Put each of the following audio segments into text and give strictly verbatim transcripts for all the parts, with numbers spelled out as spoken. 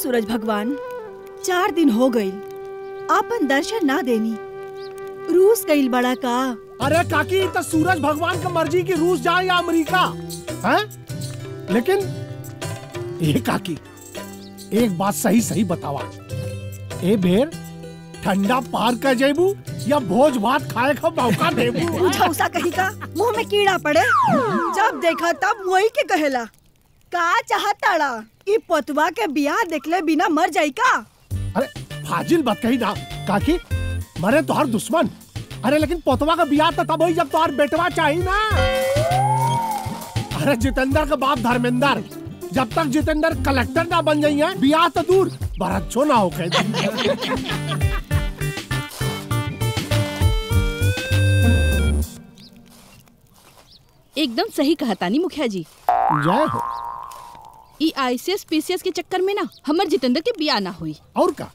सूरज भगवान, चार दिन हो गई आपन दर्शन ना देनी, रूस गईल बड़ा का। अरे काकी तो सूरज भगवान का मर्जी की रूस जाए या अमेरिका है? लेकिन ये काकी एक बात सही सही बतावा, ए बेर ठंडा पार का जेबू या भोज भात खाए का मौका देबू? झौसा कहीं का मुंह में कीड़ा पड़े, जब देखा तब वही के कहेला। का चाहताड़ा ई पतवा के बियाह देखले बिना मर जाई का? अरे फाजिल बात कही ना काकी, मरे तो हर दुश्मन। अरे लेकिन पोतवा का बियाह तो तब हुई जब तुम्हार बेटवा चाहिए ना। अरे जितेंद्र का बाप धर्मेंद्र, जब तक जितेंद्र कलेक्टर ना बन जाइए बियाह तो दूर बरच्छो ना हो गए। एकदम सही कहा तानी मुखिया जी। जय हो। ई आईसीएस पीसीएस के चक्कर में ना हमर जितेंद्र के बियाह ना हुई। और का?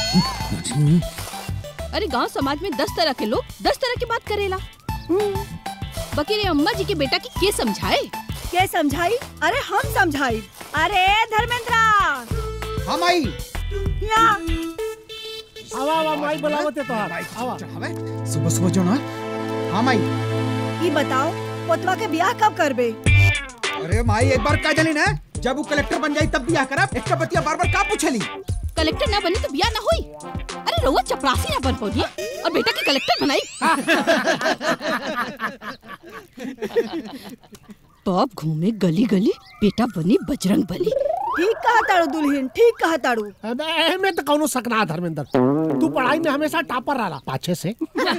अरे गांव समाज में दस तरह के लोग दस तरह की बात करेला। बकीरे अम्मा जी के बेटा की के समझाए? के समझाई? अरे हम समझाई। अरे धर्मेंद्रा, हम आई या आवा आवा माई बुलावते तो आवा। सुबह सुबह जो ना हम आई। ये बताओ पोतवा के बियाह कब करबे? अरे माई एक बार का जली ना, जब वो कलेक्टर बन जाई तब बियाह करब। एक बतिया बार बार का पूछली? कलेक्टर ना बनी तो बियाह ना हुई। अरे रउआ चपरासी ना बन पौधी और बेटा के कलेक्टर बनाई। बाप घूमे गली गली, बेटा बनी बजरंग बली। ठीक कहा ताड़ू दुल्हन, ठीक कहा ताड़ू। अबे में तो कौनो सकना धर्मेंद्र, तू पढ़ाई में हमेशा टॉपर रहा पाछे से।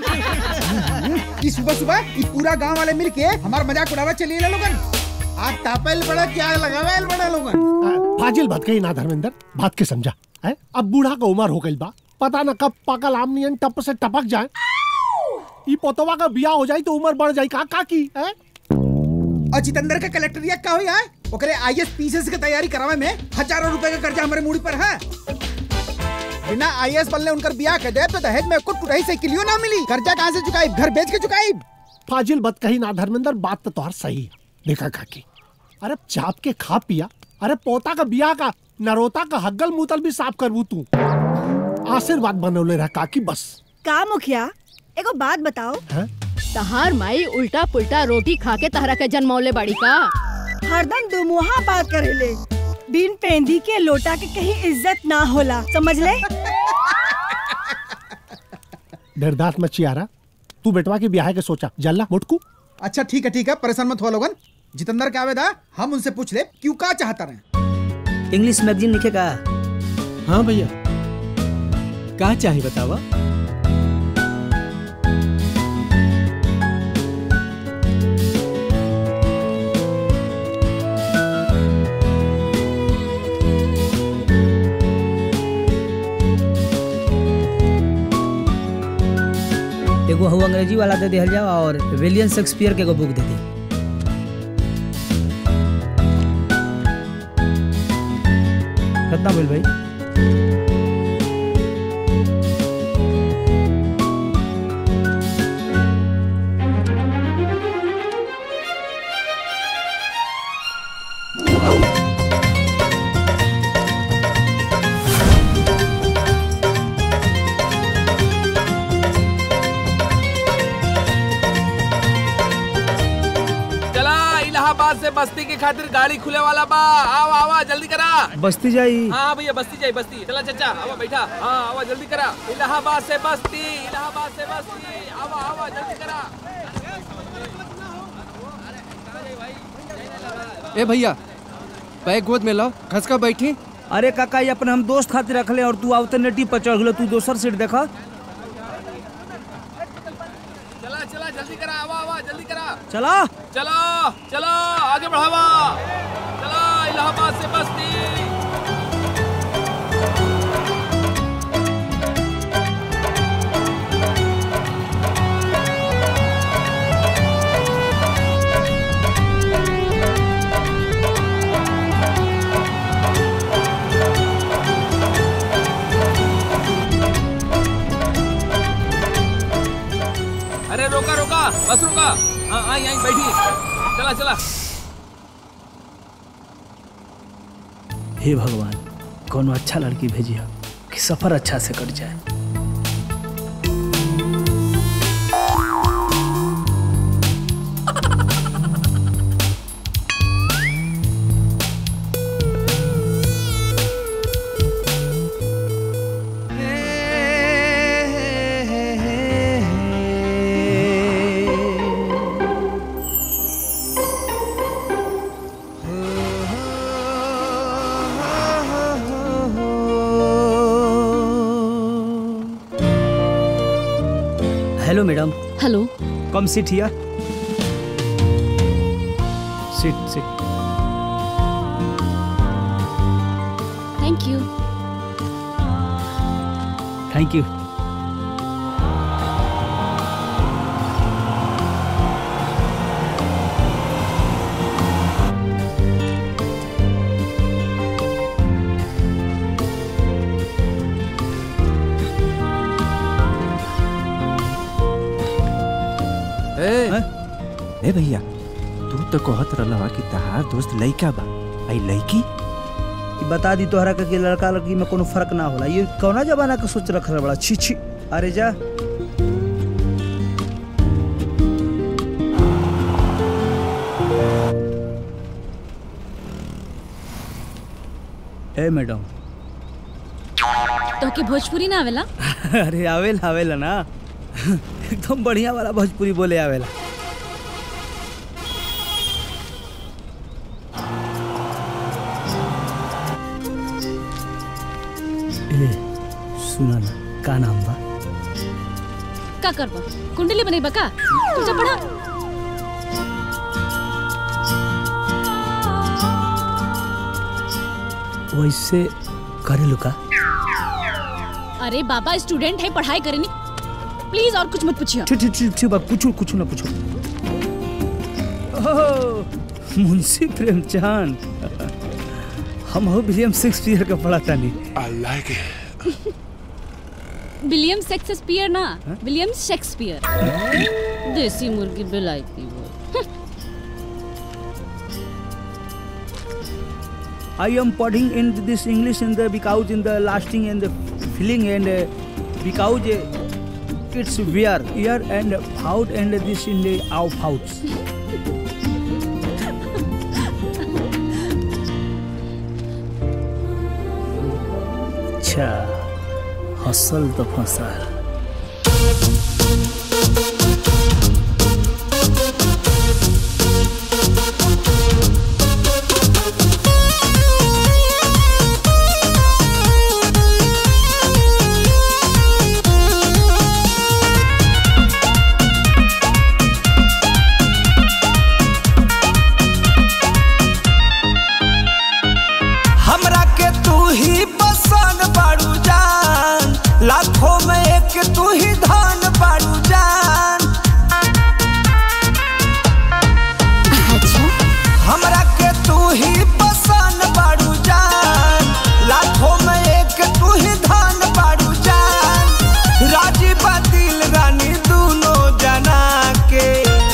इस सुबह सुबह इस पूरा गांव वाले मिलके हमार मजाक उड़ावा चलिए लोगन। आज टापल बड़ा क्या लगावेल बड़ा लोगन। फाजिल बात कही ना धर्मेंद्र, बात के समझा है। अब बूढ़ा का उम्र हो गई बा, पता न कब पाकल आम नियन टप से टपक जाए। ई पोतवा का बियाह हो जाए तो उम्र बढ़ जाए का का की है? और जितेंद्र का कलेक्टरिया का होई है? ओकरे आईएएस पीसीएस की तैयारी करावे में हजारों रुपए का कर्जा हमारे मुड़ी पर है। बिना आईएएस बनले उनकर बियाह कर दे तो दहेज में कुछ टुटाई से किलियो ना मिली। कर्जा कहाँ से चुकाई? घर बेच के चुकाई। फाजिल बात कही ना धर्मेंद्र, बात तो तोहर सही है। देखा काकी, अरे चाप के खा पिया। अरे पोता का बियाह का नरोता का हग्गल मुतल भी साफ करबू तू। आशीर्वाद बनौले रहा काकी बस। का मुखिया एगो बात बताओ, तहार माई उल्टा पुल्टा रोटी खा के तहरा के जन्मौले बाड़ी का? हरदम दुमुहा बात करेले, बिन पेंदी के लोटा के कहीं इज्जत ना होला, समझ ले। डरदास मचियारा, तू बेटवा के ब्याह के सोचा जल्ला मुटकू। अच्छा ठीक है ठीक है, परेशान मत हो लोगन। जितेंद्र क्या आवेदा हम उनसे पूछ ले क्यों का चाहता रहे। इंग्लिश मैगजीन लिखेगा? हाँ भैया, का चाहिए बतावा। एगो हु अंग्रेजी वाला दे दिया जाओ और विलियम शेक्सपियर के एगो बुक दे दी। कितना बोल भाई? से बस्ती की खातिर गाड़ी खुले वाला बा। आवा आवा जल्दी करा। बस्ती जाई? हाँ भैया बस्ती जाई बस्ती। चला चाचा आवा बैठा। हाँ आवा जल्दी करा। इलाहाबाद से बस्ती, इलाहाबाद से बस्ती। आवा आवा जल्दी करा। ए भैया बैग गोद में लो, खसका बैठी। अरे काका ये अपने हम दोस्त खातिर रखले और तू अल्टरनेटिव पर चढ़ गलो। तू दोसर सीट देखा। चला चला जल्दी करा। आवा आवा जल्दी करा। चला चलो चलो आगे बढ़ावा। चलो इलाहाबाद से बस्ती। अरे रोका रोका बस रोका। हाँ आई आई बैठी। चला चला। हे भगवान, कोनो अच्छा लड़की भेजिए कि सफर अच्छा से कट जाए। Hello madam. Hello. Come sit here. Sit sit. Thank you. Thank you. ए भैया तू तो कहत रहला कि तहार दोस्त लइका बा आई लइकी बता दी तोहरा के लड़का लड़की में कोनो फर्क ना होला। ये कौना जमाना का सोच रख बड़ा छी छी। अरे जा ए मैडम तो के भोजपुरी ना आवेला? अरे आवेला आवेला ना एकदम बढ़िया वाला भोजपुरी बोले आवेला। ए सुना ना का नाम बा? का करबा? कुंडली बनेबा का? तू जा पढ़ा। वैसे करे लुका। अरे बाबा स्टूडेंट है, पढ़ाई करेनी। प्लीज और कुछ मत पूछिए। ठीक ठीक ठीक ठीक बात पूछो कुछ ना पूछो। ओह मुंशी प्रेमचंद हम हो विलियम शेक्सपियर का पढ़ा था नहीं। I like it. William Shakespeare ना विलियम शेक्सपियर। देसी मुर्गी बेलायती वो। I am putting in this English in the because in the lasting and the feeling and uh, because uh, it's wear here and out and this in the out outs. अच्छा हसल तो फसल। हमरा के तू ही पसंद बाड़ू जान, लाखों में एक तू ही धन बाड़ू जान। अच्छा हमरा के तू ही पसंद बाड़ू जान, लाखों में एक तू ही धन बाड़ू जान। राजी बातिल रानी दोनों जना के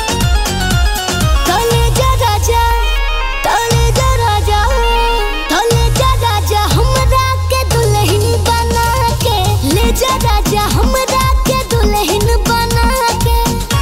राजा हमरा के दुल्हन बना के।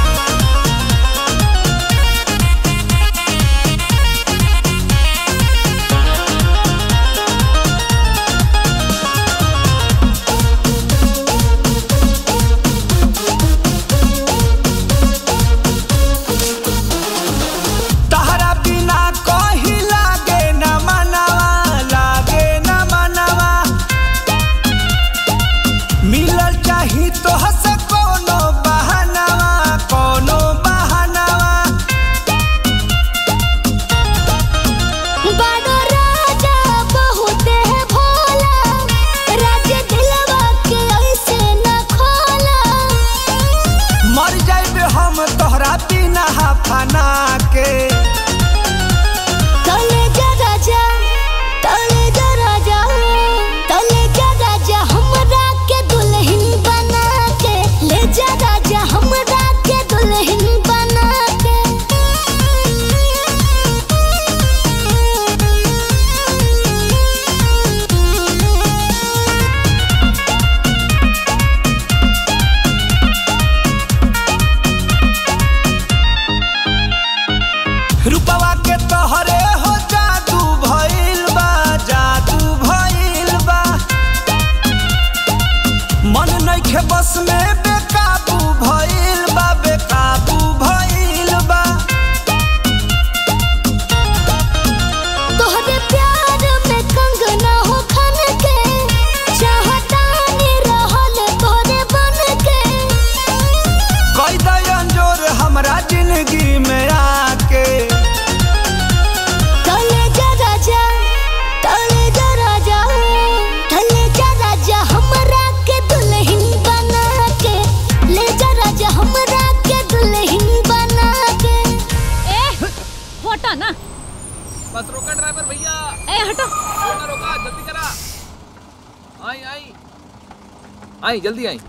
तहरा बिना कहीं लागे न मनवा, लागे न मनवा। मिलल चाही तो हस कोनो बहानावा, कोनो बहानावा। बड़ो राजा बहुत है भोला, राजा दिलवा के ऐसे न खोला। मर जाइबे हम तोहरा बिना हफना के। तले जा राजा, तले जा राजा, तले जा राजा हमरा के दुल्हन बना के। ले जा राजा हमरा के दुल्हन बना के। नइखे बस में बेकाबू भइल बा बेकाबू भइल बा तोहरे प्यार में कंगना हो खन के चाहता नहीं रहल तोरे बन के कोई दयन जोर हमरा जिंदगी में आके तले जा राजा तले जा राजा तले जा राजा हमरा के दुल्हन बना के ले जा राजा हमरा के दुल्हन बना के ए हटा ना बस रोका ड्राइवर भैया। ए हटो रोका रोका जल्दी करा। आई आई आई जल्दी आई।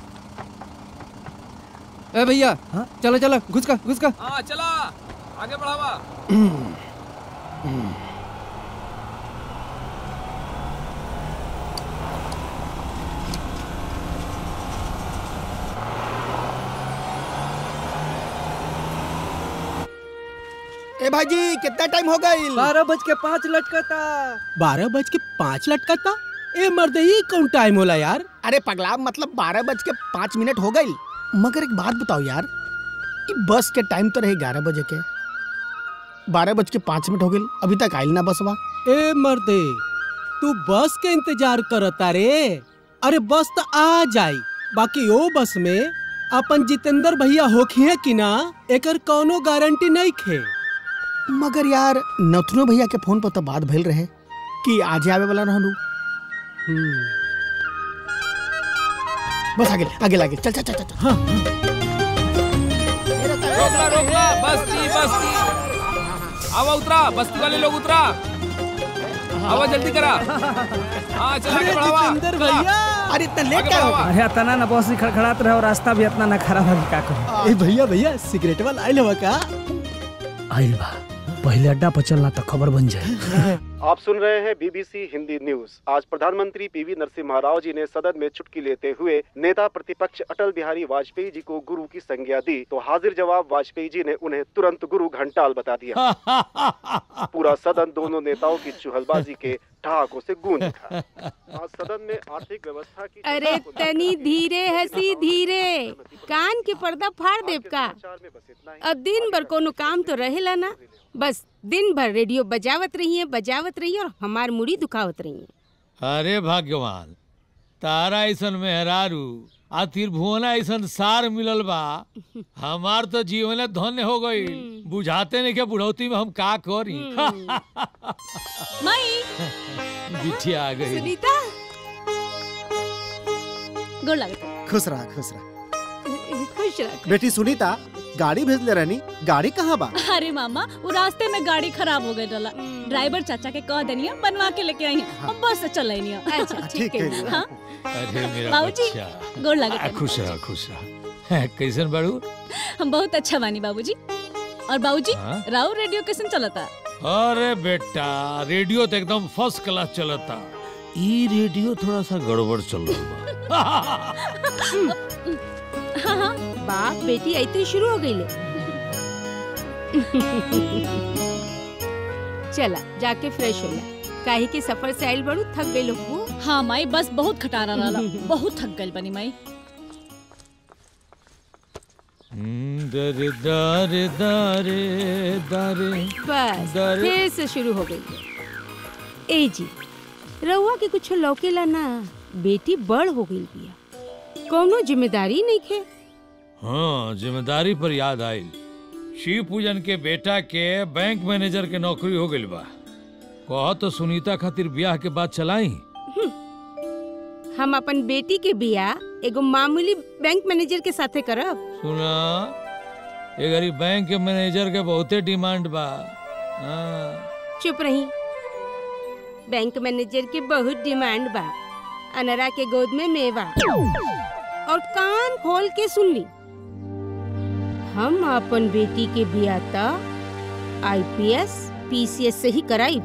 ए भैया चलो चलो घुस का घुस का। हाँ चला आगे बढ़ावा। ए भाई जी कितना टाइम हो गई? बारह बज के पाँच लटका था। बारह बज के पाँच लटका था। ए मर्द ये कौन टाइम होला यार? अरे पगला मतलब बारह बज के पाँच मिनट हो गई। मगर एक बात बताओ यार, बस के टाइम तो रहे ग्यारह बजे के, बारह बज के पाँच मिनट हो गई अभी तक आइल ना बसवा। ए मर्दे तू बस के इंतजार करता रे? अरे बस तो आ जाई, बाकी वो बस में अपन जितेंद्र भैया होखिए कि ना एकर कौनो गारंटी नहीं खे। मगर यार नथुनो भैया के फोन पर तो बात भइल रहे कि आज आवे वाला रहलू। बस आगे आगे आगे चल चल चल चल। हाँ रोकला रोकला बस्ती बस्ती। आवा उतरा बस्ती वाले लोग उतरा। आवा जल्दी करा। हाँ चला के बढ़ावा। जितेंद्र भैया अरे इतना लेट क्या हो? अरे इतना ना बस खड़खड़ात रहे और रास्ता भी इतना ना खराब है का करूं। ए भैया भैया सिगरेट वाला आइल हवा का? आइल बा, पहले अड्डा पर चलना तो खबर बन जाए। आप सुन रहे हैं बीबीसी हिंदी न्यूज। आज प्रधानमंत्री पीवी नरसिम्हा राव जी ने सदन में चुटकी लेते हुए नेता प्रतिपक्ष अटल बिहारी वाजपेयी जी को गुरु की संज्ञा दी, तो हाजिर जवाब वाजपेयी जी ने उन्हें तुरंत गुरु घंटाल बता दिया। पूरा सदन दोनों नेताओं की चुहलबाजी के ठहाकों से गूंज उठा। आज सदन में आर्थिक व्यवस्था की अरे तनी धीरे हंसी धीरे, कान के पर्दा फाड़ देव का। अब दिन भर कोनो काम तो रहेला ना, बस दिन भर रेडियो बजावत रहिए बजावत रहिए और हमार मुड़ी दुखावत रहिए। अरे भगवान, तारा ऐसन मेहरारू आ त्रिभुवना ऐसन सार मिलल बा, हमार तो जीवन धन्य हो गई। बुझाते नहीं के बुढ़ौती में हम का करी। माई बिटिया आ गई। सुनीता गोर लागत। खुश रहा खुश रहा खुश रह। बेटी सुनीता, गाड़ी भेज ले रहनी, गाड़ी कहाँ बा? अरे मामा वो रास्ते में गाड़ी खराब हो गई रहा, ड्राइवर चाचा के कह देनी बनवा के लेके आई है, हम बस से चल आई। अच्छा ठीक है। हाँ अरे मेरा बाबूजी बच्चा। गोर लागत। आ, खुश रहा खुश रहा। कैसन बाड़ू? हम बहुत अच्छा बानी बाबूजी। और बाबूजी हाँ? राव रेडियो कैसन चलता? अरे बेटा रेडियो तो एकदम फर्स्ट क्लास चलता। ई रेडियो थोड़ा सा गड़बड़ चल रहा हाँ, बाप बेटी ऐसे शुरू हो गई ले। चला जाके फ्रेश हो जा, काहे के सफर से आइल बड़ू, थक गई लोग। हाँ माई बस बहुत खटारा रहा, बहुत थक गई बनी माई। दरे दरे दरे दरे बस दरे। फिर से शुरू हो गई। ए जी रउआ के कुछ लौकेला ना, बेटी बड़ हो गई बिया, कौनो जिम्मेदारी नहीं खे। हाँ जिम्मेदारी पर याद आई, शिव पूजन के बेटा के बैंक मैनेजर के नौकरी हो गई बा। कह तो सुनीता खातिर ब्याह के बाद चलाई। हम अपन बेटी के बियाह एगो मामूली बैंक मैनेजर के साथे करब। सुना ये गरीब बैंक के मैनेजर के बहुते डिमांड बा। हाँ। चुप रही, बैंक मैनेजर के बहुत डिमांड बा। अनरा के गोद में मेवा। और कान खोल के सुन ली, हम अपन बेटी के बियाह ता आईपीएस पीसीएस से ही कराई।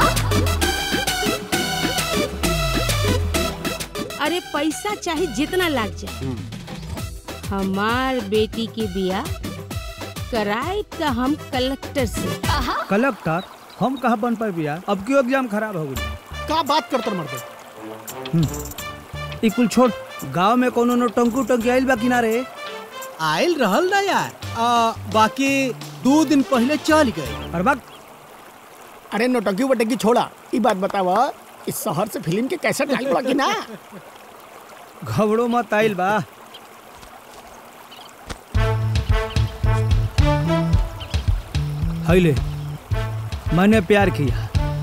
अरे पैसा चाहे जितना लाग जाए, हमार बेटी के बियाह कराए तो हम कलेक्टर से। कलेक्टर? हम कहाँ बन पाए बिया, अब क्यों एग्जाम खराब हो गई। क्या बात करते मर्दे? ई कुल छोड़, गांव में कोनो नौटंकी उटंकी आइल बा किनारे? आयल रहल ना यार, आ, बाकी दो दिन पहले चल गए। और बात अरे नौटंकी वटंकी छोड़ा, ई बात बतावा इस शहर से फिल्म के कैसे डाल बा कि ना? घबड़ो मत आइल बा। हाइले मैंने प्यार किया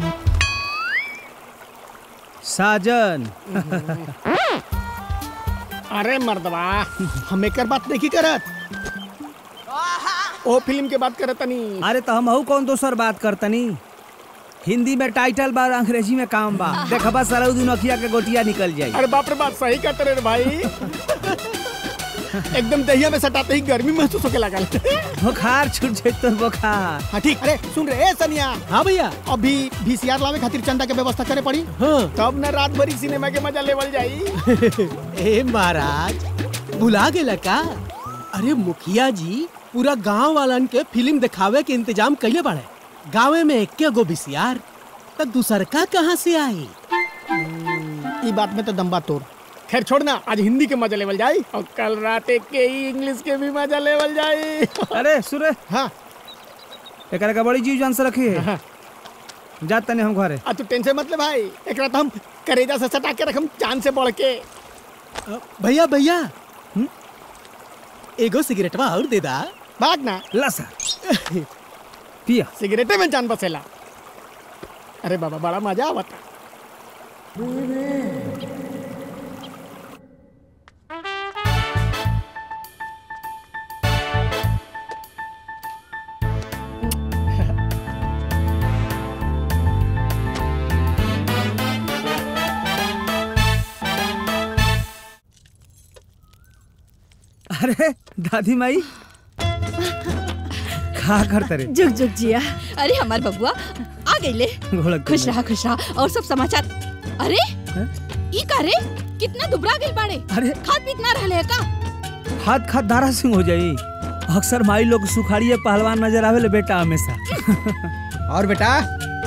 साजन। अरे मर्दवा हम एकर बात नहीं करत, ओ फिल्म के बात करत नहीं। अरे तो हम कौन दोसर बात करतनी? हिंदी में टाइटल बा, अंग्रेजी में काम बा। देखबा सारा दिन अखिया के गोटिया निकल जाई। अरे बाप रे बाप, सही कहते रे भाई। एकदम दहिया में सटाते ही गर्मी महसूस होके लगा। बुखार छूट जाए तो बुखार। हाँ ठीक। अरे सुन रे सनिया। हाँ भैया, अभी वीसीआर लावे खातिर चंदा के व्यवस्था करे पड़ी। हाँ। तब न रात भरी सिनेमा के मजा लेवल जाई। ए महाराज बुला गेला का? अरे मुखिया जी पूरा गांव वालन के फिल्म दिखावे के इंतजाम कइले बाड़े। गाँव में एक गो वीसीआर, तब दूसर का कहाँ से आई? ये बात में तो दम्बा तोड़। खैर छोड़ना, आज हिंदी के मजा लेवल जाई और कल रात के ही इंग्लिश के भी मजा लेवल जाई। अरे सुरे। हाँ एकरा का बड़ी जीव जान से रखी है। हाँ। जात तने हम घरे। आ तू टेंशन मत ले भाई, एकरा तो हम करेजा से सटा के रखम जान से बढ़ के। भैया भैया एगो सिगरेटवा और दे दा। भाग ना लसा पिया। सिगरेटे में जान बसेला। अरे बाबा बड़ा मजा आवता। अरे दादी माई खा करते रे। जुग जुग जिया। अरे हमार बबुआ आ गईले। खुश रहा खुश रहा। और सब समाचार? अरे ई का रे, कितना दुबरा गइल बाड़े। अरे खाद पीत ना रहले का? खाद खाद दारा सिंह हो जाई। अक्सर माई लोग सुखाड़िए पहलवान नजर आवे ले बेटा हमेशा। और बेटा?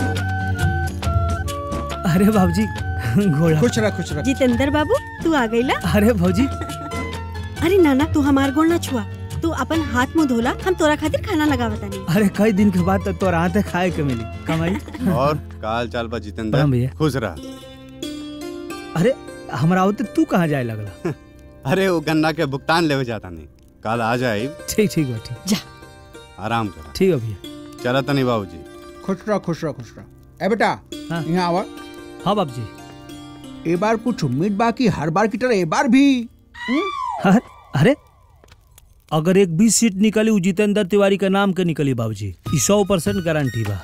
अरे बाबूजी घोड़ा। खुश रह खुश रह। जितेंद्र बाबू तू आ गईला? अरे भौजी। अरे नाना तू हमार गोड़ ना छुआ, तू अपन हाथ मुंह धोला, हम तोरा खातिर खाना लगावता नहीं। अरे कई दिन के बाद तो तोरा हाथे खाए के मिली कमाई। और काल चाल बा जितेंद्र भैया खुश रहा। अरे हमरा होते तू कहाँ जाए लगला? अरे वो गन्ना के भुगतान लेवे जाता नहीं, कल आ जाए। ठीक ठीक बा ठीक। जा आराम कर। ठीक है भैया। चला तनी बाबूजी। खुश रह खुश रह खुश रह। ए बेटा यहाँ आवा। हाँ बाबूजी। ए बार कुछ उम्मीद बाकी हर बार की तरह ए बार भी। हाँ, अरे अगर एक बीस सीट निकली उ जितेंद्र तिवारी का नाम के निकली बाबूजी, सौ परसेंट गारंटी बा।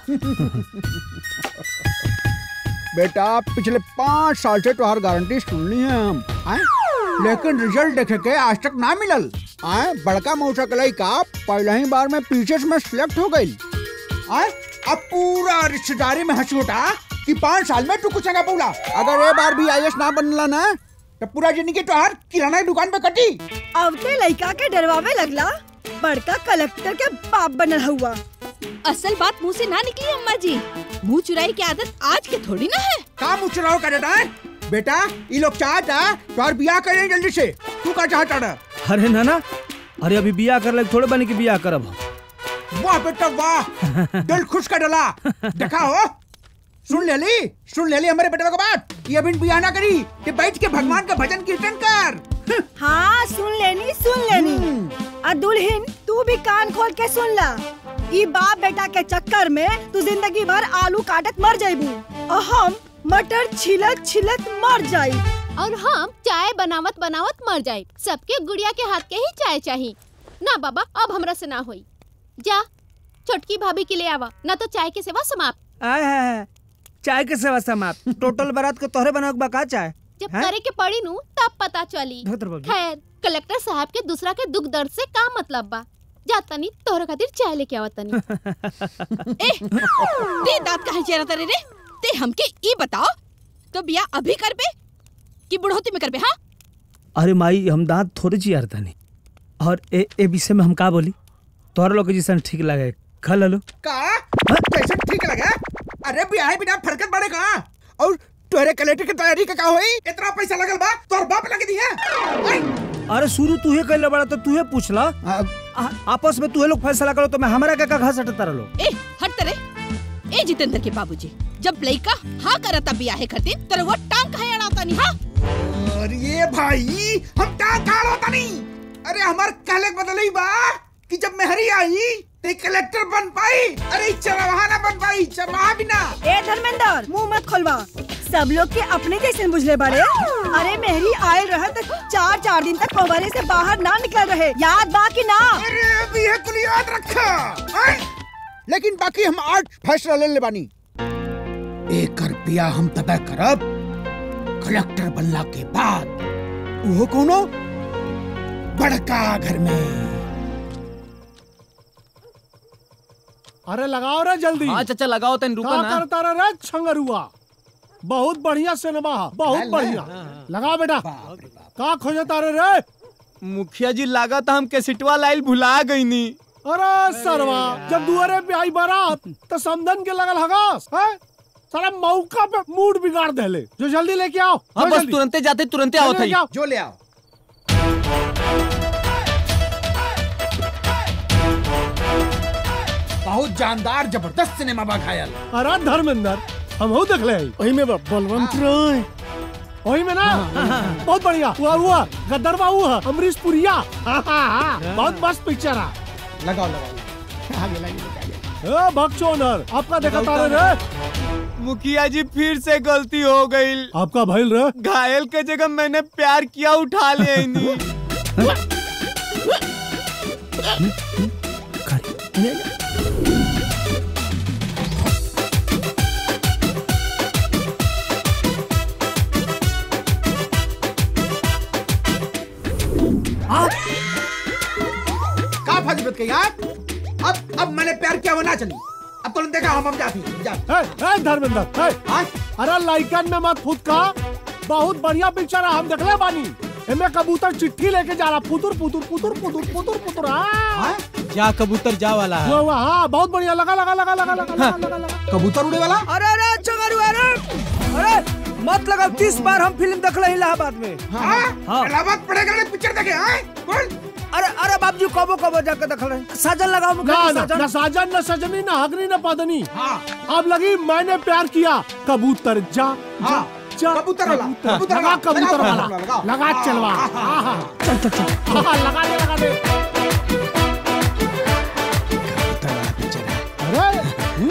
बेटा पिछले पाँच साल से तो हर गारंटी सुन ली है हम, आए? लेकिन रिजल्ट देखे के आज तक ना मिलल। आए? बड़का मौसा के लइका पहले ही बार में पीछे में सिलेक्ट हो गई। आए? अब पूरा रिश्तेदारी में हंसी उठा कि पाँच साल में तू कुछ ना बोला। अगर ये बार भी आई ए एस ना बनला ना तो पूरा जिंदगी तो हर किराना की दुकान पे कटी। अब के लइका के डरवावे लगला, बड़का कलेक्टर के बाप बनल हुआ। असल बात मुंह से ना निकली अम्मा जी। मुंह चुराई की आदत आज के थोड़ी ना है। का मुंह चुराओ कर देता है? बेटा ये लोग चाहता तो और बियाह करें जल्दी से। तू का चाहता है? अरे नाना, अरे अभी बियाह कर ले थोड़े बने की बियाह करब। वाह बेटा वाह, दिल खुश कर डाला। देखा हो, सुन ले ली सुन ले ली हमारे बेटे का बात। ये अभी बियाह ना करी कि बैठ के भगवान का भजन कीर्तन कर। हाँ सुन लेनी सुन लेनी। आ दुल्हन तू भी कान खोल के सुन ला। ई बाप बेटा के चक्कर में तू जिंदगी भर आलू काटत मर जाइबू और हम मटर छिलत छिलत मर जाई। और हम चाय बनावत बनावत मर जाए। सबके गुड़िया के हाथ के ही चाय चाहिए ना बाबा। अब हमरा से ना होई। जा छोटकी भाभी के ले आवा, ना तो चाय की सेवा समाप्त। आए है चाय के सेवा समाप्त। टोटल बारात को तोहरे बनावे बा का चाय? जब करे के पड़ी नू तब पता चली। खैर कलेक्टर साहब के दूसरा के दुख दर्द से का मतलब बा। जाता नहीं तोहरे खातिर चाय लेके आवता नहीं। ए ते दांत काहे चेरता रे रे? ते हमके ई बताओ तो बिया अभी करबे कि बुढ़ौती में करबे? हाँ अरे माई हम दांत थोड़े चियारता नहीं। और ए ए विषय में हम का बोली? तोहरा लोग जैसा ठीक लगे खा लो। का कैसे ठीक लगा? अरे ब्याह बिना फरकत बढ़ेगा और तोरे कलेक्टर की तैयारी का का होई? इतना पैसा लगल बा तोर बाप लगे दी है। अरे शुरू तू ही कैले बड़ा तो तू ही पूछला। आपस में तू लोग फैसला करो तो मैं हमारा का घास हटता रहो। ए हट तेरे ए जितेंद्र के बाबूजी जब लइका हाँ करता बियाहे खातिर तेरे वो टांग कहे अड़ाता नहीं। हाँ अरे भाई हम टांग का अड़ाता नहीं। अरे हमार कहले बदलई बा कि जब मेहरी आई ते कलेक्टर बन पाई। अरे चरवाहा ना बन पाई, चरवाहा भी ना। ए धर्मेंद्र मुंह मत खोलवा, सब लोग के अपने जैसे बुझले बड़े। अरे मेहरी आयल रहा तो चार चार दिन तक मोबाइल से बाहर ना निकल रहे, याद बा कि ना? अरे अभी है कुल याद रखा। लेकिन बाकी हम आज फैसला ले ले बानी। एक रुपया हम तय करब कलेक्टर बनला के बाद, वो कोनो बड़का घर में। अरे लगाओ रे जल्दी। हाँ चाचा लगाओ तन रुको ना। करता रे छंगरुआ, बहुत बढ़िया सिनेमा, बहुत बढ़िया। लगा बेटा। का खोजता रे रे? मुखिया जी लागा था हम कैसेटवा लाइल भुला गई नी। अरे सरवा, जब दुआरे पे आई बारात तो समधन के लगल हगास है। सारा मौका पे मूड बिगाड़ देले। जो जल्दी लेके आओ। हाँ बस तुरंते जाते तुरंते आओ थई। जो ले आओ। बहुत जानदार जबरदस्त सिनेमा बा घायल। अरे धर्मेंद्र हम हो देख ले वही में बलवंत राय, वही में ना। बहुत बढ़िया। हुआ हुआ गद्दरवा हुआ अमरीश पुरिया। बहुत मस्त पिक्चर है। लगाओ लगाओ आगे लगे। ए भक्चोनर आपका देखा तारे रे। मुखिया जी फिर से गलती हो गई। आपका भइल रे? घायल के जगह मैंने प्यार किया उठा लिया इन्हीं। का फजीलत के यार? अब अब मैंने प्यार किया वो ना चली। अब तो देखा हम हम जाती जा। ए धर्मेंद्र, अरे लाइकन में मत फुद का। बहुत बढ़िया पिक्चर है, हम देखले बानी। इनमें कबूतर चिट्ठी लेके जा रहा, पुतुर पुतुर पुतुर पुतुर पुतुर पुतुर। हाँ जा कबूतर जा वाला है। वो हाँ बहुत बढ़िया। लगा लगा लगा लगा लगा लगा लगा। कबूतर उड़े वाला। अरे अरे चंगारू, अरे अरे मत लगाओ। तीस बार हम फिल्म देखले इलाहाबाद में। हाँ इलाहाबाद पड़ेगा पिक्चर देखे। हाँ कौन? अरे अरे बाबूजी कबो कबो जाके देख रहे। साजन लगाओ मुखिया। ना ना ना साजन, ना सजनी, ना हगनी, ना पादनी। अब लगी मैंने प्यार किया। कबूतर जा जा जा। कबूतर वाला कबूतर लगा, कबूतर वाला लगा। चलवा चल चल चल लगा दे लगा दे। अरे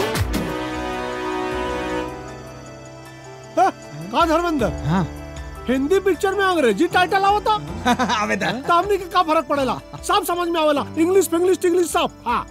का धर्मेंद्र? हाँ हिंदी पिक्चर में अंग्रेजी टाइटल आवता। आवेदा तामनी के का फर्क पड़ेला? सब समझ में आवेला। इंग्लिश इंग्लिश इंग्लिश सब। हाँ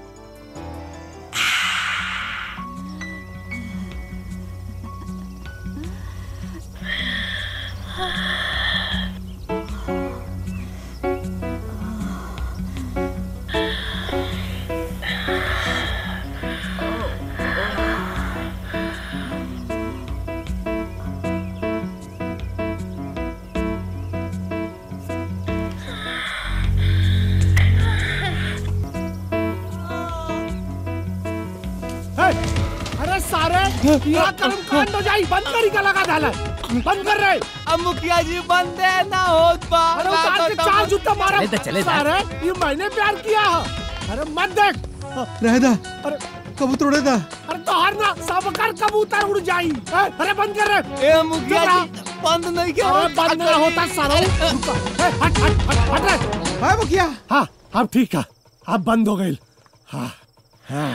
या कर्म कांड हो जाई। बंद करी का लगा डाला। बंद कर रहे। अब मुखिया जी बंद है ना होत बा। अरे उतार के चार जूता मारा। चले चले अरे ये मैंने प्यार किया है। अरे मत देख। रहदा। अरे कबूतर उड़े दा। अरे तो हर ना सब कर कबूतर उड़ जाई। अरे बंद कर रहे। ए मुखिया जी बंद नहीं किया। अरे बंद नहीं होता सारा। हट हट हट हट रे। हाँ मुखिया। हाँ अब ठीक है, अब बंद हो गई। हाँ हाँ।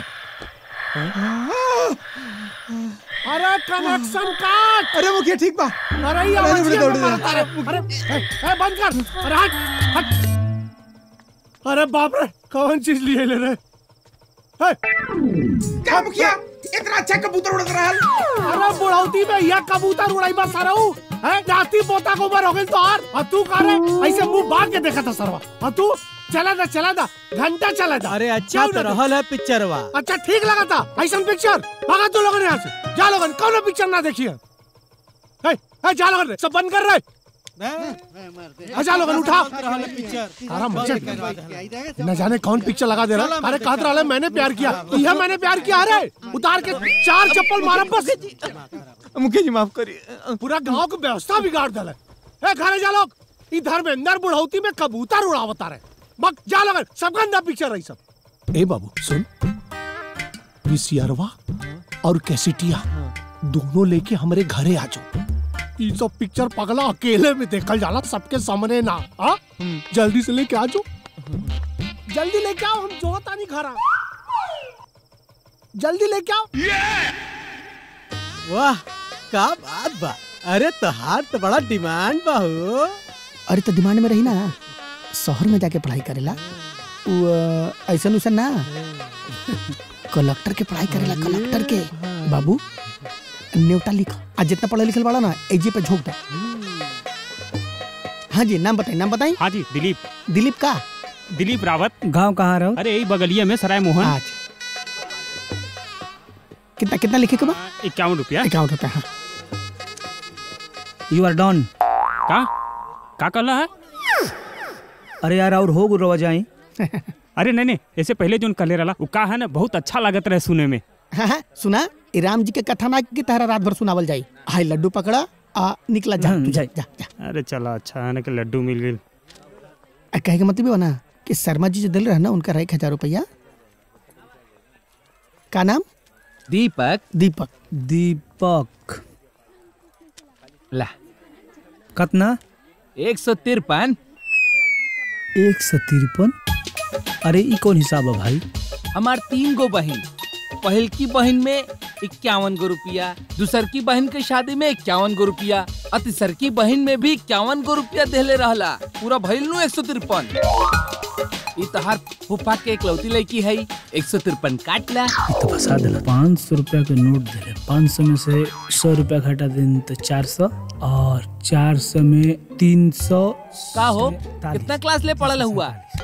अरे कनेक्शन काट। अरे मुखिया ठीक बा। अरे ये अरे अरे बंद कर। अरे हट हट। अरे बाप रे कौन चीज लिए ले रहे? क्या मुखिया इतना अच्छा कबूतर उड़ रहा है? अरे बुढ़ौती में यह कबूतर उड़ाई बस सारा हूँ। जाती पोता को उम्र हो गई तो हार। और तू कह रहे ऐसे मुंह बांध के देखा था सरवा। और तू चला था चला था घंटा चला था। अरे अच्छा तो रहल है पिक्चरवा। अच्छा ठीक लगा था ऐसा पिक्चर। भागा तू लोगों ने यहाँ से। जा लोगन कौन पिक्चर ना देखिए। जा लोगन सब बंद कर रहे। जा लोगन उठा। न जाने कौन पिक्चर लगा दे रहा। अरे कहते रहा मैंने प्यार किया। यह मैंने प्यार किया। अरे उतार के चार चप्पल मारा बस। मुखिया जी माफ करिए। पूरा गांव की व्यवस्था बिगाड़ दल है। घरे जा लोग, इधर में अंदर बुढ़ौती में कबूतर उड़ावता रहे। बक जा लगन, सब गंदा पिक्चर रही सब। ए बाबू सुन, विसियरवा और कैसेटिया दोनों लेके हमारे घरे आ जाओ। ये सब पिक्चर पगला अकेले में देखल जाला, सबके सामने ना। हाँ जल्दी से लेके आ जाओ, जल्दी लेके आओ। हम जो तानी घर जल्दी लेके आओ। वाह का बात बा। अरे तहार तो बड़ा डिमांड बा हो। अरे तो डिमांड में रही ना, शहर में जाके पढ़ाई करेला। ऐसा उसा ना, कलेक्टर के पढ़ाई करेला, कलेक्टर के। बाबू न्योटा लिख, आज जितना पढ़ा लिखल वाला ना एजी पे झोंक दे। हाँ जी नाम बताइए, नाम बताइए। हाँ जी दिलीप। दिलीप का? दिलीप रावत। गांव कहाँ रहो? अरे यही बगलिया में सराय मोहन। अच्छा कितना कितना लिखे के बा? इक्यावन रुपया। इक्यावन रुपया। हाँ यू आर डन। का का कहला है? अरे यार और हो गुरवा जाई। अरे नहीं नहीं, ऐसे पहले जो कले रहा वो का है ना, बहुत अच्छा लागत रहे सुने में। हाँ हाँ सुना, राम जी के कथा ना की तरह रात भर सुनावल जाई। हाय लड्डू पकड़ा आ निकला जा जा जा, जा। अरे चला अच्छा है ना कि लड्डू मिल गए। कहे के मतलब ना कि शर्मा जी जो दिल रहा ना उनका रहा एक हजार रुपया। का नाम? दीपक। दीपक दीपक ला कितना? एक सौ तिरपन। एक सौ तिरपन? अरे ई कौन हिसाब है भाई? हमार तीन गो बहन, पहल की बहन में इक्यावन गो रुपया, दूसर की बहन के शादी में इक्यावन गो रुपया, और तीसर की बहन में भी इक्यावन गो रुपया देले रहला। पूरा भइल नु एक सौ तिरपन। ई तहार फूफा के इकलौती लड़की है, एक सौ तिरपन काट ला। तो फंसा दिला। पाँच सौ रुपया के नोट दिले, पाँच सौ में से सौ रुपया घटा दें तो चार सौ, और चार सौ में तीन सौ। का हो कितना क्लास ले पढ़ल हुआ?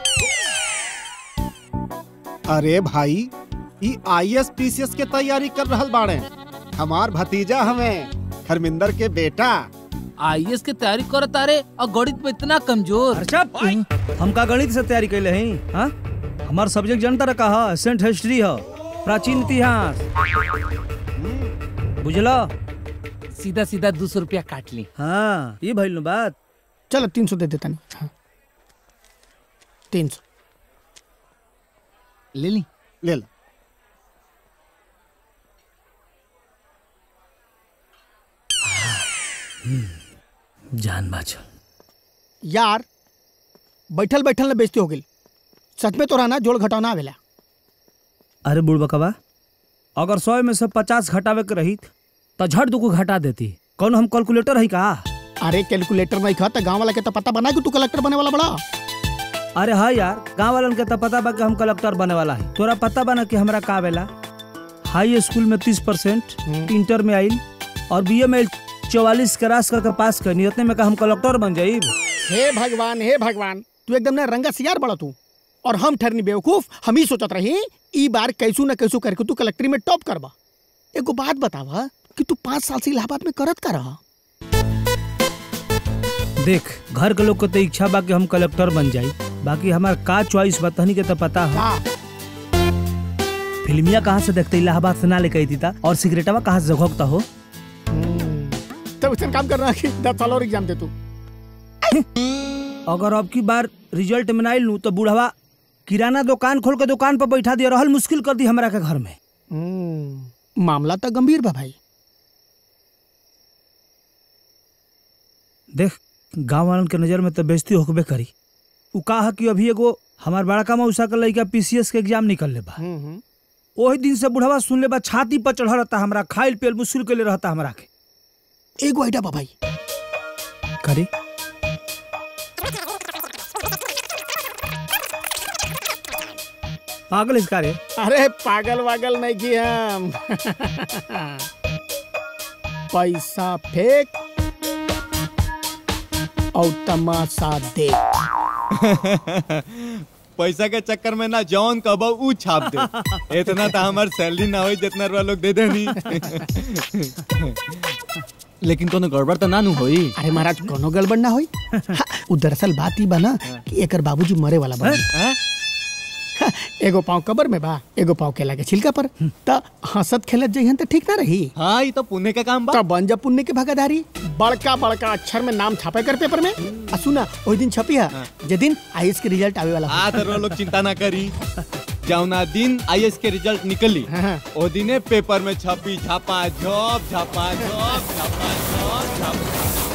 अरे भाई ई I S P C S के तैयारी कर रहल बाड़े। हमार भतीजा हमें धर्मेंद्र के बेटा। आई ए एस के तैयारी करत तारे और गणित में इतना कमजोर। हम का गणित से तैयारी कैले हैं? हाँ हमार सब्जेक्ट जनता रखा है, एसेंट हिस्ट्री है, प्राचीन इतिहास। बुझला? सीधा सीधा दो सौ रुपया काट ली। हाँ ये भइल बात। चलो तीन सौ दे देता नहीं। हाँ। तीन सौ ले ली। ले लो। जान बाचल यार, बैठल बैठल ने बेइज्जती हो गई। सच में तो रहना जोड़ घटाना आवेला। अरे बुढ़बकवा, अगर सौ में से पचास घटावे के रही तो झट दो को घटा देती। कौन हम कैलकुलेटर है का? अरे कैलकुलेटर नहीं खा तो गाँव वाला के तो पता बना कि तू कलेक्टर बने वाला बड़ा। अरे हाँ यार, गाँव वालन के तो पता बा कि हम कलेक्टर बने वाला है। तोरा पता बना कि हमरा का आवेला? हाई स्कूल में तीस परसेंट, इंटर में आइल और बी ए में चौवालीस क्रॉस करके पास करनी, उतने में का हम कलेक्टर बन जाइब। हे भगवान हे भगवान, तू एकदम ना रंगा सियार बड़ा तू, और हम ठहरनी बेवकूफ। हम ही सोचत रही ई बार कैसू न कैसू करके तू कलेक्ट्री में टॉप करबा। एगो बात बतावा कि तू पाँच साल से इलाहाबाद में करत का रहा? देख, घर के लोग को तो इच्छा बा कि हम कलेक्टर बन जाई, बाकी हमार का चॉइस बतानी के तो पता है। फिल्मिया कहाँ से देखते इलाहाबाद से ना लेके आई था, और सिगरेटवा कहाँ से जगोगता हो। तब उसने काम करना कि दस साल और एग्जाम दे तू। अगर अब की बार रिजल्ट में ना लू तो बुढ़वा किराना दुकान खोल के दुकान पर बैठा दिया, रहल मुश्किल कर दी हमारा के घर में। मामला तो गंभीर बा भाई। देख, गांव वालन के नजर में तो बेइज्जती होकबे करी। उ कहा कि अभी एगो हमार बड़का मौसा के लइका पी सी एस के एग्जाम निकल ले बा। ओही दिन से बुढ़वा सुन ले बा, छाती पर चढ़ रहता हमरा, खाइल पियल मुश्किल के ले रहता हमरा के। एगो आइडिया बा भाई। करे पागल इसका रे? अरे पागल वागल नहीं की हम। पैसा फेंक और तमाशा देख। पैसा के चक्कर में ना जौन कबो ऊ छाप दे। इतना तो हमार सैलरी ना होई जितना रुपया लोग दे देनी। लेकिन कोनो गड़बड़ तो ना नु होई? अरे महाराज कोनो गड़बड़ ना होई। हाँ, दरअसल बात ही बना कि एकर बाबूजी मरे वाला बा। हाँ, एगो पाँव कबर में बा, एगो पाँव केला के छिलका पर। त हंसत खेलत जइहन त ठीक ना रही। हाँ ये तो पुण्य का काम बा। त बन जा पुण्य के भागीदारी। बड़का बड़का अक्षर में नाम छापे कर पेपर में। आ सुना ओई दिन छपी है जे दिन आईएएस के रिजल्ट आवे वाला। हाँ तो लोग चिंता ना करी, जौना दिन आईएएस के रिजल्ट निकली ओ दिने पेपर में छपी झापा झप झापा झप झापा झप झापा।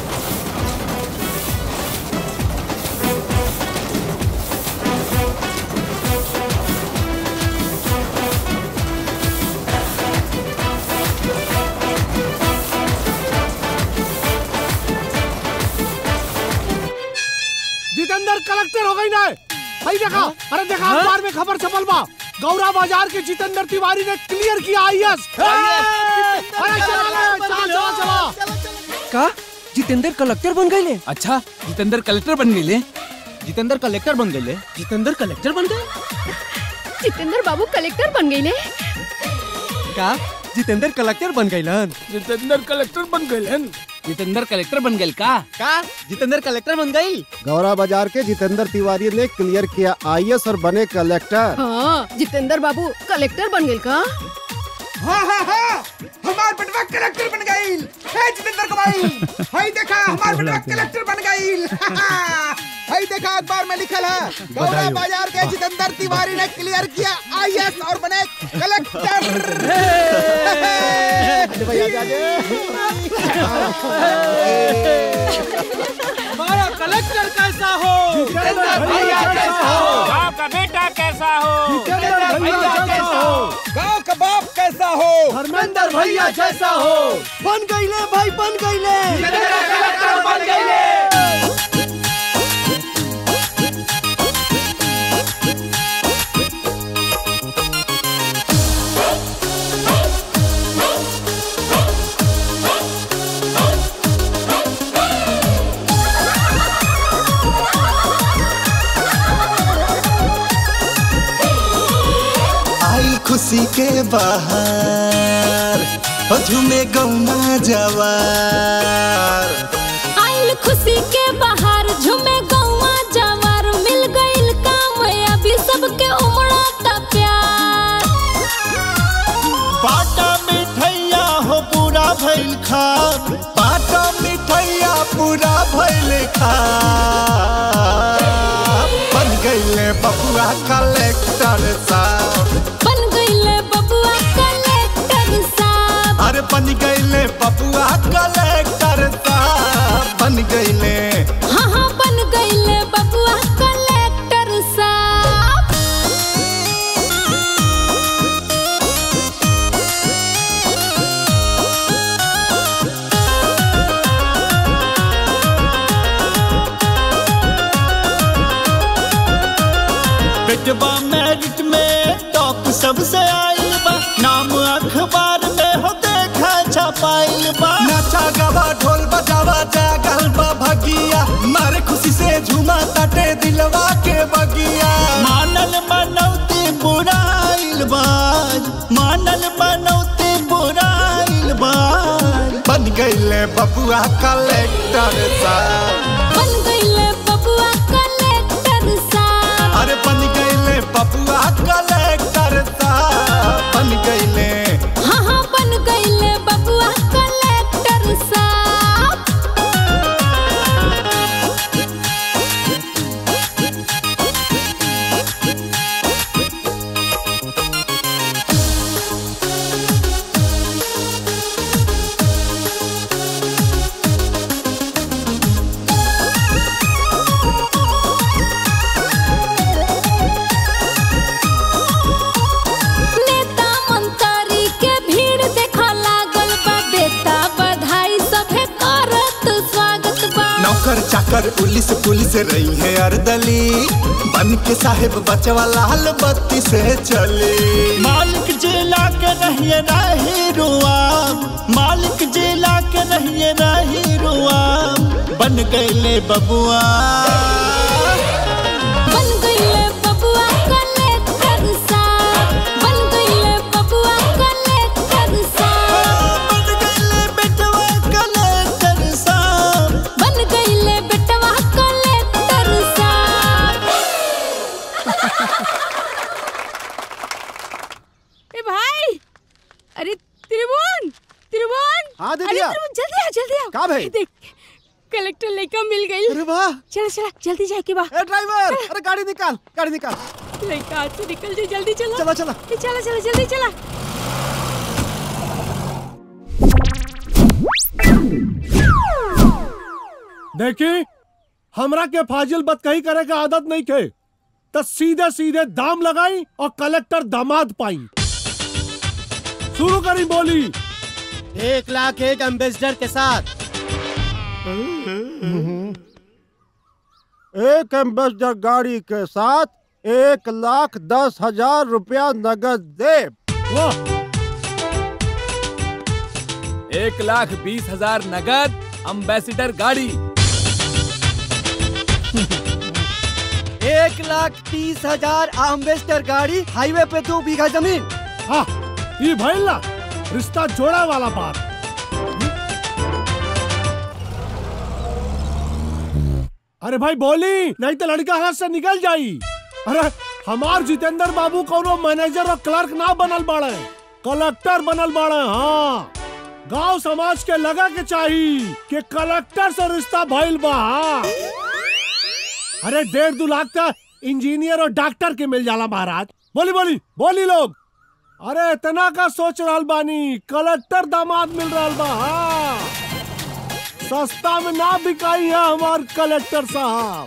जितेंद्र कलेक्टर हो गई ना। भाई देखा, अरे देखा अखबार में खबर छपल बा, गौरा बाजार के जितेंद्र तिवारी ने क्लियर किया आईएएस। अरे चलो चलो चलो चलो। का जितेंद्र कलेक्टर बन गए? अच्छा जितेंद्र कलेक्टर बन गए। जितेंद्र कलेक्टर बन गए। जितेंद्र कलेक्टर बन गए। जितेंद्र बाबू कलेक्टर बन गए। का जितेंद्र कलेक्टर बन गए? जितेंद्र कलेक्टर बन गए। जितेंद्र कलेक्टर बन गए का? का जितेंद्र कलेक्टर बन गई? गौरा बाजार के जितेंद्र तिवारी ने क्लियर किया आईएएस और बने कलेक्टर। हाँ जितेंद्र बाबू कलेक्टर बन गए का? हाँ हाँ हाँ हमार बेटवा कलेक्टर बन गई। हे जितेंद्र को भाई, हाय देखा हमार बेटवा कलेक्टर बन गई। हाय देखा अखबार में लिखल है गौरा बाजार के जितेंद्र तिवारी ने क्लियर किया आईएएस और बने कलेक्टर। हमारा कलेक्टर कैसा हो? जितेंद्र भैया कैसा हो? गाँव का बेटा कैसा हो? जितेंद्र भैया कैसा हो? गाँव का बाप कैसा हो? धर्मेंद्र भैया जैसा हो? बन गईले भाई, बन गईले। जितेंद्र कलेक्टर बन गईले। खुशी के बाहर झूमे गौना जवार। आइल खुशी के बाहर झूमे गौवा जवार। मिल गइल काम अभी सबके उमड़ता प्यार। बाटा मिठैया हो पूरा भइल खान, बाटा मिठैया पूरा भइल खान। बन गइले बबुआ कलेक्टर साहब। बन गइले बबुआ कलेक्टर साहब। अरे बन गइले बबुआ कलेक्टर साहब। बन गइले, हाँ हाँ बन गइले बबुआ कलेक्टर साहब। बेटवा मेरिट में टॉप सबसे आइल बा। नाम अखबार में हो देखा छपाइल बा। नाचा गावा ढोल बजावा जागल बा भगिया। मारे खुशी से झूमा ताटे दिलवा के बगिया। मानल मनौती बुराइल बाज, मानल मनौती बुराइल बाज। बन गइले बबुआ कलेक्टर साहब। बन गइले बबुआ कलेक्टर साहब। अरे बन गइले बबुआ कलेक्टर साहब। बन गइले, हाँ हाँ बन गइले बबुआ कलेक्टर साहब। नेता मंत्री के भीड़ देखा लागल बा। देता बधाई सभे करत स्वागत बा। नौकर चाकर पुलिस पुलिस रही है अर्दली। बन के साहेब बचवा लाल बत्ती से चली। मालिक जिला के रहिए रही रुआम, मालिक जिला के रहिए रही रुआम। बन गइले बबुआ, बन गइले बबुआ कलेक्टर साहब। बन गइले बबुआ कलेक्टर साहब। बन गइले बेटवा कलेक्टर साहब। बन गइले बेटवा कलेक्टर साहब। का भाई? देख कलेक्टर लड़का मिल गई। अरे वाह। चला चला जल्दी जाए के बाद। ए ड्राइवर, अरे गाड़ी निकाल, गाड़ी निकाल। लड़का हाथ से निकल जाए, जल्दी चला। चला चला चला चला जल्दी चला। देखी हमरा के फाजिल बतकही करे का आदत नहीं थे, तो सीधे सीधे दाम लगाई और कलेक्टर दामाद पाई। शुरू करी बोली। एक लाख एक एम्बेसडर के साथ। एक एम्बेसडर गाड़ी के साथ एक लाख दस हजार रुपया नगद दे। वाह। एक लाख बीस हजार नगद एम्बेसडर गाड़ी। एक लाख तीस हजार एम्बेसडर गाड़ी, हाईवे पे दो बीघा जमीन। हाँ, ये भइल ना रिश्ता जोड़ा वाला बात। अरे भाई बोली, नहीं तो लड़का हाथ से निकल जाई। अरे हमार जितेंद्र बाबू कोनो मैनेजर और क्लर्क ना बनल बाड़े, कलेक्टर बनल बाड़े। हाँ, गांव समाज के लगा के चाहिए कि कलेक्टर से रिश्ता भइल बा। हाँ। अरे डेढ़ दो लाख का इंजीनियर और डॉक्टर के मिल जाला महाराज। बोली बोली बोली लोग। अरे इतना का सोच रहल बानी, कलेक्टर दामाद मिल रहल बा। हाँ। सस्ता में ना बिकाई है हमार कलेक्टर साहब।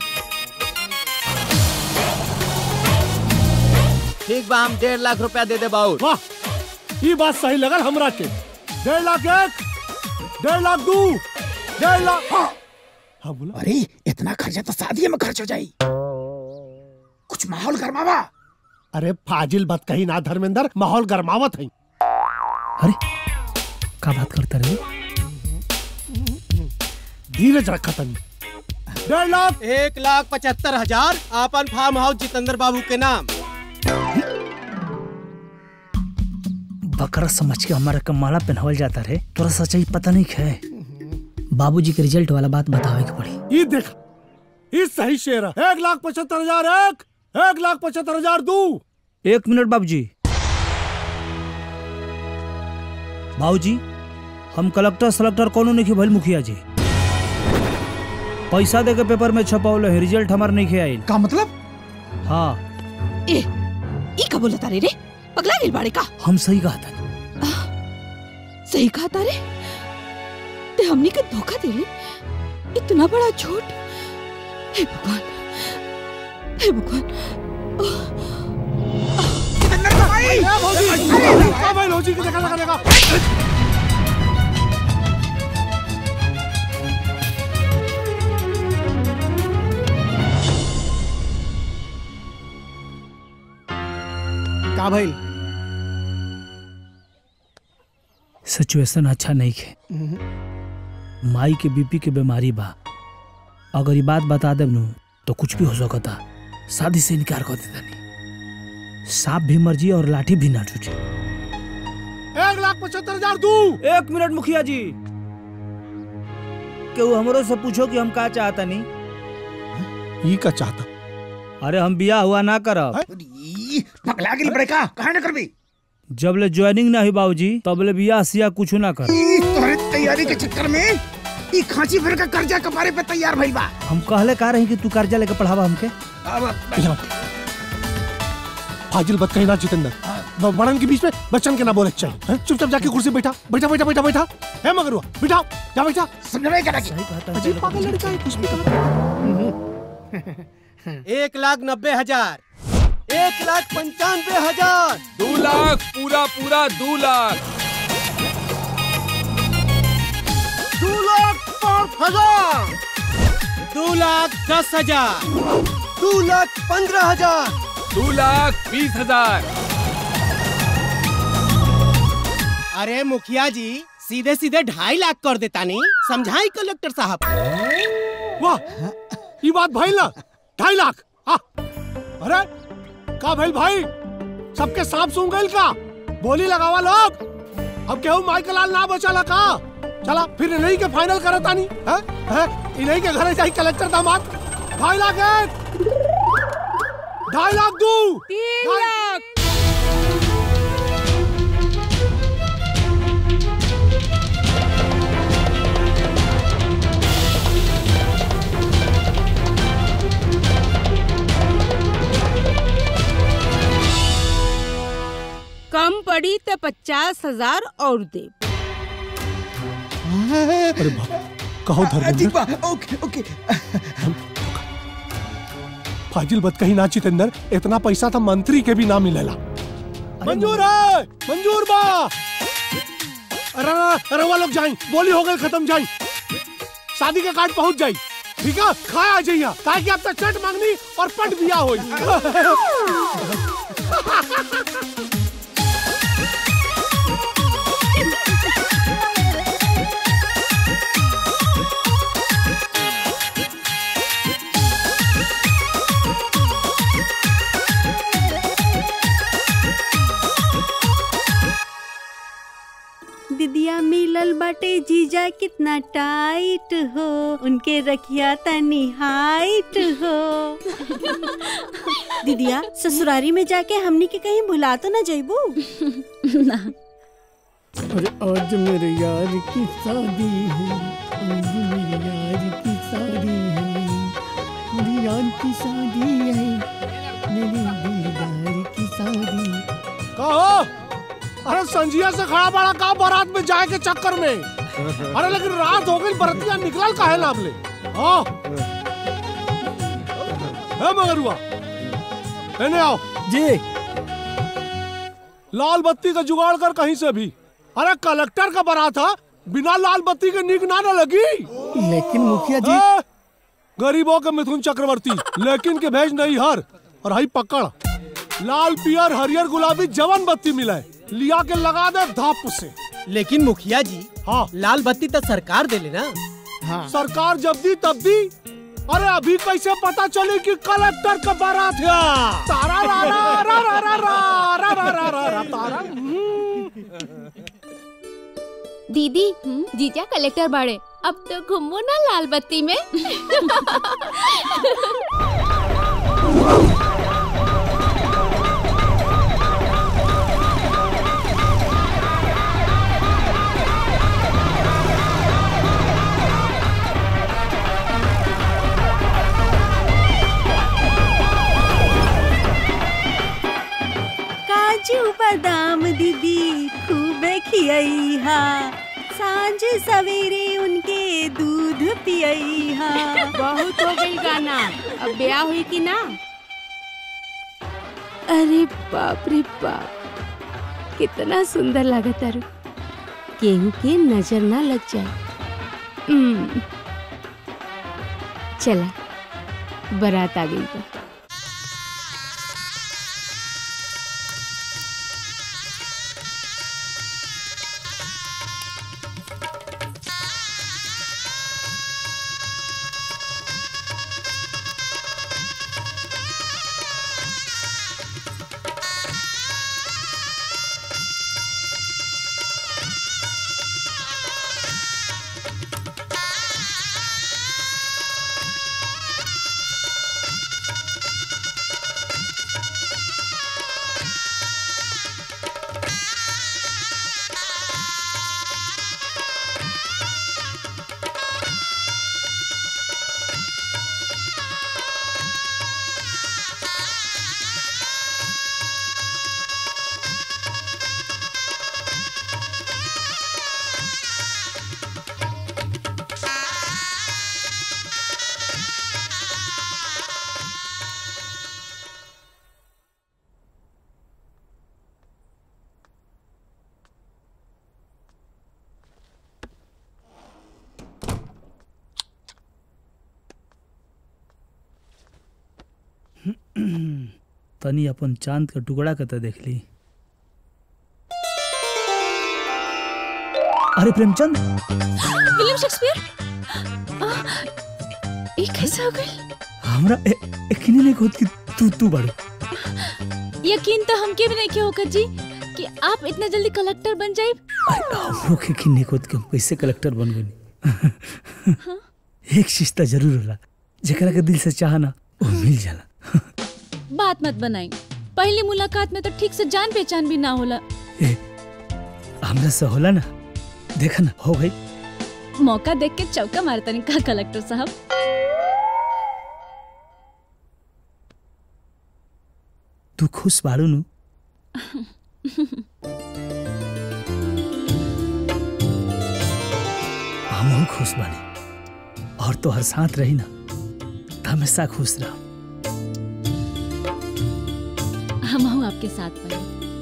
ठीक बा, हम डेढ़ लाख रुपया दे दे बाबू। वाह, ये बात सही लगल हमरा के। डेढ़ लाख एक, डेढ़ लाख दो, डेढ़ लाख। हाँ। हाँ बोला। अरे इतना खर्चा तो शादी में खर्च हो जाई, कुछ माहौल गरमावा। अरे फाजिल बात कही ना धर्मेंद्र, माहौल गरमावत है। अरे का बात करते रहे? धीरज रखा तनी। डेढ़ लाख एक लाख पचहत्तर हजार आपन फार्म हाउस जितेंद्र बाबू के नाम। बकरा समझ के हमारा कमाला पहनावल जाता रहे, तोरा सच्चाई पता नहीं है। बाबूजी के रिजल्ट वाला बात बतावे के पड़ी। ये देख, ये सही शेर है। एक लाख पचहत्तर हजार एक, एक लाख पचहत्तर हजार दो। एक मिनट बाबूजी। बाबूजी, हम कलेक्टर सलेक्टर कोनो नहीं भइल मुखिया जी। पैसा दे के पेपर में छपावल है, रिजल्ट हमार नहीं आइल। का मतलब? हाँ। ए, ई का बोलता रे रे? पगला गेल बाड़े का? हम सही कहा था। सही कहा था रे? ते हमनी के धोखा देले, इतना बड़ा झूठ। हे भगवान, हे भगवान। लॉजिक देखा लगा देखा। का भाई? सिचुएशन अच्छा नहीं है। माई के बीपी के बीमारी बा, अगर ये बात बता दे नु तो कुछ भी हो सकता। शादी से इनकार कर देता नहीं। सांप भी मर जी और लाठी भी ना टूटे। एक लाख पचहत्तर हजार दू। एक मिनट मुखिया जी, क्यों हमरो से पूछो कि हम का चाहता नहीं। ये का चाहता? अरे हम बिया हुआ ना करब। पगला गेल बड़े का, काहे ना करबी? जब ले ज्वाइनिंग ना हुई बाबूजी, तब ले बिया सिया कुछ ना कर। तोरे तैयारी के चक्कर में ई खांची भर का कर्जा कपारे पे तैयार भइल बा। हम कहले का रही कि तू कर्जा लेके पढ़ावा हमके। फाजिल बात कही ना जितेंद्र, बड़न के बीच में बच्चन के ना बोले चाहिए। चुपचाप जाके कुर्सी बैठा बैठा बैठा बैठा बैठा है मगर बैठाओ, जा बैठा। समझ करा अजीब पागल लड़का है, कुछ भी कहा। एक लाख नब्बे हजार, एक लाख पंचानवे हजार, दो लाख पूरा पूरा दो लाख, दो लाख पाँच हजार, दो लाख दस हजार, दो लाख पंद्रह हजार, दो लाख बीस हजार। अरे मुखिया जी, सीधे सीधे ढाई लाख कर देता नहीं, समझाई कलेक्टर साहब। वाह, ये बात भाई ना ढाई लाख। हाँ। अरे का भाई भाई, सबके सांप सूंघ गइल का? बोली लगावा लोग। अब केहू माइकल लाल ना बचाला का? चला फिर इन्हीं के फाइनल करता नहीं है, है? इन्हीं के घर जाई कलेक्टर दामाद। ढाई लाख एक, ढाई लाख दो, तीन लाख। पड़ी तो पचास हजार और दे। अरे बाप, कहो धर्मेंद्र। ओके ओके। फाजिल बात कही ना जितेंद्र, इतना पैसा था मंत्री के भी ना मिलेला। मंजूर है, मंजूर बा। अरे अरे वो लोग जाएं, बोली हो गई खत्म जाएं, शादी का कार्ड पहुंच जाए, ठीक है? खाए आ जाइए, कहा कि अब तक चट मांगनी और पट बिया होई। दिदिया मिलल बाटे जीजा कितना टाइट हो, उनके रखिया तनी हाइट हो। दिदिया ससुरारी में जाके हमनी के कहीं भुला तो ना जाइबू? ना। अरे आज मेरे यार की शादी है, आज मेरे यार की शादी है, मेरी यार की शादी है, मेरे दिलदार की शादी। कहो, अरे संजिया से खड़ा बड़ा का बारात में जाए के चक्कर में। अरे लेकिन रात हो गई, बरतिया निकलल काहे ना आपले? हाँ है मगरुआ, लेने आओ जी। लाल बत्ती का जुगाड़ कर कहीं से भी। अरे कलेक्टर का बारात है, बिना लाल बत्ती के नीक ना न लगी। लेकिन मुखिया जी, गरीबों के मिथुन चक्रवर्ती, लेकिन के भेज नहीं हर। और हई पकड़, लाल पियर हरियर गुलाबी जवन बत्ती मिला है, लिया के लगा दे धाप से। लेकिन मुखिया जी, हाँ लाल बत्ती तो सरकार दे लेना। हाँ। सरकार जब दी तब दी। अरे अभी कैसे पता चली कि कलेक्टर का बारात है? तारा रा रा रा रा रा रा रा रा रा रा रा तारा। दीदी, जीजा कलेक्टर बाड़े, अब तो घूमो ना लाल बत्ती में। काजू बादाम दीदी खूबे खियैहा, सांझ सवेरे उनके दूध पियैहा। बहुत हो गई गाना, अब ब्याह हुई कि ना? अरे बाप रे बाप, कितना सुंदर लगता रू, केहू के नजर ना लग जाए। हम्म, चला बारात आ गई बा। तनी अपन चांद का टुकड़ा कत देख ली। अरे प्रेमचंद, विलियम शेक्सपियर, ये कैसे हो गई? हमरा यकीन नहीं होत कि तू तू बड़। यकीन तो हमके भी नहीं किया होगा जी कि आप इतना जल्दी कलेक्टर बन जाए। अरे हमरो के यकीन नहीं होत कि हम कैसे कलेक्टर बन गए। हाँ? एक चीज तो जरूर होला, जेकरा के दिल से चाहना वो मिल जाला। बात मत बनाई, पहली मुलाकात में तो ठीक से जान पहचान भी ना होला। ए, हमरा से होला ना, देखा ना हो गई। मौका देख के चौका मारता नहीं का कलेक्टर साहब। तू खुश बाड़ू नु? हम खुश बने और तो हर साथ रही ना तो हमेशा खुश रहो। हम हूँ आपके साथ बने।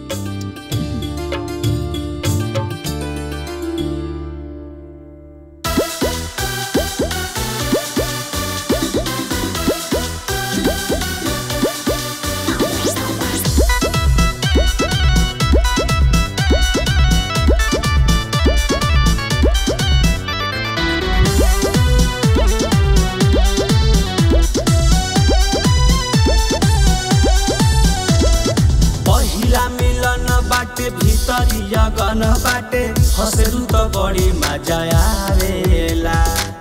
भीतरिया गन बाटे हसरू तो बड़ी मजा आवेला।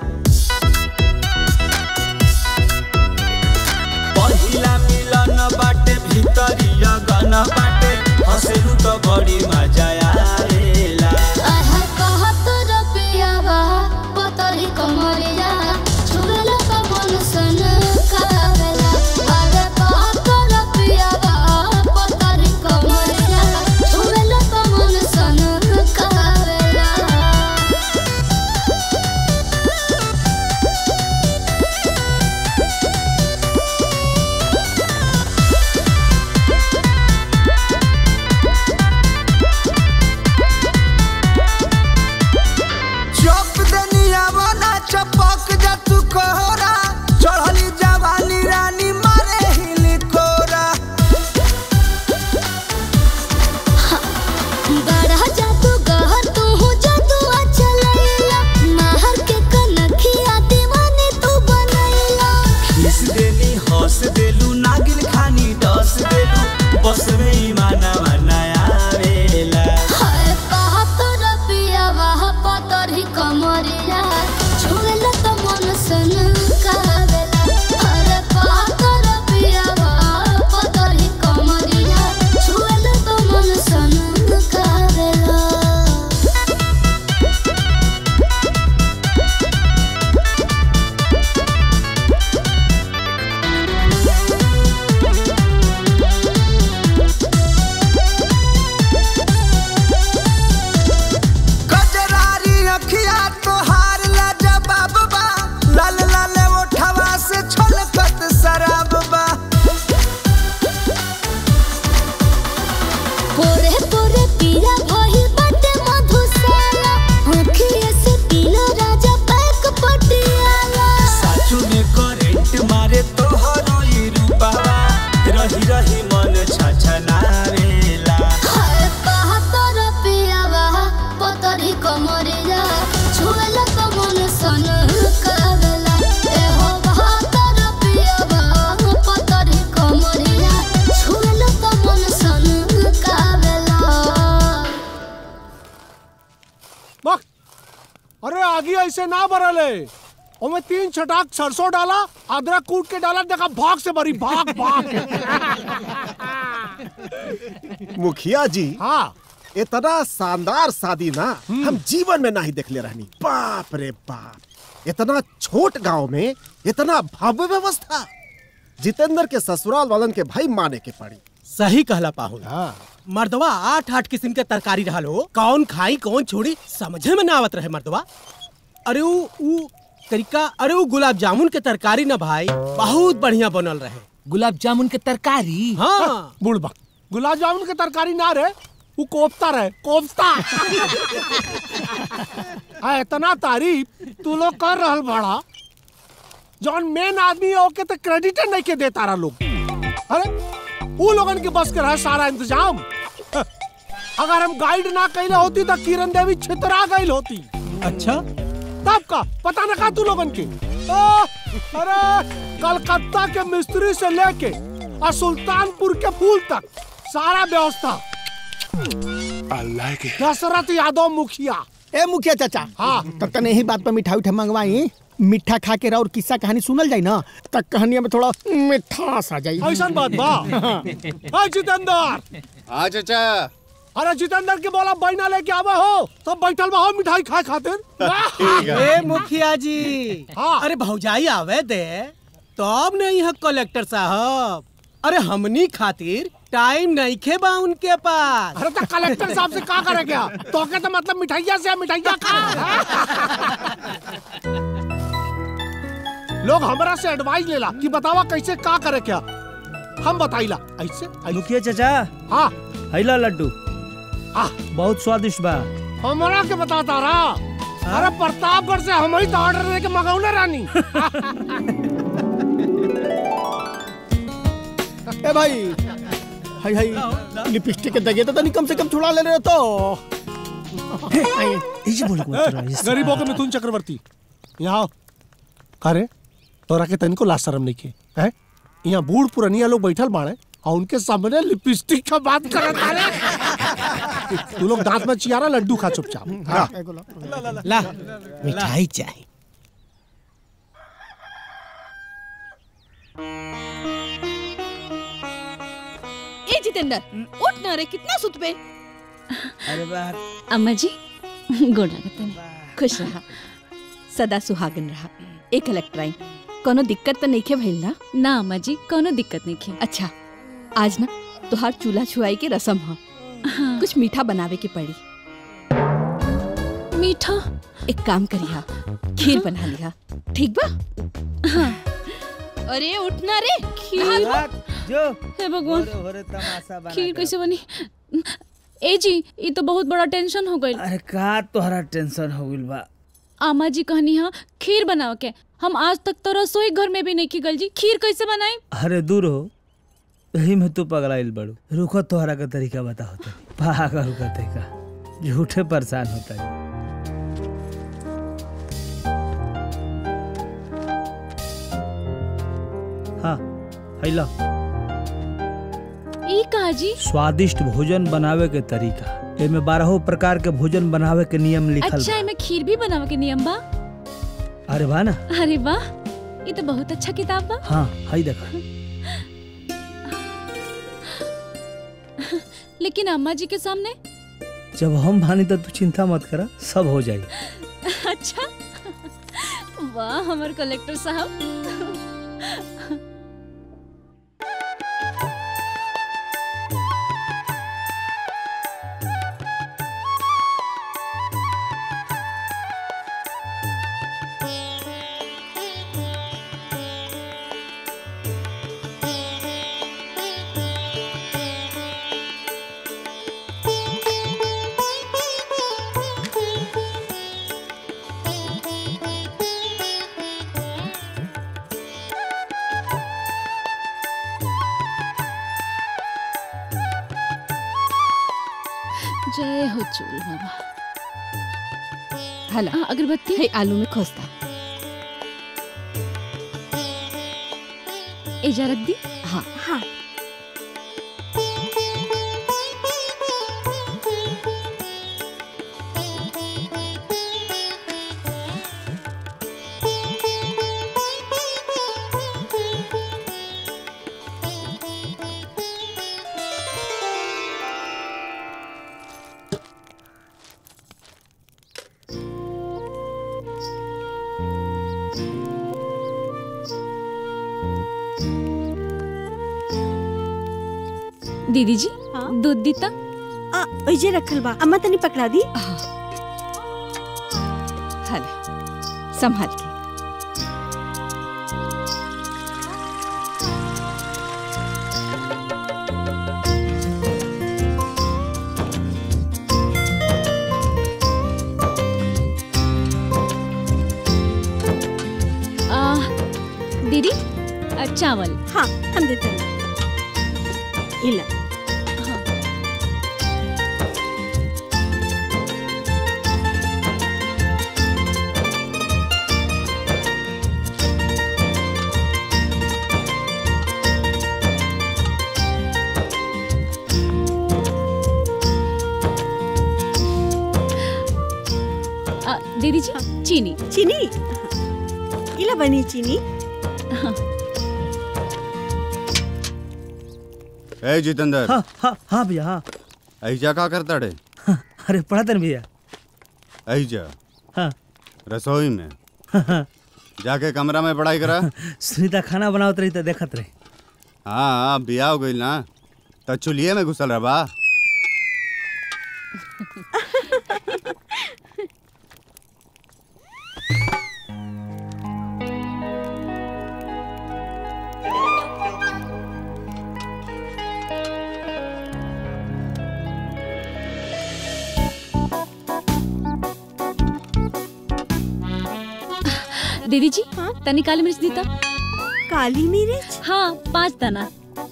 पहिला मिलन बाटे भीतरिया गन बाटे हसरू तो बड़ी मजा आवेला। आहा कहत रपियावा पतरी कमरिया छुरल पवन सन कावेला। अरे कहत रपियावा पतरी कमरिया छुरल पवन सन कावेला। चप दनिया बना चपक जा तू कोहरा चढ़ली जवानी रानी मारे हिली कोरा। बड़ा जादू गहर तू हूँ जादू चलैला महर के कनखिया दीवानी तू बनैला। खिस देनी हंस देलू नागिन खानी डस देलू बस में ईमाना मनाया वेला। हाय कहत रपियावा पतरी कमरिया छुरल तो मन सन कावेला। अरे कहत रपियावा पतरी कमरिया छुरल तो मन सन कावेला। कजरारी अखिया तोहार लाजवाब बा लाल लाल ओठवा से छलकत शराब बा। पोरे पोरे पीला भइल बाटे मधुशाला आँखिए से पीला राजा पैक पटियाला। साचू में करेंट मारे तोहरो ई रूपावा रही रही मन छछनावेला। हाय कहत रपियावा पतरी कमरिया छुरल तो मन सन कावेला। ए हो कहत रपियावा पतरी कमरिया छुरल तो मन सन कावेला। बक अरे आगे ऐसे ना बरले ओमे तीन छटाक सरसों डाला अदरक कूट के डाला देखा भाग से भरी भाग भाग। मुखिया जी हाँ इतना शानदार शादी ना हम जीवन में नहीं देखले रहनी। बाप रे बाप इतना छोट गांव में इतना भव्य व्यवस्था। जितेंद्र के ससुराल वालन के भाई माने के पड़ी। सही कहला पाहुल। मर्दवा आठ आठ किस्म के तरकारी रहल हो कौन खाई कौन छोड़ी समझे में ना आवत रहे मर्दवा। अरे उ उ तरीका अरे वो गुलाब जामुन के तरकारी ना भाई बहुत बढ़िया बनल रहे। गुलाब जामुन के तरकारी हाँ बुढ़बा गुलाब जामुन के तरकारी ना रे वो कोफ्ता रहे कोफ्ता। आ, इतना तारीफ तू लोग कर रहल बड़ा जौन मेन आदमी हो के तो क्रेडिट नहीं के देता रहा लोग। अरे वो लोगन के बस के रहा सारा इंतजाम। अगर हम गाइड ना कैले होती तो किरण देवी छितरा गई होती। अच्छा तब का पता न का तू लोगन के। आ, अरे कलकत्ता के मिस्त्री से लेके और सुल्तानपुर के फूल तक सारा व्यवस्था दशरथ यादव मुखिया। ए मुखिया चाचा हाँ तब तक यही बात पर मिठाई उठा मंगवाई मिठा खा के और किस्सा कहानी सुनल जाए ना तब कहानिया में थोड़ा मिठास आ जाए। ऐसा बात बा। हाँ जितेंद्र हाँ चाचा। अरे जितेंद्र के बोला बैना लेके आवा हो तो बैठल बा मिठाई खाए खातिर। ए मुखिया जी हाँ अरे भौजाई आवे दे तब नहीं है कलेक्टर साहब। अरे हमनी खातिर टाइम नहीं खे बा उनके पास। अरे तो कलेक्टर साहब से का करे क्या? तो के तो मतलब मिठाइया से मिठाइया खा। लोग हमरा से एडवाइस लेला कि बतावा कैसे का करे क्या। हम बताइला ऐसे। मुखिया चाचा। हाँ। हैला लड्डू। आ बहुत स्वादिष्ट बा। हमरा के बताता रहा। अरे प्रतापगढ़ से हम ही तो ऑर्डर लेके मंगौले रानी। ए भाई हाय हाय लिपस्टिक के दगे तो तनी कम से कम छुड़ा ले रहे तो। इजी बोल गरीबों के मिथुन चक्रवर्ती यहाँ अरे तोरा के तनिको लाज शर्म नहीं के हैं? यहाँ बूढ़ पुरनिया लोग बैठल बाड़े और उनके सामने लिपस्टिक का बात करत अरे तू लोग दांत में चियारा लड्डू खा चुपचाप। हाँ। ला मिठाई चाहिए। ए जितेंद्र उठ ना रे, कितना सुत पे। अरे वाह अम्मा जी गोड़ लगत नहीं, खुश रहा, सदा सुहागन रहा। एक इलेक्ट्राइन कोनो दिक्कत तो नहीं खे भइल ना? ना अम्मा जी कोनो दिक्कत नहीं खे। अच्छा आज ना तुहार चूल्हा छुआई के रस्म है। हाँ। कुछ मीठा बनावे के पड़ी। मीठा? एक काम करिया खीर हाँ। बना लिया ठीक बा? हाँ। अरे उठना रे खीर जो हे भगवान खीर कैसे बनी? ए जी ये तो बहुत बड़ा टेंशन हो गई। अरे का तोहरा टेंशन हो गइल बा? आमा जी कहनी हा खीर बनाओ के, हम आज तक तो रसोई घर में भी नहीं की गल जी, खीर कैसे बनाई? अरे दूर हो, यही में तू पगलाइल बड़ू। रुको तोहरा का तरीका बता होता पागल कहते का झूठे परेशान होता है। हाँ हैला ई का जी स्वादिष्ट भोजन बनावे के तरीका। एमे बारह प्रकार के भोजन बनावे के नियम लिखल। अच्छा एमे खीर भी बनावे के नियम बा? अरे वाह ना। अरे वाह ये तो बहुत अच्छा किताब बा। हाँ हाई देखा। लेकिन अम्मा जी के सामने जब हम भानी तो तू चिंता मत करा, सब हो जाए। अच्छा वाह हमारे कलेक्टर साहब। जय हो चूल बाबा। हला हाँ, अगरबत्ती है आलू में खोसता। एजा रख दी। हाँ हाँ दीदी जी हाँ? दूध दी ता ओइजे रखल बा, अम्मा तनी पकड़ा दी। हला संभाल के। आ, दीदी चावल। हाँ हम देते हैं। इला दीदी जी चीनी। चीनी इला बनी चीनी। हाँ। ए जितेंद्र। हाँ हाँ हाँ भैया हाँ। ऐजा का करता रे? हाँ, अरे पढ़ा भैया। ऐजा हाँ रसोई में हाँ। जाके कमरा में पढ़ाई करा। सुनीता खाना बनावत रही तो देखत रही। हाँ बिया हो गई ना तो चुलिये में घुसल रहा बा। दीदी जी हाँ? तनी काली मिर्च दी तो। काली मिर्च? हाँ पाँच दाना।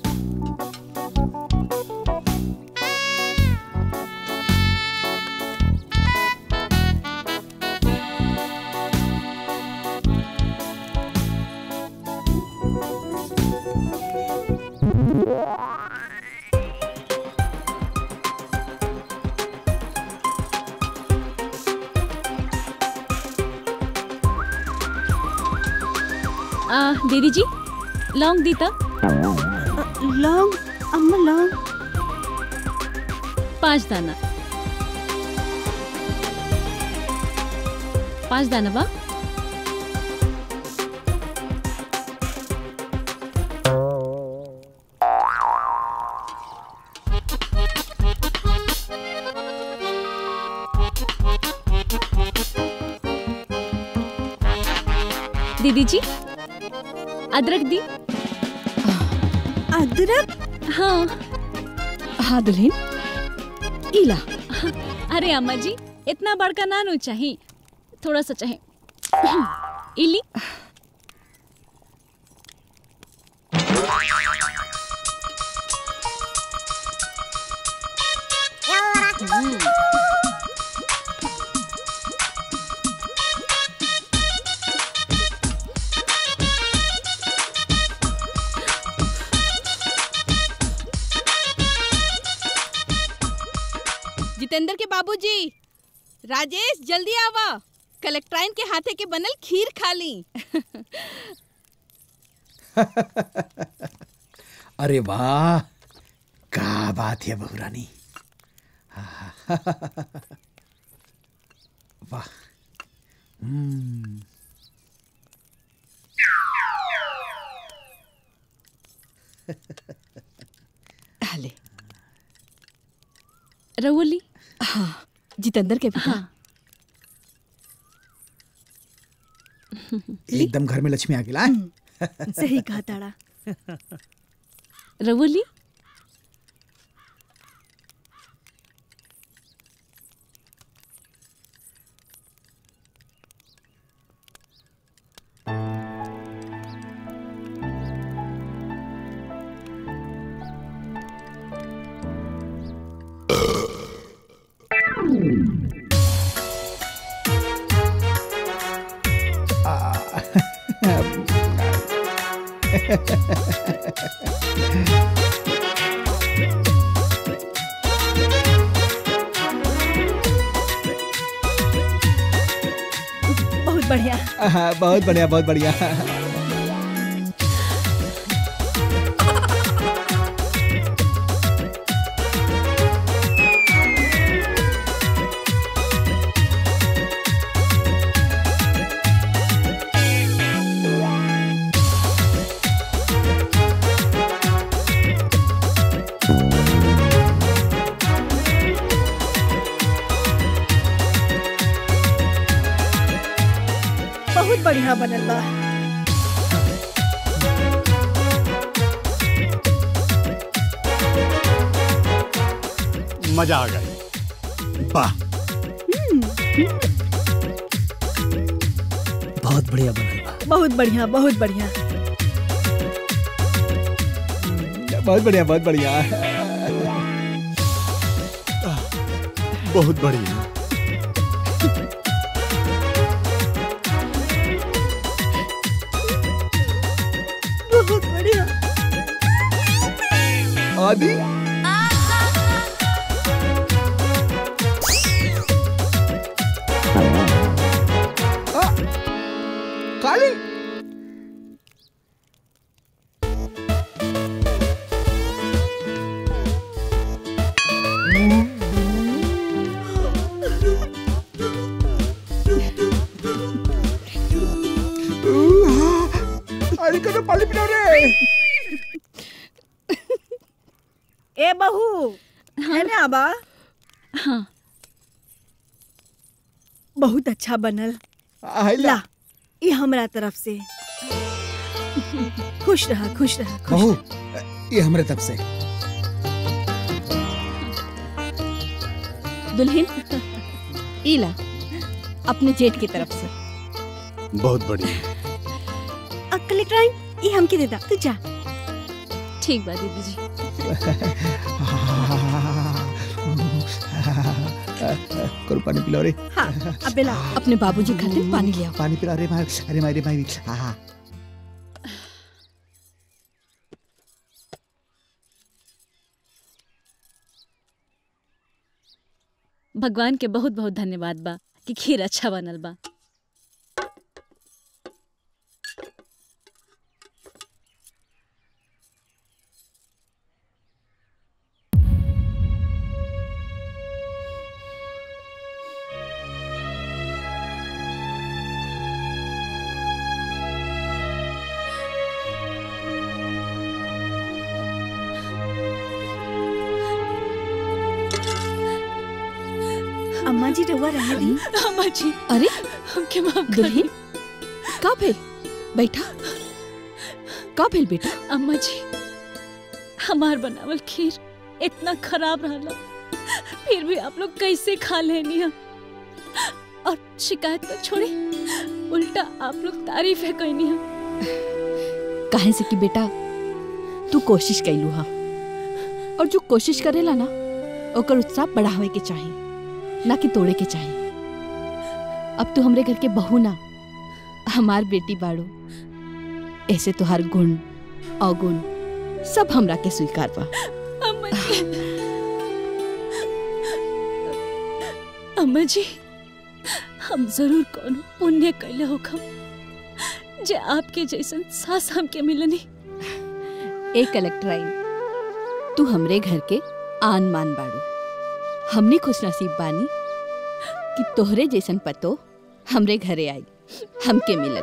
आ, दीदी जी लौंग दी तो। लौंग? अम्मा लौंग पाँच दाना। पाँच दाना बा। दीदी जी अदरक दी। अदरक? हाँ हाँ दुल्हन इला। अरे अम्मा जी इतना बड़का नानू चाहिए, थोड़ा सा चाहे। इली। जितेंद्र के बाबूजी, राजेश जल्दी आवा, कलेक्ट्राइन के हाथे के बनल खीर खा ली। अरे वाह, क्या बात है बहुरानी। वाह। हम्म। हले रवली। हाँ जितेंद्र के पिता। हाँ। एकदम घर में लक्ष्मी आ गिला। सही कहा ताड़ा। रवली। बहुत बढ़िया। हाँ, बहुत बढ़िया बहुत बढ़िया। बहुत बढ़िया बनल बा। मजा आ गई। वाह, बहुत बढ़िया बनल बा। बहुत बढ़िया बहुत बढ़िया। बहुत बढ़िया बहुत बढ़िया। बहुत बढ़िया। बहुत बढ़िया। आदि काली अरे कदम पाली पिला रे। ए बहू है ना आबा? हाँ बहुत अच्छा बनल। आइला। ला ये हमरा तरफ से। खुश रहा खुश रहा खुश बहू रहा। ये हमरे तरफ से। दुल्हन इला अपने जेठ की तरफ से। बहुत बढ़िया। अक्कल ट्राई ये हमके दे दा, तू जा। ठीक बा दीदी जी। करो पानी पिलाओ रे। हाँ अब बेला अपने बाबूजी खातिर पानी ले आओ। पानी पिलाओ रे भाई। अरे मारे भाई। हाँ भगवान के बहुत बहुत धन्यवाद बा कि खीर अच्छा बनल बा। अम्मा जी रवा रहने दी। अम्मा जी अरे हमके माफ कर दुल्हन का भेल बैठा का भेल बेटा। अम्मा जी हमार बनावल खीर इतना खराब रहला फिर भी आप लोग कैसे खा लेनी है। और शिकायत तो छोड़ी उल्टा आप लोग तारीफ है कहनी है। काहे से कि बेटा तू कोशिश कैलू हा और जो कोशिश करेला ना ओकर उत्साह बढ़ावे के चाहिए ना कि तोड़े के चाहिए। अब तू हमरे घर के बहू ना हमार बेटी बाड़ो ऐसे तुहार गुण अवगुण सब हमरा के स्वीकार बा। अम्मा जी अम्मा जी हम जरूर कोनो पुण्य कैले होखम जे आपके जैसन सास हमके मिलनी। ए कलेक्टराइन तू हमरे घर के आन मान बाड़ो। हमनी खुश नसीब बानी कि तोहरे जैसन पतो हमरे घरे आई हमके मिलल।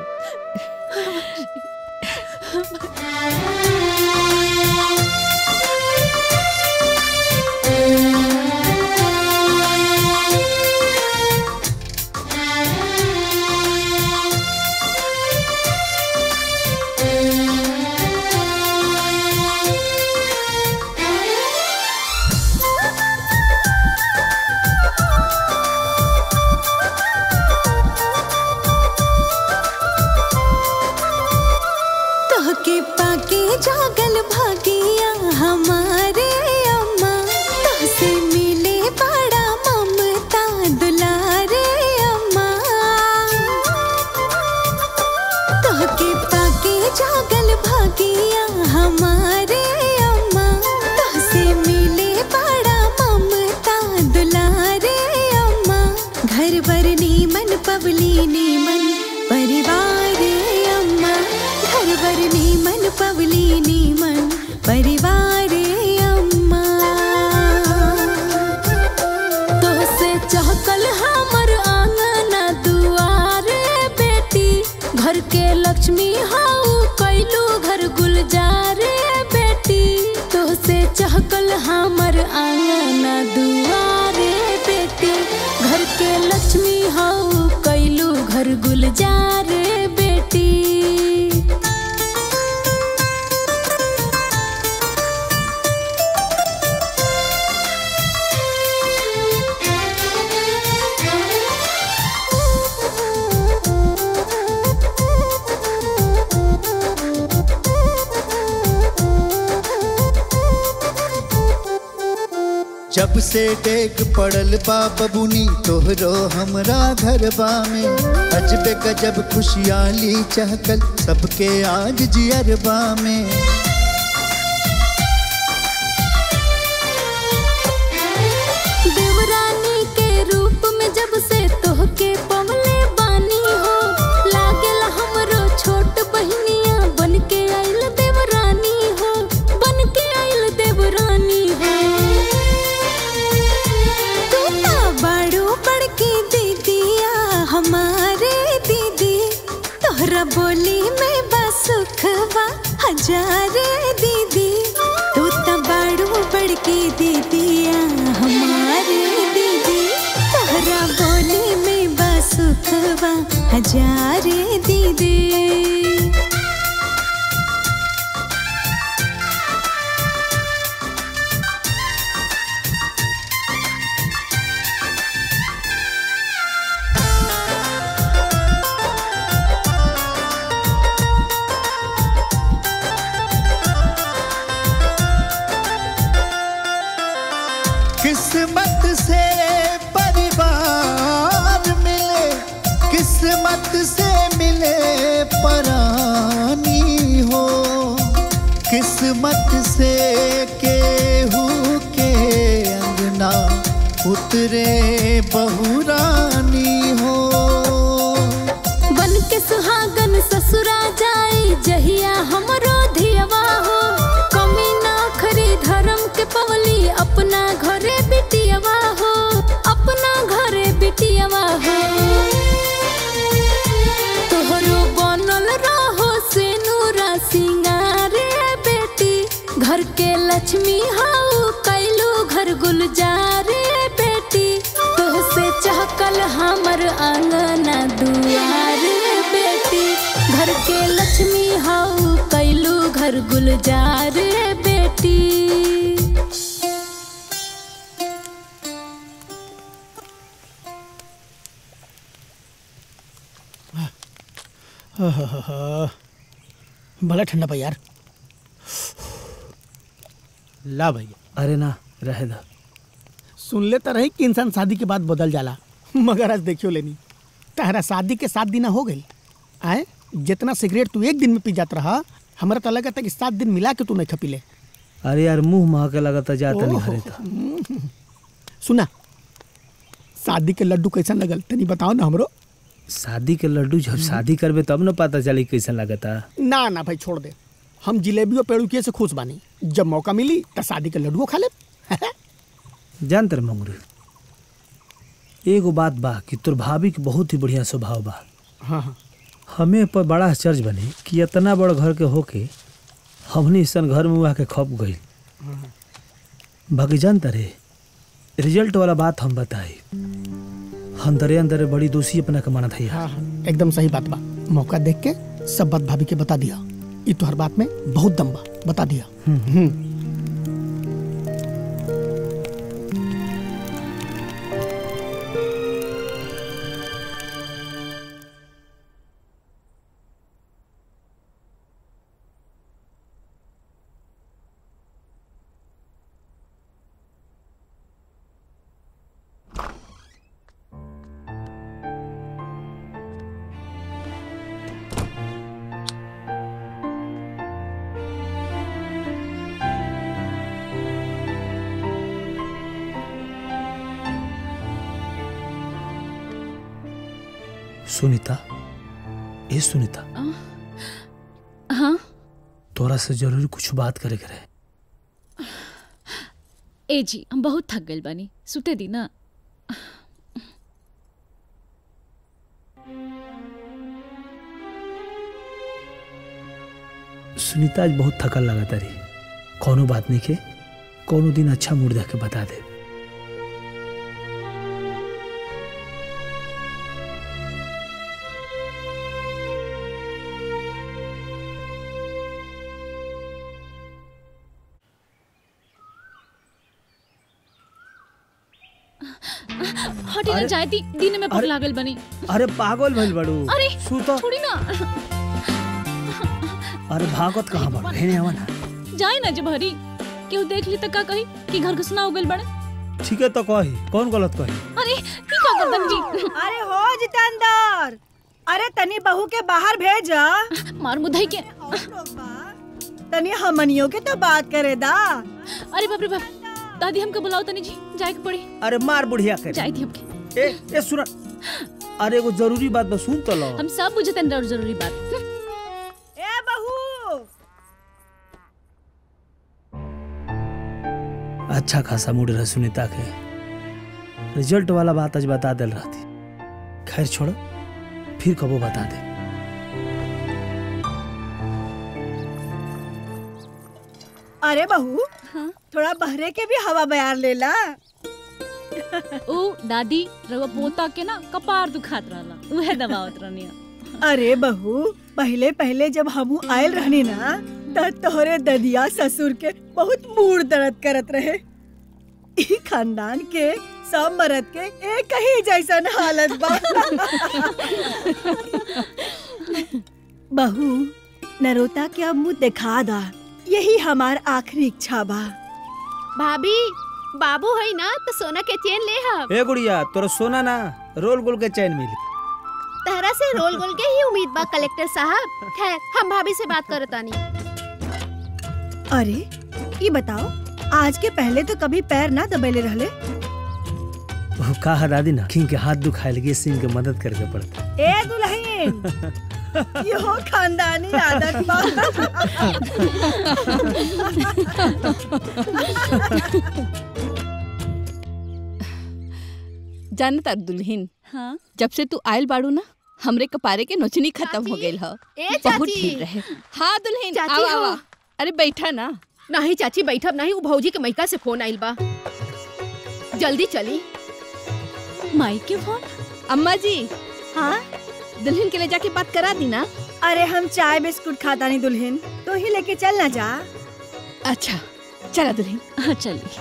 जागल भागिया हमारे अम्मा तुझसे मिले बड़ा ममता दुलारे अम्मा। तोहके पाके जागल भागिया हमारे अम्मा तुझसे मिले बड़ा ममता दुलारे अम्मा। घर बर नीमन पवली नीमन परिवार अम्मा। घर बर नीमन पवली नीमन परिवार अम्मा। तो से चहकल हमर आंगना दुआरे बेटी। घर के लक्ष्मी हाउ कैलू घर गुलजारे बेटी। तो से चहकल हमर आंगना दुआरे बेटी। घर के लक्ष्मी हाउ कैलू घर गुलजारे बेटी। जब से डेग पड़ल बा बबुनी तोहरो हमरा घरबा में। अजबे गजब खुशहाली चहकल सबके आज जियरबा में। देवरानी के रूप में जब से तोहके पवले बानी हो। लागेल हमरो छोट बहनिया बन के आइल देवरानी हो। बन के आइल देवरानी हो। हमारे दीदी तोहरा बोली में बसुखवा हजारे हिम्मत से केहू के अंगना उतरे बहुरानी हो। बन के सुहागन ससुरा जाए जहिया हमरो धियवा हो। कमी ना खरी धर्म के पवली अपना घरे बिटियवा हो, अपना घरे बिटियवा हो। तोहरो बनल रहो से नूरा सिंगारे बेटी, घर के लक्ष्मी हाउ कैलू घर गुलजारे बेटी। तोहसे चहकल हमर आंगना दुआरे बेटी, घर के लक्ष्मी हाउ कैलू घर गुलजारे बेटी। बड़ा ठंडा पा यार। ला भैया। अरे ना रहे दा। सुन लेता रही कि इंसान शादी के बाद बदल जाला, मगर आज देखियो लेनी तहरा शादी के सात दिन हो गई। आए जितना सिगरेट तू एक दिन में पी जात रहा, हमारा तो लगा था कि सात दिन मिला के तू नहीं खपी ले। अरे यार मुंह महके लगा था जाता नहीं घरे था। सुना, शादी के लड्डू कैसा लगल तनी बताओ ना हमरो। शादी के लड्डू जब शादी करबे तब न पता चली कैसा लगता। ना ना भाई छोड़ दे, हम जिलेबियों पेड़ुकिए से खुश बानी। जब मौका मिली तो शादी के लड्डुओ खा ले। जानते रहे मंगरू, एगो बात बा कि तोर भाभी के बहुत ही बढ़िया स्वभाव बा। हाँ हाँ। हमें पर बड़ा आश्चर्य बने कि इतना बड़ा घर के होके हमने सन घर में आके खप गई। बाकी जानता रहे रिजल्ट वाला बात हम बताई, अंदरे अंदरे बड़ी दोषी अपना के माना था। हाँ हाँ एकदम सही बात बा। मौका देख के सब बात भाभी के बता दिया। ये तो हर बात में बहुत दम बा, बता दिया। हम्म सुनीता, ए सुनीता। हाँ तोरा से जरूर कुछ बात करे करे। ए जी हम बहुत थक गए बानी, सुते दी ना। सुनीता आज बहुत थकल लगा तारी। कोनो बात नहीं के, कोनो दिन अच्छा मूड देख के बता दे। हटी ना जाए दी, दिन में भूख लागल बनी। अरे पागल भइल बड़ू। अरे सुतो। छोड़ी ना। अरे भागत कहाँ बड़ हेने आवा ना। जाए ना जब हरी केहू देख ली तो का कही कि घर घुसना हो गइल बड़े। ठीक है तो कही, कौन गलत कही? अरे की का करदन जी। अरे हो जितेंद्र, अरे तनी बहू के बाहर भेज। मार मुधई के। तनी हमनियों के तो बात करे दा। अरे बाप रे बाप, दादी हमको बुलाओ तनी जी, जाए के पड़ी। अरे मार बुढ़िया के। जाए थी हमके। ए ए सुन, अरे एगो जरूरी बात बस सुन तो लो। हम सब बुझते हैं और जरूरी बात। ए बहू। अच्छा खासा मूड रहा सुनीता के। रिजल्ट वाला बात आज बता दिल रही। खैर छोड़ो, फिर कबो बता दे। अरे बहू, हाँ? थोड़ा बहरे के भी हवा बयार ले ला। ओ दादी रवा पोता के ना कपार दुखात रहला, उहे दबावत रहनी। अरे बहू, पहले पहले जब हमू आयल रहनी ना त तोहरे ददिया ससुर के बहुत मूड दर्द करत रहे। ई खानदान के सब मर्द के एक ही जैसन हालत बा। बहू, नरोता के अब मुँह दिखा दा, यही हमार आखिरी इच्छा बा। भाभी, बाबू है ना तो सोना के चेन ले हम। ए गुड़िया, तोरा सोना ना रोल गोल के चैन मिली। तहरा से रोल गोल के ही उम्मीद बा कलेक्टर साहब। खैर हम भाभी से बात करतानी। अरे ये बताओ, आज के पहले तो कभी पैर ना दबेले रहले। वो कहा दादी ना किंग के हाथ दुखाए लगे सिंह के मदद करके पड़ता। ए दुल्हन, यो खानदानी आदत बा। जानता दुल्हन, हाँ? जब से तू आयल बाड़ू ना हमरे कपारे के नोचनी खत्म हो गई है। ए बहुत चाची। भीड़ रहे। हाँ दुल्हन, चाची, आवा हाँ। आवा। अरे बैठा ना। नहीं चाची बैठब नहीं, वो भौजी के मैका से फोन आइल बा, जल्दी चली। माई के फोन? अम्मा जी। हाँ दुल्हन के ले जाके बात करा दी ना। अरे हम चाय बिस्कुट खाता नहीं दुल्हन, तो ही लेके चल ना जा। अच्छा चला दुल्हन। हाँ चलिए।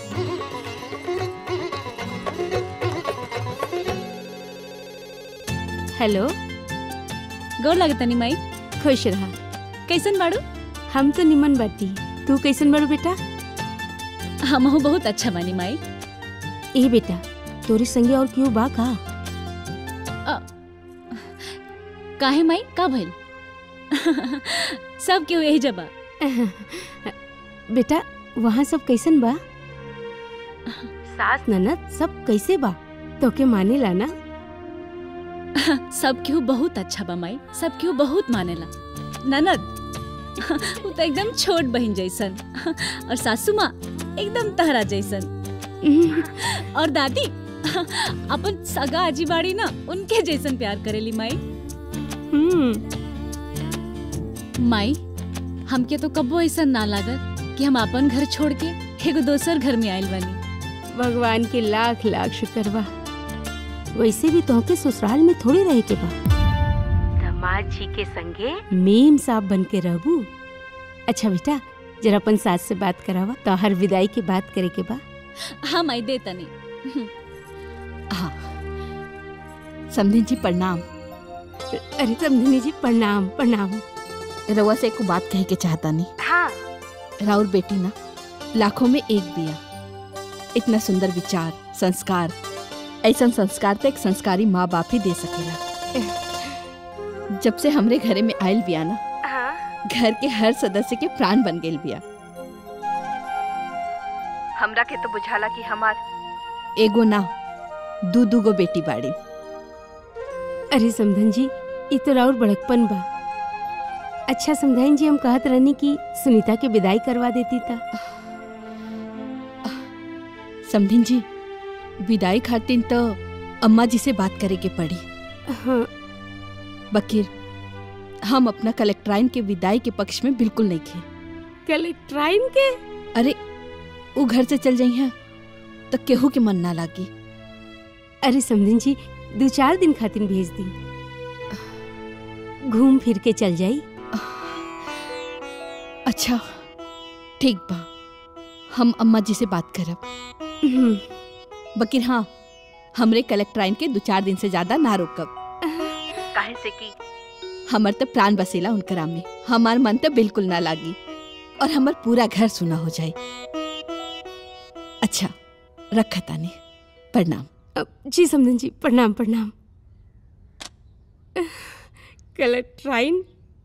हेलो, गोर लगतनी माई। खुश रहा। कैसन बाड़ू? हम तो निमन बाटी, तू कैसन बाड़ू बेटा? हमहू बहुत अच्छा बानी माई। ए बेटा, तोरी संगे और क्यों बा का? काहे माई, का भइल? सब क्यों यही जबा? बेटा वहाँ सब कैसन बा? सास ननद सब कैसे बा? तो के माने ला ना? सब क्यों बहुत अच्छा बा माई, सब क्यों बहुत मानेला। ननद वो तो एकदम छोट बहन जैसन, और सासू माँ एकदम तहरा जैसन, और दादी अपन सगा आजी बाड़ी ना उनके जैसन प्यार करेली माई। माई हमके तो कब्बो ऐसा ना लागल कि हम अपन घर छोड़ के एगो दोसर घर में आयल बानी। भगवान के लाख लाख शुक्र बा। वैसे भी तोहके ससुराल में थोड़ी रहे के बा, दामाद जी के संगे मेम साहब बन के रहबू। अच्छा बेटा, जरा अपन सास से बात करावा, तो हर विदाई की बात करे के बा। हाँ माई दे तनी। हाँ समधी जी प्रणाम। अरे समधी जी प्रणाम प्रणाम। रउआ से एक बात कहे के चाहता नहीं। हाँ। राउर बेटी ना लाखों में एक बिया, इतना सुंदर विचार संस्कार, ऐसा संस्कार तो एक संस्कारी माँ बाप ही दे सकेला। जब से हमरे घरे में आयल बिया ना, घर के हर सदस्य के प्राण बन गेल बिया। हमरा के तो बुझाला कि हमार एगो ना दू दू गो बेटी बाड़ी। अरे समधन जी, ये तो राउर बड़कपन बा। अच्छा समधन जी, हम कहत रहनी कि सुनीता के विदाई करवा देती था। समधिन जी, विदाई खातिर तो अम्मा जी से बात करे के पड़ी। हाँ। बकीर हम अपना कलेक्ट्राइन के विदाई के पक्ष में बिल्कुल नहीं थे। कलेक्ट्राइन के? अरे वो घर से चल जाई है तो केहू के मन ना लागी। अरे समधिन जी, दो चार दिन खातिर भेज दी, घूम फिर के चल जाई। अच्छा ठीक बा, हम अम्मा जी से बात करब। बकीर हाँ, हमरे कलेक्ट्राइन के दो चार दिन से ज्यादा ना रोकब, काहे से कि हमर तो प्राण बसेला उनकरा में। हमार मन तो बिल्कुल ना लागी और हमर पूरा घर सुना हो जाए। अच्छा रखा तानी, प्रणाम। जी समधन जी, प्रणाम प्रणाम। कलेक्ट्राइन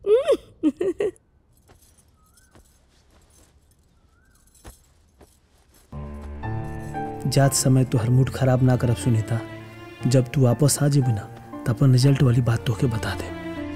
जात समय तो हर मूड खराब ना करब सुनीता। जब तू वापस आ जेबी ना तब अपन रिजल्ट वाली बात तोके बता दे।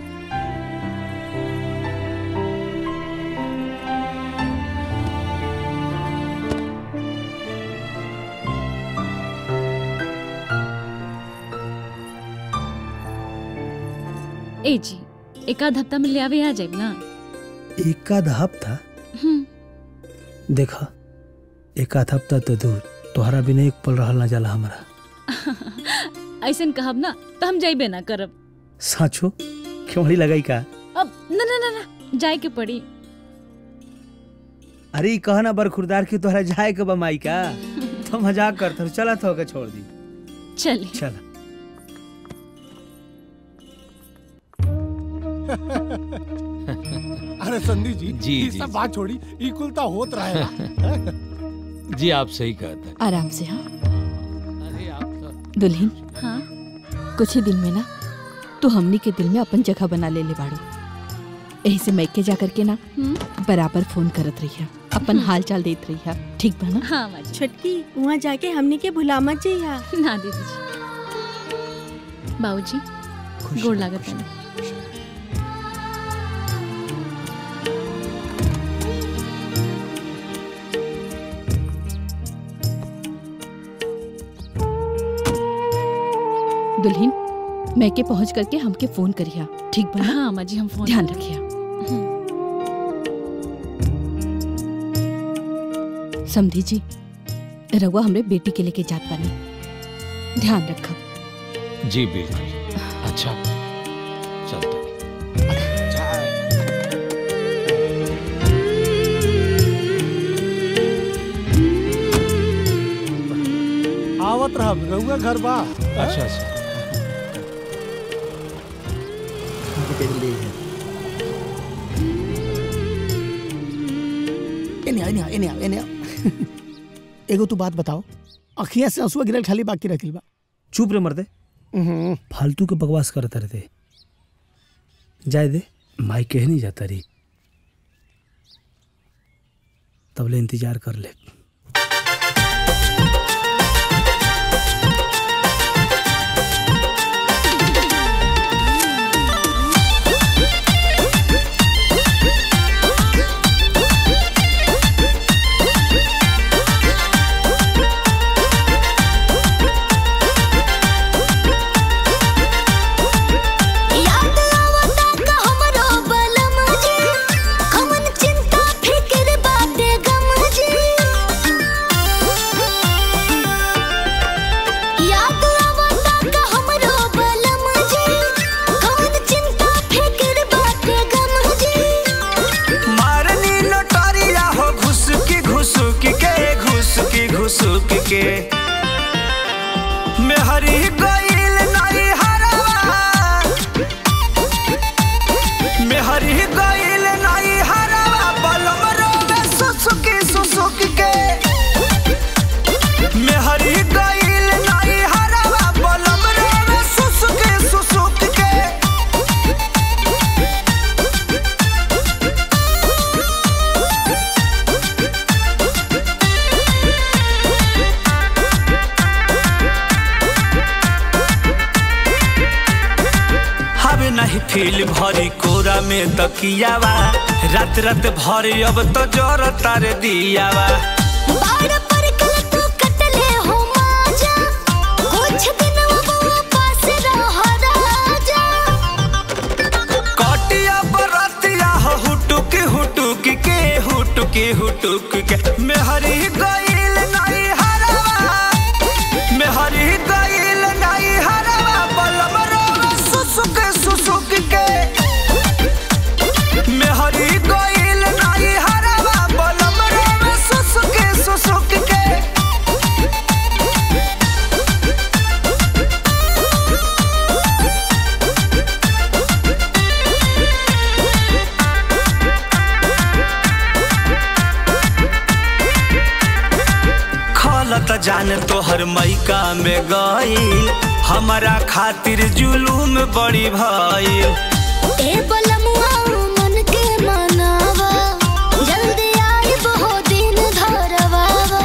ए जी, एक आध हफ्ता में ले आवे आ जाए ना। एक आध हफ्ता? हम्म। देखा, एक आध हफ्ता तो दूर, तोहरा बिना एक पल रहल ना जाला हमारा। ऐसन कहब ना तो हम जाइबे ना करब। साचो? क्यों लगाई का? अब ना ना ना ना जाए के पड़ी। अरे कहना बरखुरदार की तोहरा जाए के बमाई का तो मजाक करत चला तो के छोड़ दी। चल चल। अरे संधि जी, जी, ये जी, सब जी। बात छोड़ी, इकुलता होत रहेगा। जी आप सही कहते हैं। आराम से। हाँ अरे आप तो दुल्हन, हाँ कुछ ही दिन में ना तू हमनी के दिल में अपन जगह बना ले ले बाड़ू। यही से मैके जा करके ना बराबर फोन करत रही है, अपन हाल चाल देत रही है, ठीक बा ना? हाँ माँ जी। छटकी वहाँ जाके हमने के भुला मत जइहा। ना दीदी जी। बाबूजी गोड़ लागत है। दुल्हन मैके पहुंच करके हमके फोन करिया, ठीक बा? हाँ अम्मा जी हम फोन ध्यान रखिया। समधी जी रउआ हमरे बेटी के लेके जात बानी, ध्यान रखा। जी बिल्कुल। अच्छा चलते। आवत रहा रहुआ घर बा। अच्छा अच्छा एने आओ, एने आओ, एने आओ, एने आओ। एगो तू बात बताओ, अखियां से आंसू गिरल खाली बाकी रखिल बा। चुप रे मर्दे, फालतू के बकवास करते रहते। जाए दे, माई कह नहीं जाता रही, तबले इंतजार कर ले। फील भरी कोरा में तकियावा, रात रात भर अब तो जोर तार दियावा। बाड़ पर कल तू कटले हो माजा, कुछ दिन वो पास रह राजा। कटिया बरतिया हो हुटुक हुटुक के हुटुक हुटुक के मेहरी गइल नहीं हरवा, मेहरी गइल नहीं हरवा। बलम रोवा सुसुक सुसुक के मेहरी गइल नहीं हरवा। बलम रोवा सुसुक सुसुक के। खलत जान तोहर मैका में गइल, हमारा खातिर जुलूम बड़ी भइल। ए बलमुआ मन के मनावा, जल्दी आई बहु दिन धरवावा।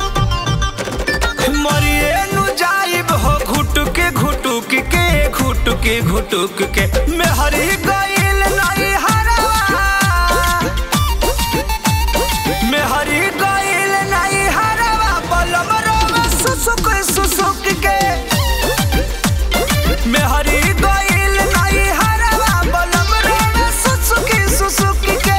मरिए नु जाइब हो घुटुक घुटुक के घुटुक घुटुक के मेहरी गइल नहीं हरवा, मेहरी गइल नहीं हरवा। बलम रोवा सुसुक सुसुक के मेहरी गइल नहीं हरवा। बलम रोवा सुसुक सुसुक के।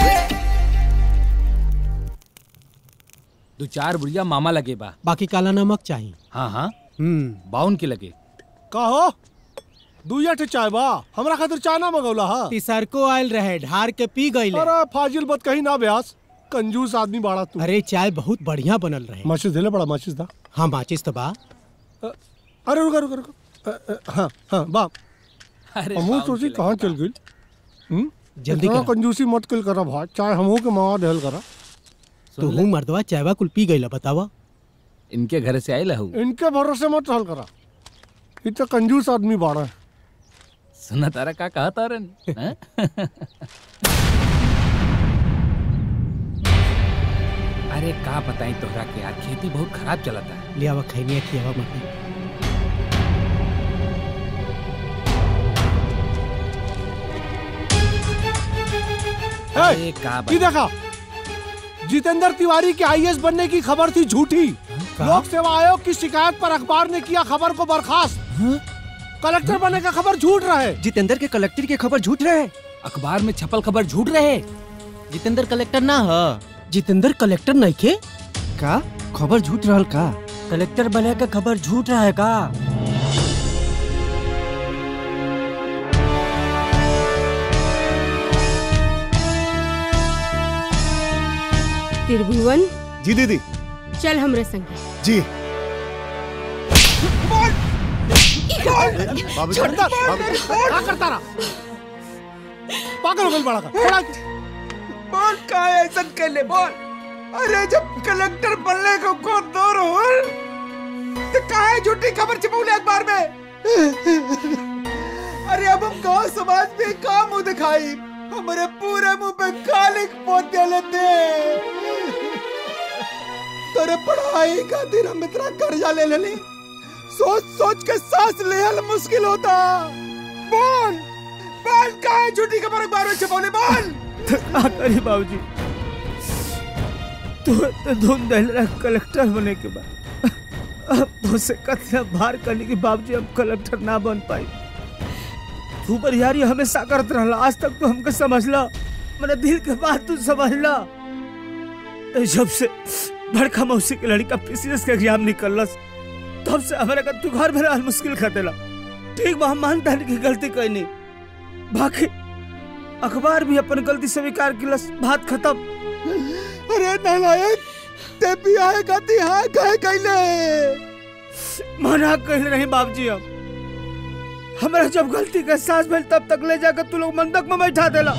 दो चार बुढ़िया मामा लगे बा, बाकी काला नमक चाहिए। हाँ हाँ हम्म बाउन के लगे। का हो दुइया ठे चाय बा, हमरा खातिर चाय ना मंगौला हा। तीसरको आयल रहे, ढार के पी गइले। अरे फाजिल बात कहीं ना ब्यास, कंजूस आदमी बाड़ा तू। अरे चाय बहुत बढ़िया बनल रहे। माचिस देले बड़ा माचिस दा। हाँ माचिस तो बा। अरे रुका रुका रुका। हाँ हाँ बा। हमहू सोची कहाँ चल गई। जल्दी करा। कंजूसी मत कल करा भाई, चाय हमहू के मावा देहल करा। तो हूँ मर्दवा चायवा कुल पी गइला, बतावा। इनके घर से आये लहू। इनके भरोसे मत रहल करा, ये तो कंजूस आदमी बाड़ा है। सुना तारा का कहा तारन हैं? अरे का बताई तोहरा के यार खेती बहुत खराब चलता है। लिया वा खैनिया खियावा मत। ए, ये देखा जितेंद्र तिवारी के आईएएस बनने की खबर थी झूठी। लोक सेवा आयोग की शिकायत पर अखबार ने किया खबर को बर्खास्त। कलेक्टर बनने का खबर झूठ रहे। जितेंद्र के कलेक्टर की खबर झूठ रहे। अखबार में छपल खबर झूठ रहे। जितेंद्र कलेक्टर ना ह। जितेंद्र कलेक्टर नहीं के का खबर झूठ रहल का। कलेक्टर बने का खबर झूठ रहे का। त्रिभुवन जी दीदी। चल हमरे संगे। जी बाबू छोड़ दे। क्या करता रहा? पागल हो गई बड़ा का। बोल का ऐसा कर ले बोल। अरे जब कलेक्टर बनने को कौन दौर हो तो काहे झूठी खबर छपौले अखबार में। अरे अब हम गांव समाज में का मुंह दिखाई। हमारे पूरे मुंह पे कालिक पोत लेते। तेरे पढ़ाई खातिर हम इतना कर्जा ले लेली। सोच सोच के सांस लेहल मुश्किल होता। बोल बोल काहे झूठी खबर अखबार में छपौले बोल। क्या करी बाबूजी, तो तो धुन दहला कलेक्टर बने के बाद अब तो से कथिया भार करने के बावजूद हम कलेक्टर ना बन पाई। तू बरियारी हमेशा करत रहला। आज तक तो हमके समझला, मेरे दिल के बात तू समझला। जब से बड़का मौसी के लड़का पीसीएस के एग्जाम निकलस तब से हमारे का तू घर में रहल मुश्किल कर देला। ठीक बा, हम मानता नहीं कि गलती कोई नहीं। बाकी अखबार भी अपन गलती स्वीकार किलस। बात खत्म। अरे नालायक, ते भी आए गति हाँ कहे कहले। मना कहले नहीं बाबूजी। हम हमारा जब गलती का एहसास भेल तब तक ले जाकर तू लोग मंदक में बैठा देला।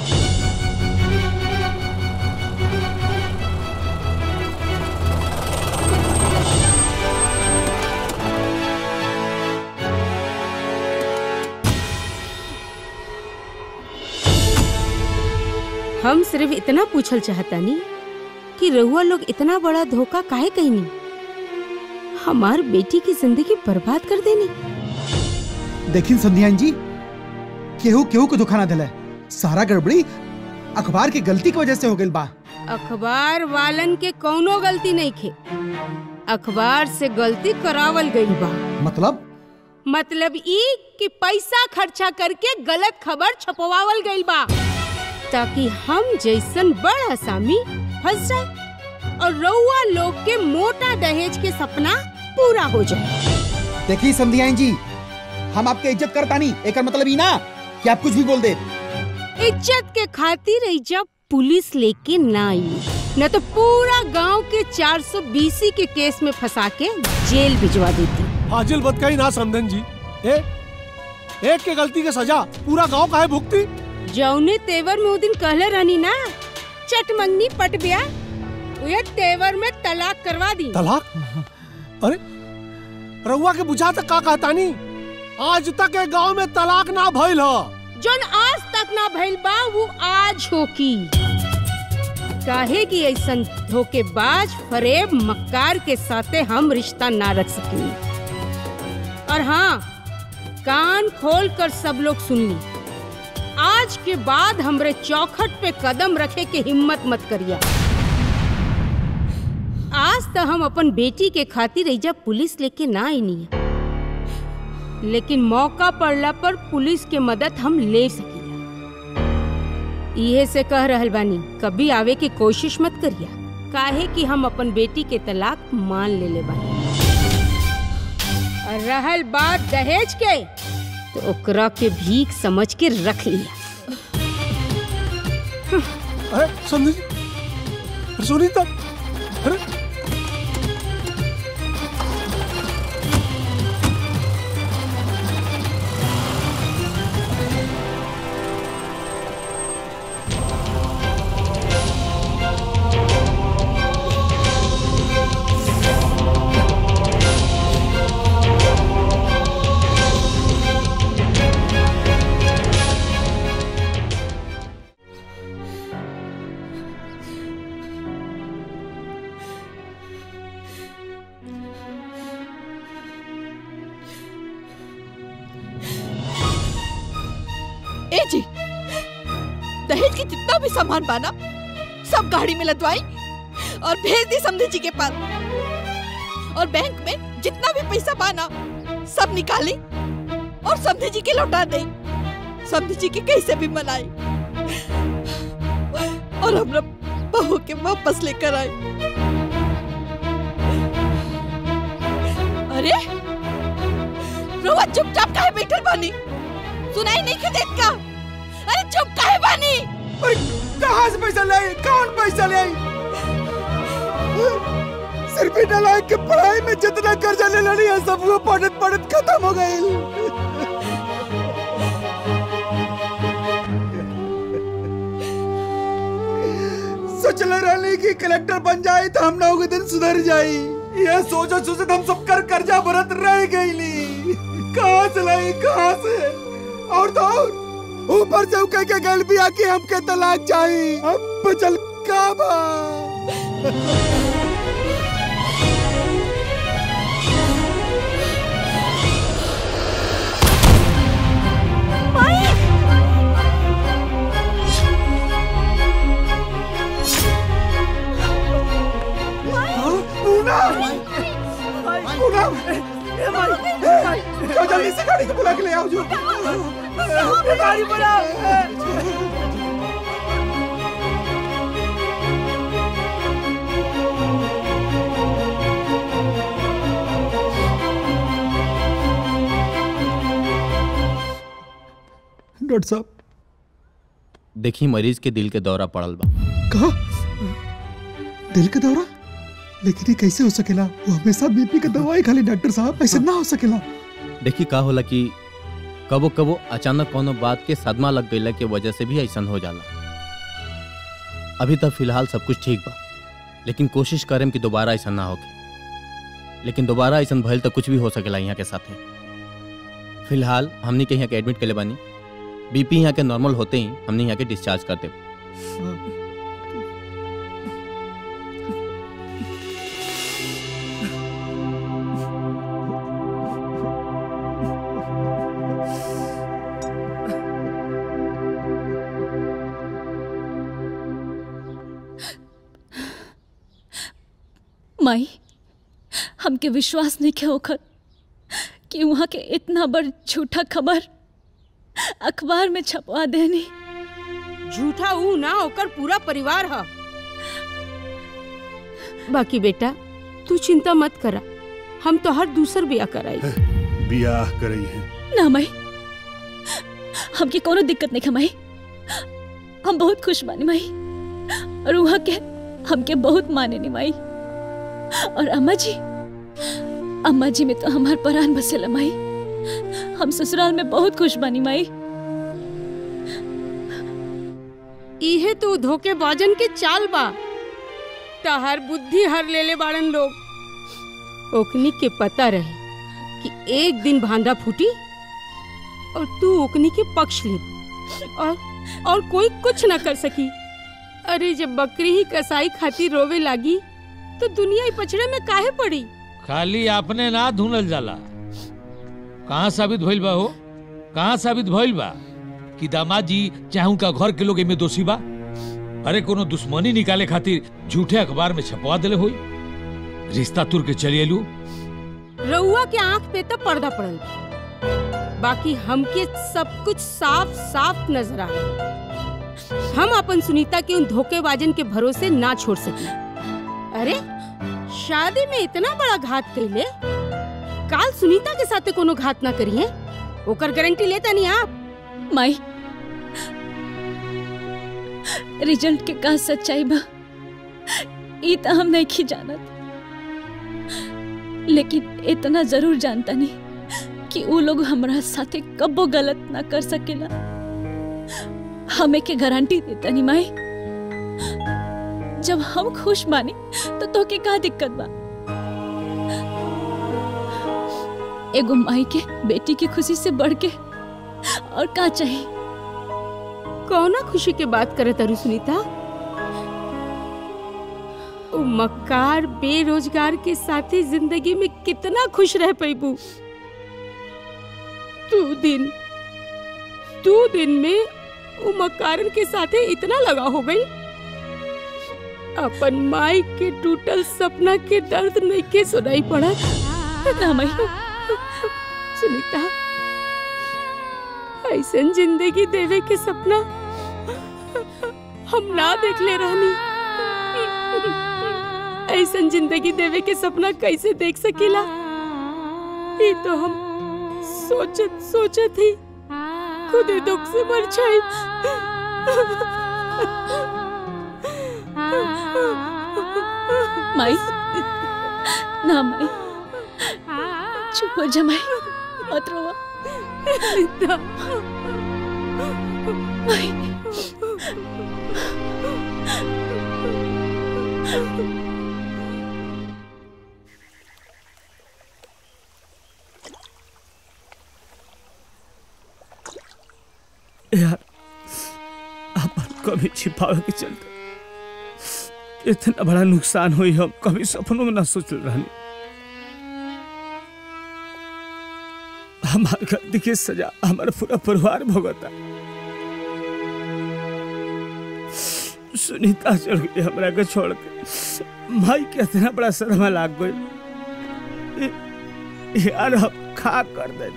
हम सिर्फ इतना पूछल चाहता नहीं कि रहुआ लोग इतना बड़ा धोखा काहे कहनी। हमार बेटी की जिंदगी बर्बाद कर देनी। देखिन संध्यान जी, केहू केहू को धोखा ना दिला। सारा गड़बड़ी अखबार की गलती की वजह से हो गई बा। अखबार वालन के कौनो गलती नहीं खे। अखबार से गलती करावल गई बा। मतलब मतलब ई कि पैसा खर्चा करके गलत खबर छपवावल गई बा ताकि हम जैसन बड़ आसामी फंस जाए और रउआ लोग के मोटा दहेज के सपना पूरा हो जाए। देखिए संध्यान जी, हम आपके इज्जत करता नहीं। एक मतलब ही ना कि आप कुछ भी बोल दे। इज्जत के खातिर इज्जत पुलिस लेके ना आई, न तो पूरा गांव के चार सौ बीसी के केस में फंसा के जेल भिजवा देती। फाजिल बत कहीं ना समझन जी। ए, एक के गलती के सजा पूरा गांव काहे भुगती। जौने तेवर में वो दिन कहले रहनी ना, चट मंगनी पट ब्याह, उहे तेवर में तलाक करवा दी। तलाक? अरे रउआ के बुझा तक का कहता नहीं। आज तक एक गांव में तलाक ना भइल ह। जोन आज तक ना भइल बा वो आज होकी। काहे कि ऐसन धोखेबाज फरेब मक्कार के साथे हम रिश्ता ना रख सकी। और हाँ, कान खोल कर सब लोग सुन ली। आज के बाद हमरे चौखट पे कदम रखे के हिम्मत मत करिया। आज तो हम अपन बेटी के खातिर एजा पुलिस लेके ना आई नहीं, लेकिन मौका पड़ला पर पुलिस के मदद हम ले सकीला। इहे से कह रहल बानी, कभी आवे की कोशिश मत करिया। काहे कि हम अपन बेटी के तलाक मान ले ले बानी। और रहल बात दहेज के, तो ओकरा के भीख समझ के रख लिया। अरे समझी, अरे सुनीता, अरे ए जी, दहेज की जितना भी सामान बाना सब गाड़ी में लदवाई और भेज दी समधी जी के पास। और बैंक में जितना भी पैसा बाना सब निकाली और समधी जी के लौटा दे। समधी जी के कैसे भी मनाई और हमरा बहू के वापस लेकर आई। अरे रोवा चुपचाप काहे बैठल बानी? सुनाई नहीं के देत का? अरे चुप काहे बानी? कहाँ से पैसा ले आई? कौन पैसा ले आई? सिर्फ नालायक के पढ़ाई में जितना कर्जा ले लेनी है सब वो पढ़त पढ़त खत्म हो गई। सोचले रहली कि कलेक्टर बन जाए तो हम नौ दिन सुधर जाई। ये सोचो सोचो हम सब कर कर्जा भरत रह गईली। कहाँ से लाई कहाँ से? और तो और ऊपर से कह के गल भी आके हमके तलाक चाहिए। अब बचल का बा? जाओ जल्दी से गाड़ी को बुला के ले आओ। जो गाड़ी बुलाओ। डॉक्टर साहब देखी मरीज के दिल के दौरा पड़ल बा। कहा दिल का दौरा? लेकिन ये कैसे हो सकेला? वो हमेशा बीपी का दवाई खाली डॉक्टर साहब, ऐसे ना हो सकेला। देखी का होला कि कबो कबो अचानक कोनो बात के सदमा लग गईला के वजह से भी ऐसा हो जाला। अभी तक फिलहाल सब कुछ ठीक बा, लेकिन कोशिश करें कि दोबारा ऐसा ना होके। लेकिन दोबारा ऐसा भइल तो कुछ भी हो सकेला यहाँ के साथे। फिलहाल हमने के यहाँ के एडमिट के बानी। बीपी यहाँ के नॉर्मल होते ही हमने यहाँ के डिस्चार्ज कर दे। माई, हमके विश्वास नहीं के होकर कि वहाँ के इतना बड़ झूठा खबर अखबार में छपवा देनी। झूठा ऊ ना होकर पूरा परिवार है। बाकी बेटा तू चिंता मत करा, हम तो हर दूसर ब्याह कराई। ब्याह करई है ना माई, हमके कोनो दिक्कत नहीं है माई। हम बहुत खुश बानी माई, और वहाँ के हमके बहुत माने नी माई। और अम्मा जी, अम्मा जी में तो हमार परान बसेला माई। हम ससुराल में बहुत खुश बानी माई। इहे तो धोखेबाजन के चाल बा। तहर बुद्धि हर लेले बाड़न लोग। ओकनी के पता रहे कि एक दिन भांडा फूटी और तू ओकनी के पक्ष ले, और और कोई कुछ न कर सकी। अरे जब बकरी ही कसाई खातिर रोवे लागी तो दुनिया ही पछड़े में काहे पड़ी। खाली आपने ना धुनल जाला। कहाँ साबित भइल बा हो? कहाँ साबित भइल बा कि दामाद जी चाहे उनका घर के लोग एमे दोषी बा? अरे कोनो दुश्मनी निकाले खातिर झूठे अखबार में छपवा देले होई। रिश्ता तुर के चली एलू। रउआ के आंख पे तो पर्दा पड़ल, बाकी हमके सब कुछ साफ साफ नजर आ रहा। हम अपन सुनीता के उन धोखेबाजन के भरोसे ना छोड़ सके। अरे शादी में इतना बड़ा घात कैले, काल सुनीता के साथ कोनो घात ना करी है, ओकर गारंटी लेता नहीं आप। माई, रिजल्ट के का सच्चाई बा ई तो हम नहीं की जानत, लेकिन इतना जरूर जानता नहीं कि वो लोग हमारा साथे कब्बो गलत ना कर सकेला। हमें के गारंटी देता नहीं माई। जब हम खुश मानी तो तो के का दिक्कत बा? एगो माई के बेटी की खुशी से बढ़ के और का चाहिए? कौना खुशी के बात करे तारू सुनीता? ओ मक्कार बेरोजगार के साथी जिंदगी में कितना खुश रह पैबू। तू दिन दो दिन में वो मकारण के साथे इतना लगा हो गई। अपन माई के टूटल सपना के दर्द नहीं के सुनाई पड़ा। ना माई। सुनीता, ऐसन जिंदगी देवे के सपना हम ना देख ले रहनी। ऐसन जिंदगी देवे के सपना कैसे देख सकीला? ये तो हम सोचत सोचत ही खुद ही दुख से मर जाए। माई, ना माई, चुप हो जा माई, मत रोवा। माई, यार अपन कभी छिपावे के चलते इतना बड़ा नुकसान हुई हम कभी सपनों में ना सोच रहनी। हमारे गलती की सजा हमारा पूरा परिवार भुगता। सुनीता चल गई हमरा के छोड़ के। माई के इतना बड़ा सदमा लाग गई। यार हम खा कर दे।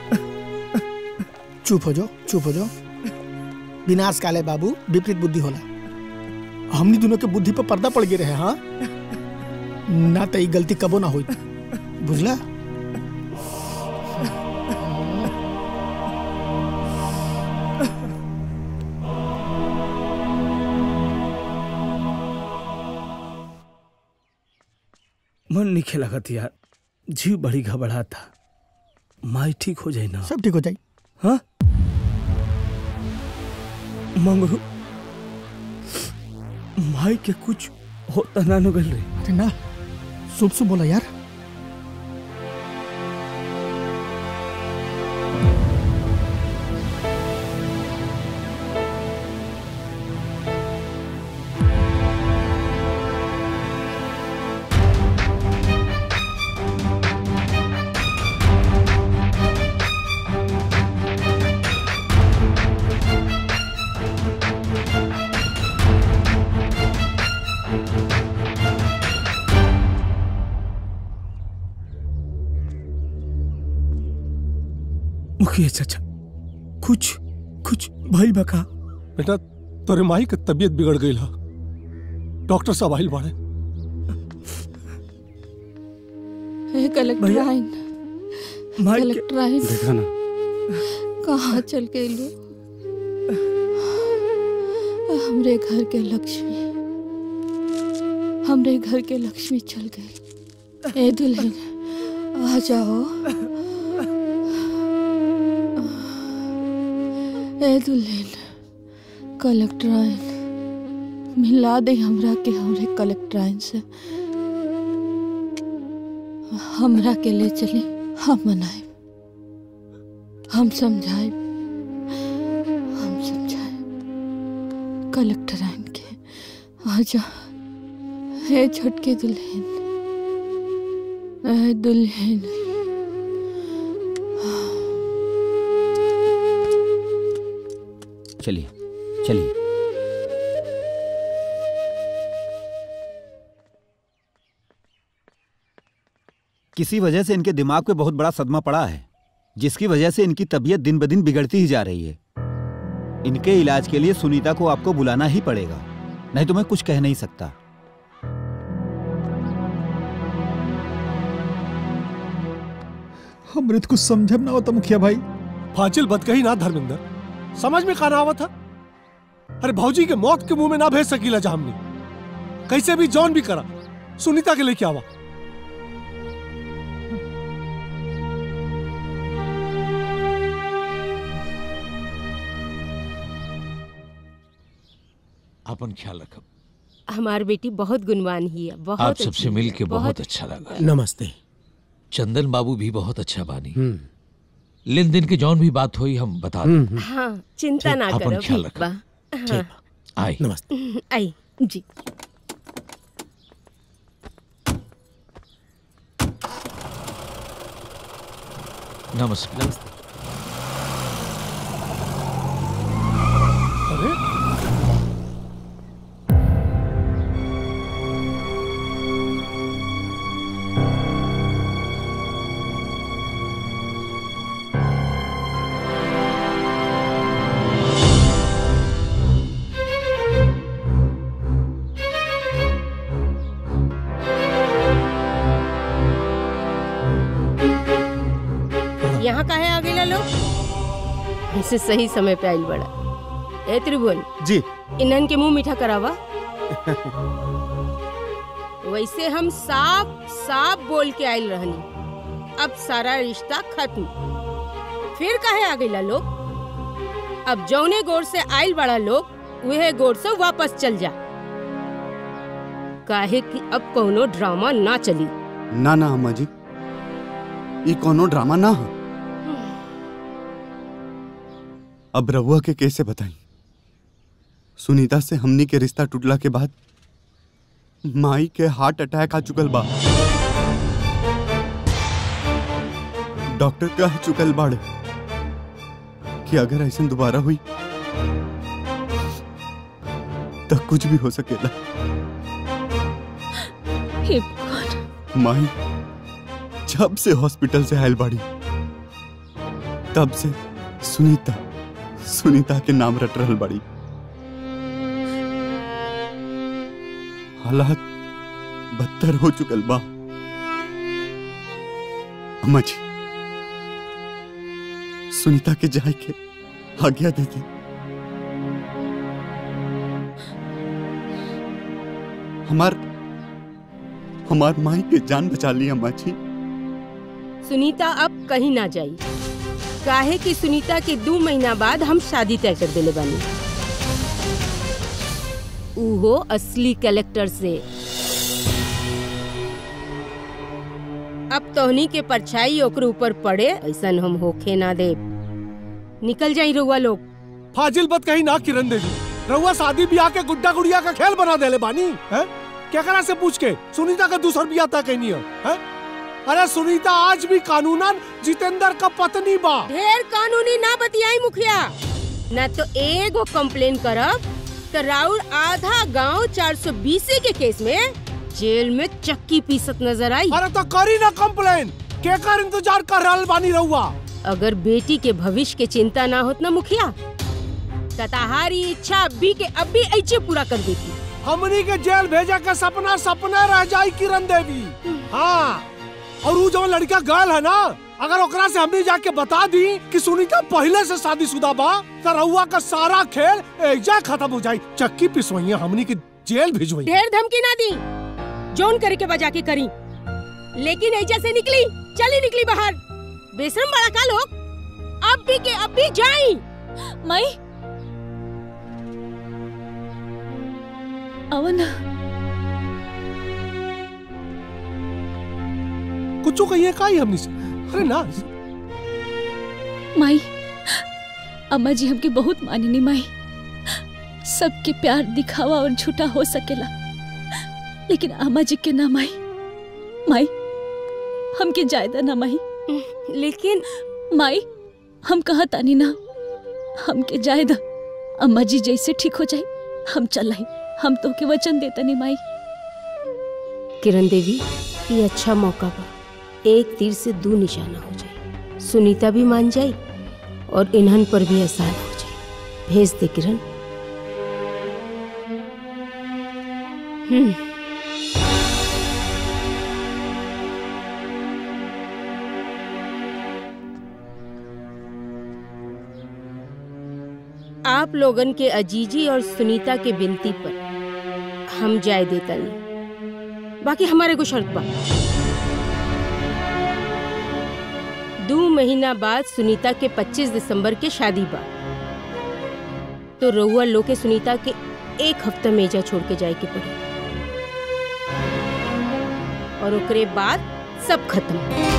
चुप हो जाओ, चुप हो जाओ। विनाश काले बाबू विपरीत बुद्धि होला। हमनी दोनों के बुद्धि पर पर्दा पड़ गए रहे। हाँ ना तो गलती कबो ना हुई, बुझला? मन नहीं खेला यार, जीव बड़ी घबरा था। माई ठीक हो जाए ना? सब ठीक हो जाए। हाँ मंगरू, माई के कुछ होता ना नो गल रे। अरे ना, शुभ शुभ बोला यार। मुखिया चाचा, कुछ कुछ भाई बका। बेटा तोरे माई के तबीयत बिगड़ गई है, डॉक्टर साहब आइल बाड़े। कलेक्टराइन, कलेक्टराइन देखा ना कहाँ चल गई लो? हमरे घर के लक्ष्मी, हमरे घर के लक्ष्मी चल गई। ए दुल्हन आ जाओ, ए दुल्हन। कलेक्टराइन मिला दे हमरा के हमरे कलेक्टराइन से। हमरा के ले चली, हम मनाए, हम समझाए, हम समझाए कलेक्टराइन के। आजा हे छोटके दुल्हन, ए दुल्हन। चलिए चलिए। किसी वजह से इनके दिमाग पे बहुत बड़ा सदमा पड़ा है, जिसकी वजह से इनकी तबीयत दिन ब दिन बिगड़ती ही जा रही है। इनके इलाज के लिए सुनीता को आपको बुलाना ही पड़ेगा, नहीं तो मैं कुछ कह नहीं सकता। हमरे कुछ समझब ना होता मुखिया भाई। फाजिल बद कही ना धर्मेंद्र, समझ में कहा आवत था। अरे भौजी के मौत के मुंह में ना भेज सकीला जा हमने। कैसे भी जॉन भी करा, सुनीता के लेके आवा। अपन ख्याल रखब। हमार बेटी बहुत गुणवान ही है, बहुत आप सबसे मिल के बहुत अच्छा लगा। नमस्ते। चंदन बाबू भी बहुत अच्छा बानी। लेन देन के जौन भी बात हुई हम बता दें। हाँ चिंता ना अपन करो। ख्याल रखब। हाँ। आई नमस्ते। आई जी। नमस्कार। यहाँ काहे आ गए लोग? ऐसे सही समय पे आइल बड़ा। ए त्रिभुवन जी, इन्हन के मुंह मीठा करावा। वैसे हम साफ साफ बोल के आइल रहनी, अब सारा रिश्ता खत्म। फिर काहे आ गए लोग? अब जौने गोर से आइल बड़ा लोग वह गोर से वापस चल जा, काहे कि अब कोनो ड्रामा ना चली। ना ना अम्मा जी, ये कोनो ड्रामा ना है। अब रहुआ के कैसे बताई? सुनीता से हमनी के रिश्ता टूटला के बाद माई के हार्ट अटैक आ चुकल बा। डॉक्टर कह चुकल बाड़े कि अगर ऐसा दोबारा हुई तो कुछ भी हो सकेला। हे भगवान। माई जब से हॉस्पिटल से आयल बाड़ी तब से सुनीता सुनीता के नाम रट रहल बाड़ी। हालात बदतर हो चुकल बा। अम्मा जी, सुनीता के जाए के आज्ञा दे दी। हमार हमार माई के जान बचा ली अम्मा जी। सुनीता अब कहीं ना जाई, काहे कि सुनीता के दो महीना बाद हम शादी तय कर देले बानी, उहो असली कलेक्टर से। अब तोहनी के परछाई ओकर ऊपर पड़े ऐसन हम होखे ना दे। निकल जाई रउआ लोग। फाजिल बात कही ना किरण देवी, रउआ शादी ब्याह के गुड्डा गुड़िया का खेल बना देले बानी है? क्या करा से पूछ के सुनीता का दूसर ब्याह तय कहनी है, है? अरे सुनीता आज भी कानूनन जितेंद्र का पत्नी बा। ढेर कानूनी ना बतियाई मुखिया, ना तो एगो कंप्लेन करब तो राउर आधा गांव चार सौ बीस के केस में जेल में चक्की पीसत नजर आई। अरे तो करी ना कंप्लेन, के कर इंतजार कर रहल बानी रहुआ। अगर बेटी के भविष्य के चिंता ना होत ना मुखिया, तताहारी इच्छा अभी के अभी ऐसे पूरा कर देती। हमनी के जेल भेजा के सपना सपना रह जाई किरण देवी। हाँ, और वो जो लड़का गर्ल है ना, अगर ओकरा से हमने जाके बता दी कि सुनीता पहले से शादीशुदा बा, तो रहुआ का सारा खेल एजा खत्म हो जाई। चक्की पिसवैया हमनी के जेल भिजवई। ढेर धमकी ना दी, जोन करे के बजा के करी, लेकिन एजा से निकली चली निकली बाहर। बेशरम बड़ा का लोग, अब भी के अब भी जाई। माई अवन कुछ कहिए का ही हमनी से। अरे ना माई, अम्मा जी हमके बहुत मानिनी माई। सबके प्यार दिखावा और झूठा हो सकेला, लेकिन अम्मा जी के ना माई। माई हमके जायदा ना माई। लेकिन माई हम कहा तानी ना, हमके जायदा। अम्मा जी जैसे ठीक हो जाए हम चल रही, हम तो के वचन देता नहीं माई। किरण देवी, ये अच्छा मौका बा, एक तीर से दो निशाना हो जाए। सुनीता भी मान जाए और इन्हन पर भी एहसान हो जाए। भेज दे किरण। हम्म आप लोगन के अजीजी और सुनीता के विनती पर हम जाय देता नहीं। बाकी हमारे को शर्त बा, दो महीना बाद सुनीता के पच्चीस दिसंबर के शादी बा, तो रउआ लोग के सुनीता के एक हफ्ता मेजा छोड़ के जाए के पड़ी, और ओकरे बाद सब खत्म।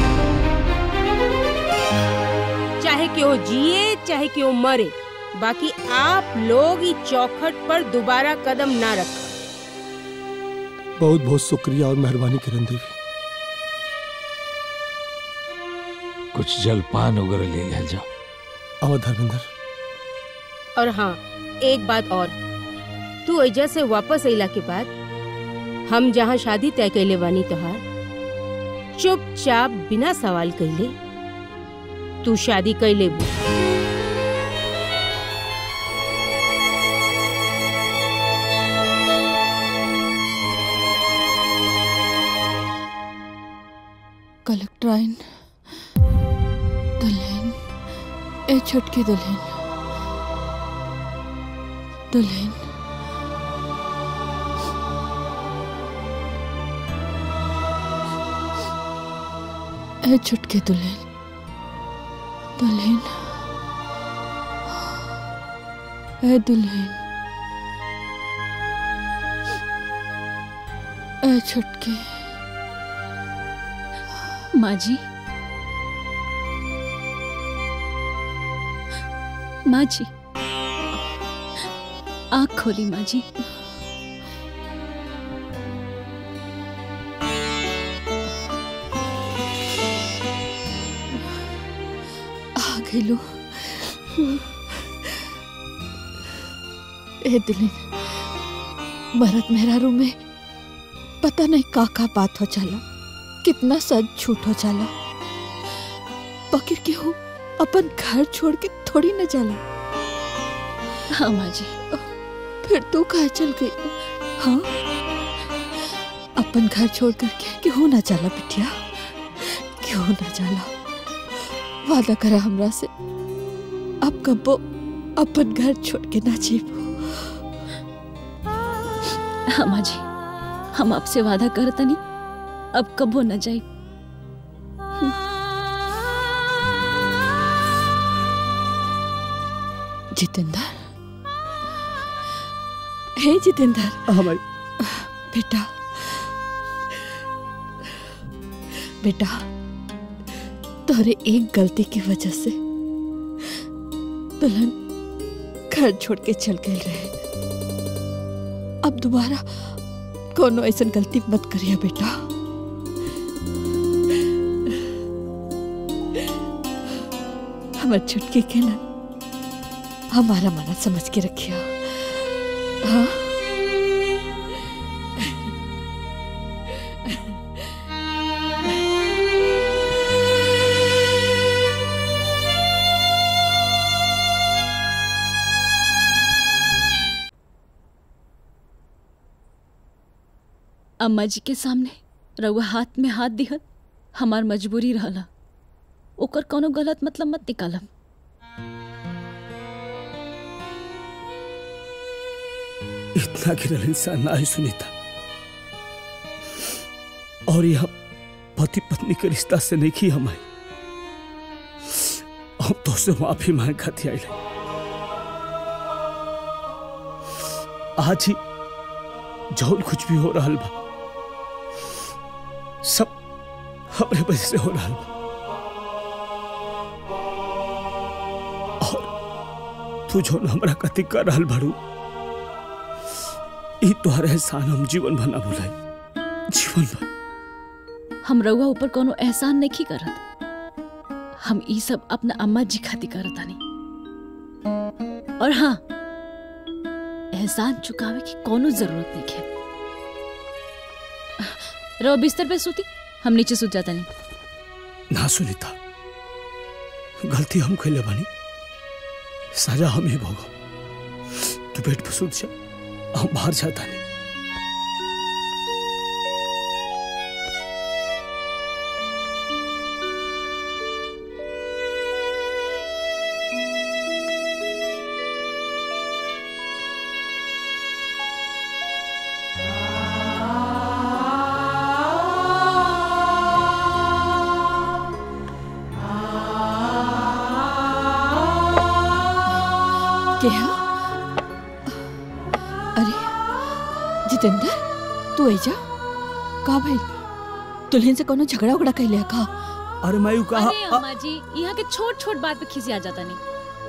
चाहे क्यों जिए चाहे क्यों मरे, बाकी आप लोग इस चौखट पर दोबारा कदम ना रखा। बहुत बहुत शुक्रिया और मेहरबानी किरण देवी। कुछ जलपान वगैरह ले ले जाओ। आओ धर्मेंद्र। और हाँ, एक बात और, तू ऐजा से वापस अइला के बाद हम जहाँ शादी तय कैले बानी तोहार, चुपचाप बिना सवाल कैले तू शादी कैले बू। कलेक्ट्राइन, ए छुटकी दुल्हन, दुल्हन ए छुटकी दुल्हन, दुल्हन ए दुल्हन, ए छुटकी। माँ जी, माँ जी, आँख खोली माँ जी। आ गई लो। ए दुल्हन, भरत मेहरारू में पता नहीं का का बात हो चला, कितना सच झूठ हो चला। पकड़ के हो अपन घर छोड़ के थोड़ी न चला। हाँ माँ जी। फिर तू कहाँ चल गई? हाँ, अपन घर छोड़ करके क्यों ना चला बिटिया, क्यों ना चला? वादा करा हमरा से, अब कबो अपन घर छोड़ के ना जीवो। हाँ माँ जी, हम आपसे वादा करता नहीं, अब कबो न जाए। जितेंद्र, हे जितेंद्र। हाँ भाई। बेटा, बेटा, तोरे एक गलती की वजह से दुल्हन घर छोड़ के चल गए रहे। अब दोबारा कोनो ऐसा गलती मत करिए बेटा। हमारे छुटकी के ना हमारा मना समझ के रखिया। हाँ? अम्मा जी के सामने रउआ हाथ में हाथ दिहल हमार मजबूरी रहला, ओकर कोनो गलत मतलब मत निकालम। इतना गिरल इंसान ना है सुनीता, और यह पति पत्नी के रिश्ता से नहीं की हमारी। हम तो से माफी मांग खाती आई। आज ही जौन कुछ भी हो रहा बा सब हमारे वजह से हो रहा बा, और तू जो हमरा कति कर रहा बाड़ू, ई तोहर एहसान हम जीवन भर ना भुलाई, जीवन भर। हम रउआ ऊपर कोनो एहसान नहीं करत, हम ई सब अपना अम्मा जी खातिर करत आनी। और हाँ, एहसान चुकावे की कोनो जरूरत नहीं है। रहो बिस्तर पे सूती, हम नीचे सूत जाता नहीं। ना सुनीता, गलती हम कैले बानी, सजा हम ही भोगो। तू बेड पे सूत जा, हम बाहर जाता नहीं। क्या? अरे जितेंद्र, तू ऐजा का भाई? दुल्हन से कोनो झगड़ा उगड़ा कैले का? अरे मैं यू कहा। अरे अम्मा जी, यहाँ के छोट छोट बात पे खिसी आ जाता नहीं।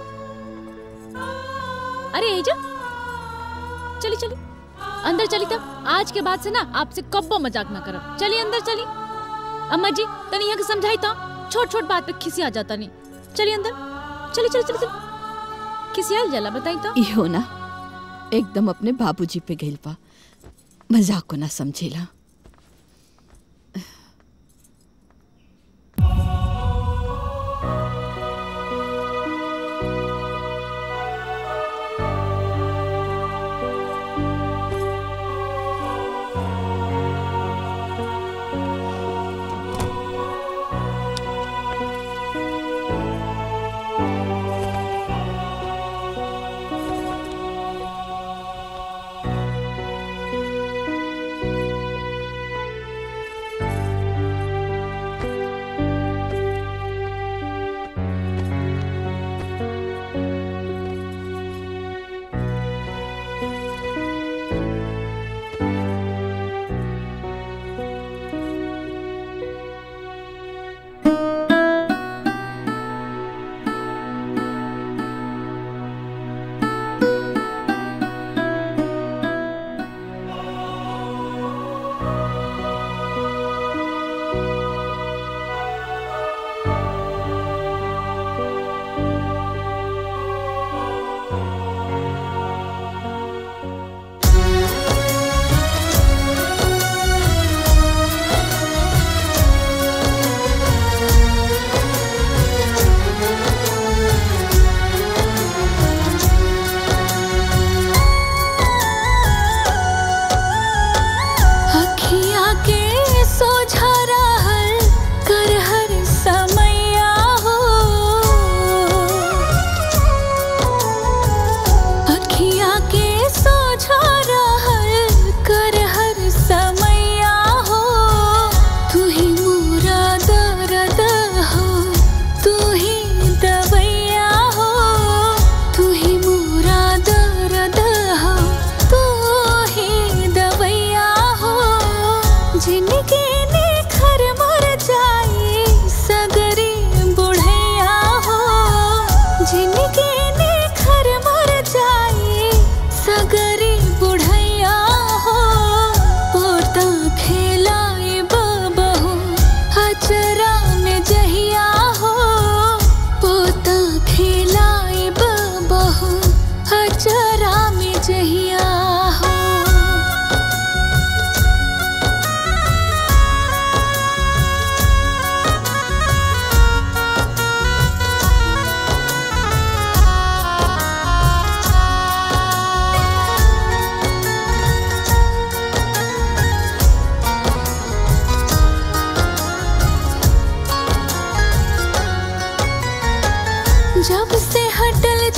अरे ऐजा, चली चली अंदर चली। तब आज के बाद से ना आपसे कब्बो मजाक ना करब। चली अंदर चली। अम्मा जी तनी यहाँ के समझाई था, छोट छोट बात पे खिसी आ जाता नहीं। चली अंदर, चली चली चली चली। किसी जला बताई तो इहो ना एकदम अपने बाबूजी पे गइल बा, मजाक को ना समझेला।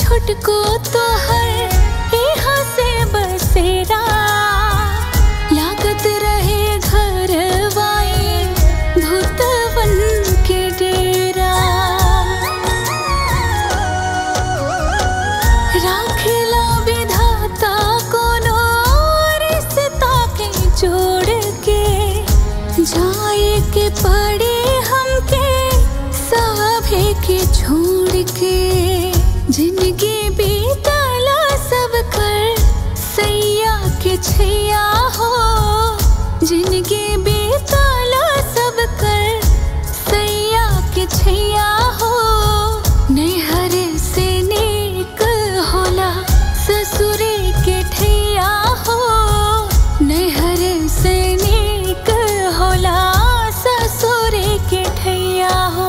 छुटको तो हर यहाँ से बसेरा लागत रहे घर वाई भूतवन के डेरा राखेला विधाता कोनो रिश्ता के जोड़ के जाए के पड़े हमके सभे के छोड़ के जिंदगी बीतला सब कर सैया के छैया हो जिंदगी बीतला सब कर सैया के छैया हो नैहर से नेक होला ससुरे के ठैया हो नैहर से नेक होला ससुरे के ठैया हो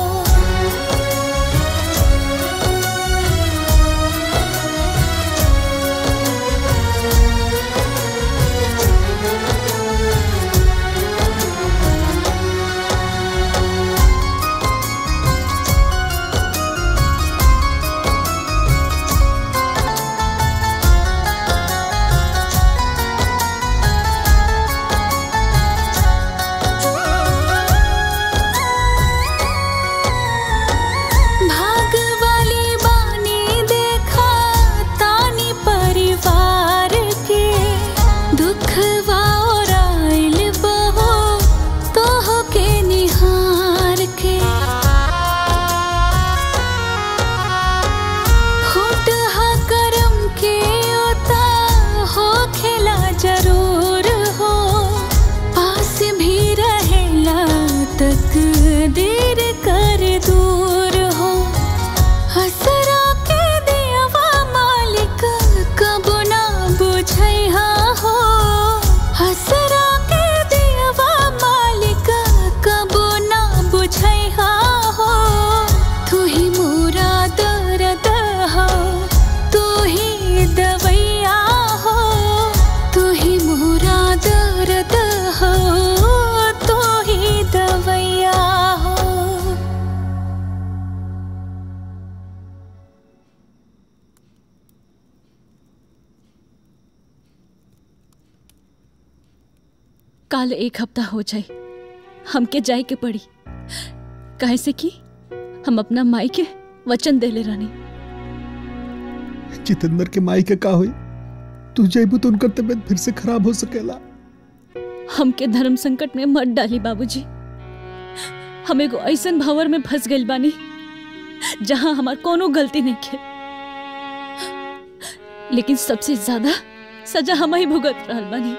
भाग वाली बानी देखा तानी परिवार के दुख वाइल बहो तोह के निहार के होट हा करम के ओता हो खेला जरूर हो पास भी रहेला तक देर कर दूर हो हसरा के दियवा मालिक कब ना बुझैहा हो हसरा के दियवा मालिक कब ना बुझैहा हो तू ही मोरा दर्द हो तू ही दवैया हो तू ही मोरा दर्द हो तू ही दवैया हो काल एक हफ्ता हो जाए हमके जाए के पड़ी काहे से कि हम अपना माई के वचन देले रानी जितेंद्र के माई के का हुई तू जैबू तो उनकर तबीयत फिर से खराब हो सकेला हमके धर्म संकट में मत डाली बाबूजी हम एगो ऐसन भंवर में फंस गइल बानी जहां हमार कोनो गलती नहीं है लेकिन सबसे ज्यादा सजा हम ही भुगत रहल बानी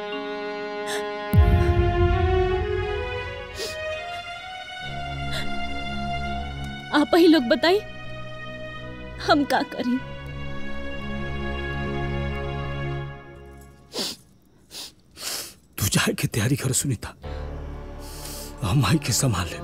आप ही लोग बताई हम का करी तू जाए के तैयारी कर सुनीता हम माई के संभाले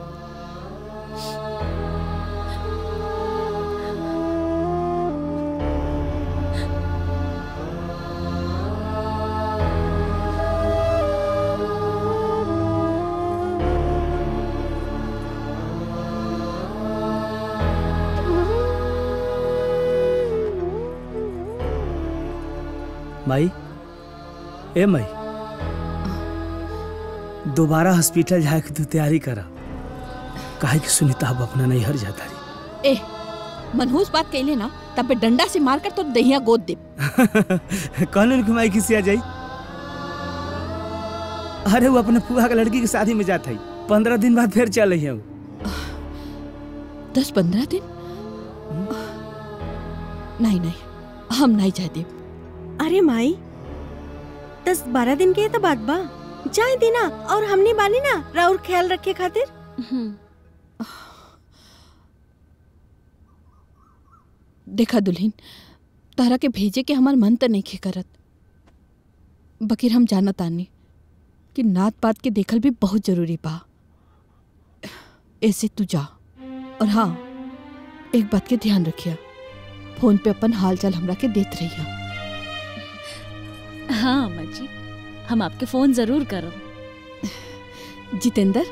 माई ए माई दोबारा हॉस्पिटल जाए के तू तैयारी करा काहे कि सुनीता अब अपना नैहर जाता रही ए मनहूस बात कहले ना तब पे डंडा से मारकर तो दहिया गोद दे कानून की माई किसी आ जाई अरे वो अपने फुआ के लड़की की शादी में जाता है पंद्रह दिन बाद फिर चल रही है वो दस पंद्रह दिन नहीं नहीं हम नहीं जाते अरे माई दस बारह दिन के तो बात बा जाए दीना और हमने बानी ना राउर ख्याल रखे खातिर देखा दुल्हन तारा के भेजे के हमार मन तो नहीं खे करत बकीर हम जानत आनी कि नात पात के देखल भी बहुत जरूरी बा ऐसे तू जा और हाँ एक बात के ध्यान रखिया फोन पे अपन हाल चाल हमरा के देत रहिया हाँ अम्मा जी हम आपके फोन जरूर करब जितेंद्र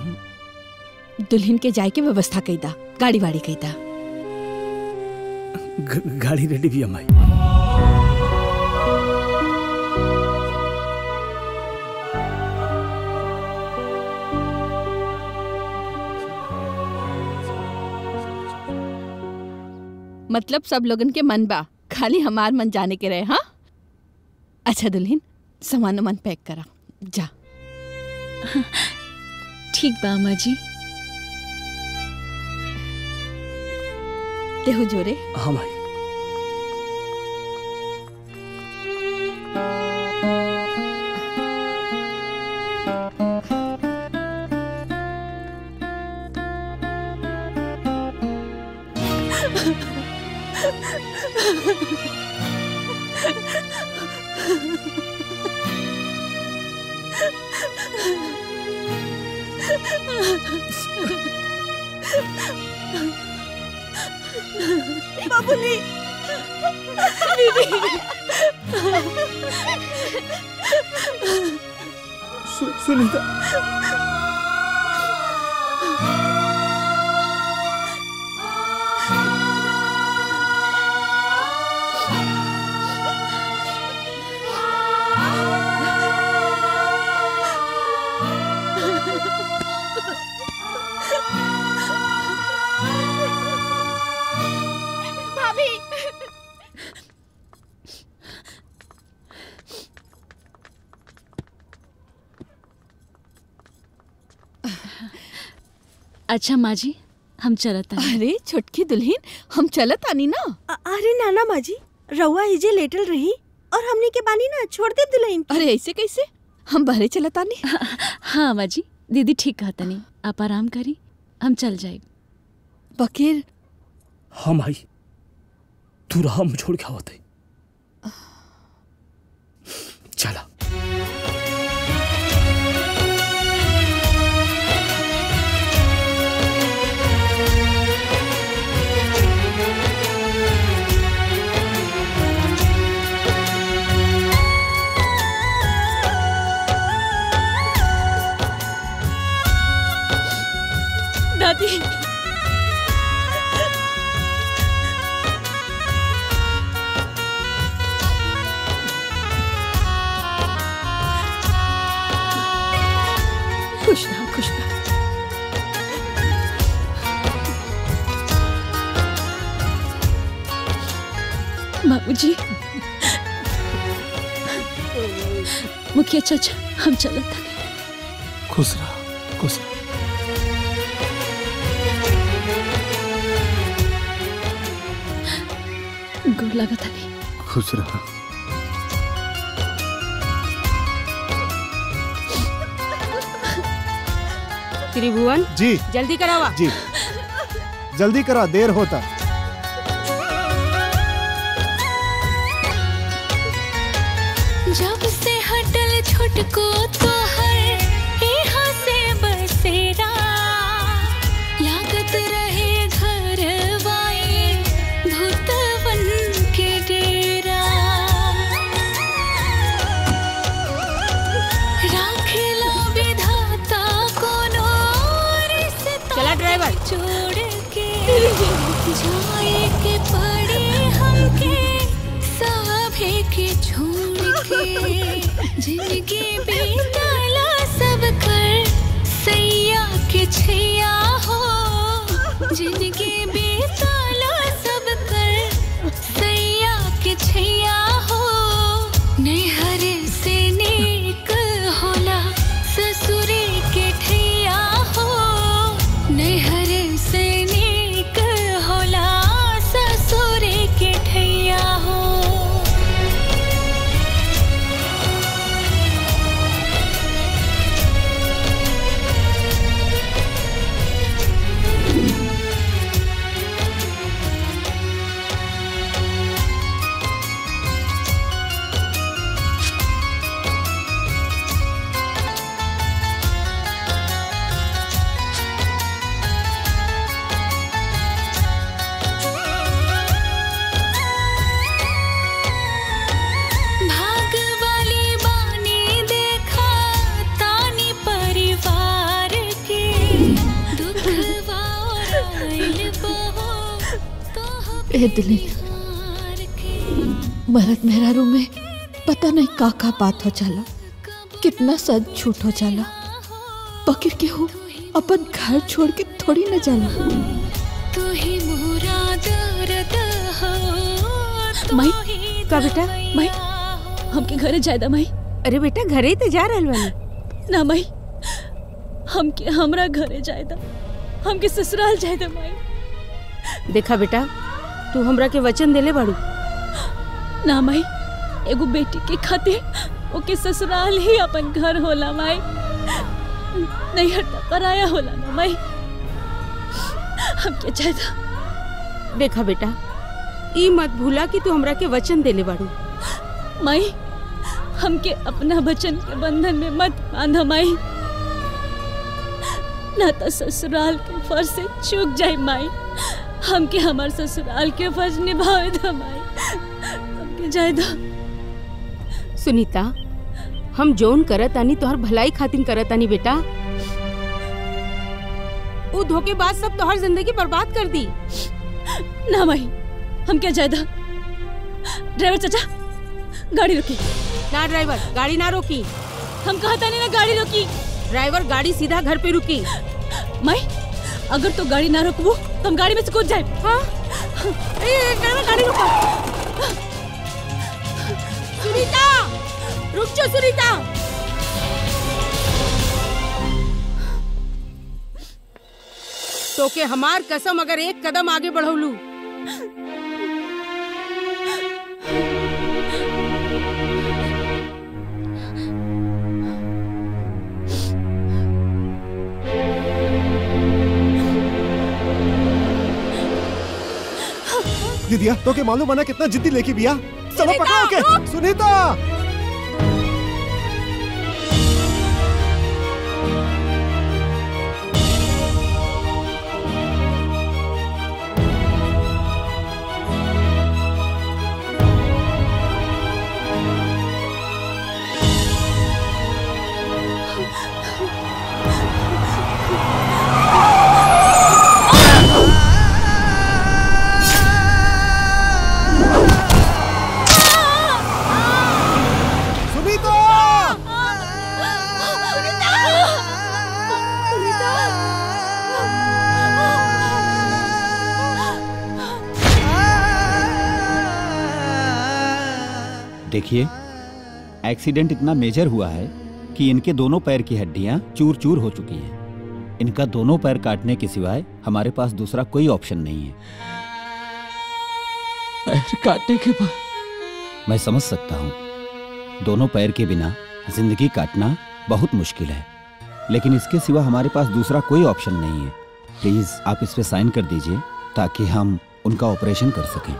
दुल्हन के जाए के व्यवस्था कईदा गाड़ी वाड़ी कईदा ग- गाड़ी रेडी भी है माई। मतलब सब लोगन के मन बा, खाली हमार मन जाने के रहे। हाँ अच्छा दुल्हन, सामान मन पैक करा जा। ठीक बा अम्मा जी। देहु जोरे। हाँ माई। बाबूली सु, सुनीता भाभी अच्छा माँ जी, हम चलत आनी। अरे छोटकी दुल्हन, हम चलत आनी ना। अ- अरे नाना माँ जी, रउआ इजे लेटल रही और हमने के बानी ना छोड़ दे दुल्हन। अरे ऐसे कैसे, हम बहरे चलत आनी। हाँ माँ जी, दीदी ठीक कहता नहीं, आप आराम करी, हम चल जाए। बकीर हाँ माई, तू रहा, हम छोड़ के आवत है। चला। दादी खुश रहो, खुश रहो। बाबूजी, मुखिया चाचा, हम चलत आनी। खुश रहा, खुश रहा। गोर लागत आनी। खुश रहा। त्रिभुवन जी जल्दी करावा। जी जल्दी करा, देर होता। जब से हटल छुटको तो हर यहाँ से बसेरा लागत रहे घर वाए भूतवन के डेरा राखेला विधाता कोनो रिश्ता चला ड्राइवर। छोड़ के जाए के पड़े हमके सभे के छोड़ के जिंदगी बीतला सब कर सैया के छैया हो जिंदगी बीतला सब कर सैया के छैया हो नैहर से नेक होला ससुरे के ठैया हो नैहर से नेक होला ससुरे के ठैया हो। भाग वाली बानी देखा तानी परिवार के दुख वाइल बहो तो ए दुल्हन, मरद मेहरारू में पता नहीं का का बात हो जाला, कितना सच झूठ हो जाला। पकड़ के हो अपन घर छोड़ के थोड़ी न जाला। माई का बेटा, माई हमके घरे जायदा माई। अरे बेटा घरे ते जा रहल बानी ना माई, हमके हमरा घरे जायदा, हमके ससुराल जायदा माई। देखा बेटा तू हमरा के वचन देले बाड़ू। ना माई, एगो बेटी के खातिर ओके ससुराल ही अपन घर होला माई, नहीं हटता पराया होला ना माई। हमके जायदा। देखा बेटा ई मत भूला कि तू हमरा के वचन देले बाड़ू। माई हमके अपना वचन के बंधन में मत बांधा माई, ना तो ससुराल के फर्ज से चूक जाए माई। हमके हमार ससुराल के फर्ज निभावे दो माई, हमके जाए दो। सुनीता हम जोन करत आनी तोहर भलाई खातिर करत आनी बेटा। वो धोखेबाज सब तोहर जिंदगी बर्बाद कर दी। ना माई हमके जाए दो। ड्राइवर चाचा गाड़ी रोकी। ना ड्राइवर गाड़ी ना रोकी। हम कहता नहीं ना गाड़ी रोकी। ड्राइवर गाड़ी सीधा घर पे रुकी। माई अगर तो गाड़ी ना रोकबू तो हम गाड़ी में से कूद जाए। हाँ? ए, ड्राइवर गाड़ी रोको। सुनीता रुक जाओ सुनीता। तो के हमार कसम अगर एक कदम आगे बढ़ौलू दीदिया तो के मालूम बना कितना जिद्दी लेके बिया। चलो पकड़ो के। सुनीता देखिए एक्सीडेंट इतना मेजर हुआ है कि इनके दोनों पैर की हड्डियां चूर चूर हो चुकी हैं। इनका दोनों पैर काटने के सिवाय हमारे पास दूसरा कोई ऑप्शन नहीं है। पैर काटने के बाद मैं समझ सकता हूँ, दोनों पैर के बिना जिंदगी काटना बहुत मुश्किल है, लेकिन इसके सिवा हमारे पास दूसरा कोई ऑप्शन नहीं है। प्लीज आप इस पे साइन कर दीजिए ताकि हम उनका ऑपरेशन कर सकें।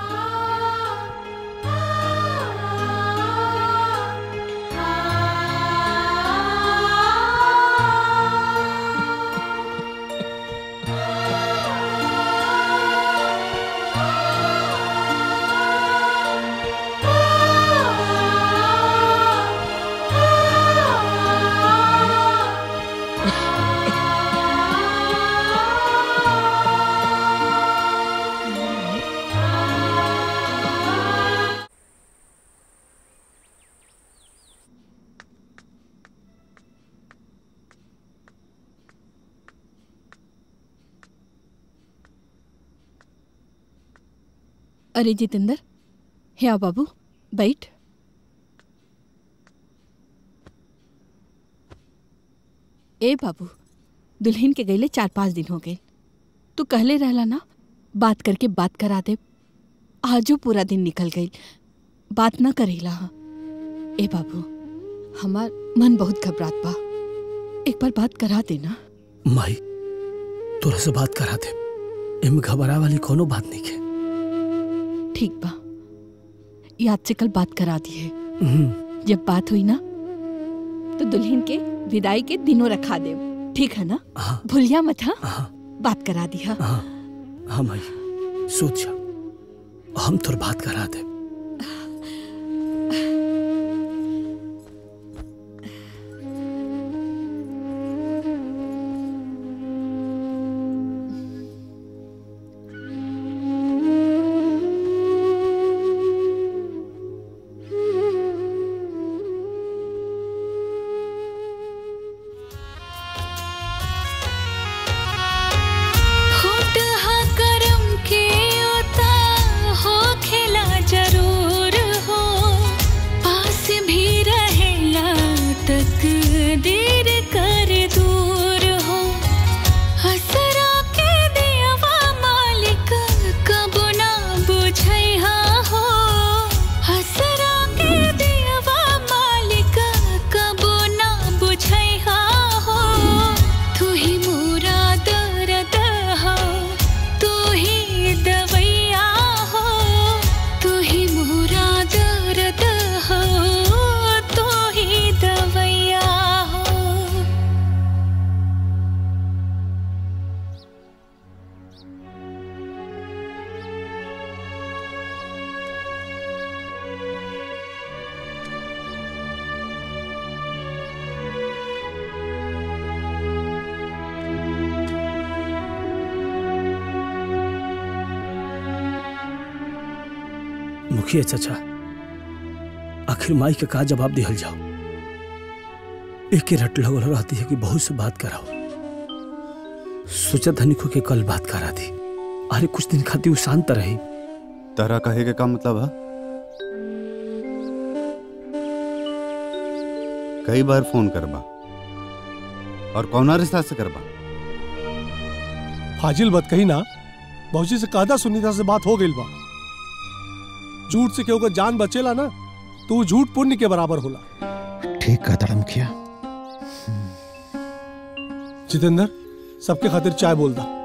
अरे जितेंद्र, हे आओ बाबू बैठ। ए बाबू, दुल्हन के गईले चार पाँच दिन हो गए। तू कहले रहला ना बात करके बात करा दे। आजो पूरा दिन निकल गई, बात ना करेला। हाँ ए बाबू, हमार मन बहुत घबरात बा, एक बार बात करा दे ना। माई तोरा से बात करा दे, इम घबरा वाली कोनो बात नहीं है। ठीक बा, याद से कल बात करा दी है। जब बात हुई ना तो दुल्हन के विदाई के दिनों रखा दे, ठीक है ना? हाँ। भूलिया मत। हाँ बात करा दी। हाँ हाँ माई सोच जा, हम तोर बात करा दे। मुखिया चाचा, आखिर माई के का जवाब दिहल जाओ। एक के रट लगल रहती है कि बहुत से बात कराओ। सोचा धनिको के कल बात करा दी। अरे कुछ दिन खाती वो शांत रही। तारा कहे के का मतलब है? कई बार फोन करबा और कौना रिश्ता से करबा? फाजिल बात कही ना, भौजी से कहता सुनीता से बात हो गई बा। झूठ से केहू का जान बचेला ना तो वो झूठ पुण्य के बराबर होला। ठीक कहता मुखिया। जितेंद्र, सबके खातिर चाय बोल दा।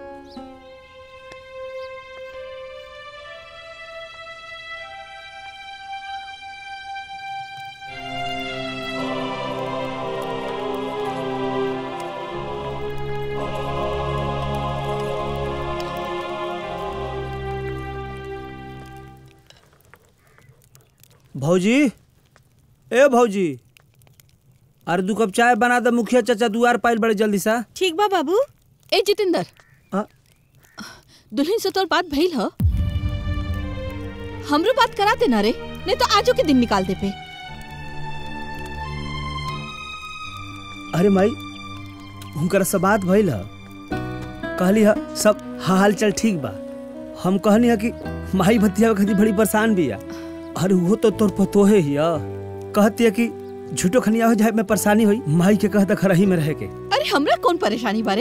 भौजी, ए भौजी, अरे दू कप चाय बना दे। मुखिया चाचा दुआर पाइल बड़े जल्दी सा। ठीक बा बाबू। ए जितेंद्र, दुल्हन से तोर बात भइल ह? हमरो बात करा दे ना रे, नहीं तो आजो के दिन निकाल दे पे। अरे माई, उनकर से बात भइल ह। कहली ह सब हाल चल ठीक बा। हम कहनी है कि माई भतिया खातिर बड़ी परेशान भी है। अरे वो तो तोर पतोहे ही कहती है कि झूठो खनिया हो जाए में परेशानी हुई, माई के कहता खरही में रह के। अरे हमरा कौन परेशानी बारे?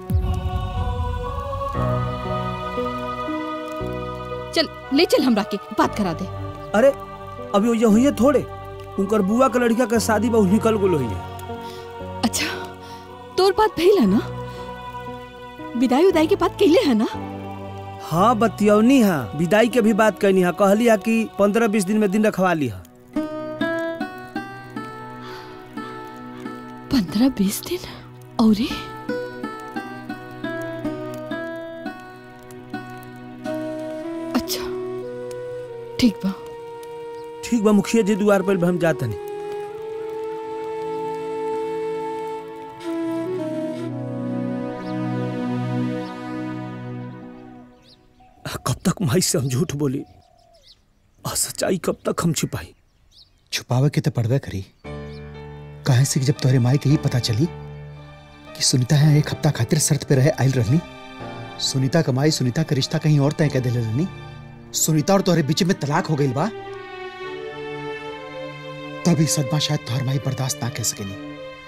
चल ले चल हमरा के बात करा दे। अरे अभी वो हुई है थोड़े, उनकर बुआ के लड़का का शादी बहु निकल गो हुई है। अच्छा, तोर बात भइल है ना? विदाई उदाई के बात कहले है ना? हाँ बतियौनी है, विदाई के भी बात कहनी है। कहली है कि पंद्रह बीस दिन में दिन रखवा ली है। पंद्रह बीस दिन और अच्छा ठीक बा। ठीक बा मुखिया जी, द्वार पर हम जाते नहीं। कब तक माई से हम झूठ बोली और सच्चाई कब तक हम छुपाई? छुपावे के तो पड़वे करी। कहे से कि जब तोहरे माई के ही पता चली कि सुनीता है एक हफ्ता खातिर शर्त पे रहे आयल रहनी, सुनीता कमाई सुनीता का रिश्ता कहीं और तय कर दिले रहनी, सुनीता और तोहरे बीच में तलाक हो गई बा, तभी सदमा शायद तोहर माई बर्दाश्त ना कर सकेनी।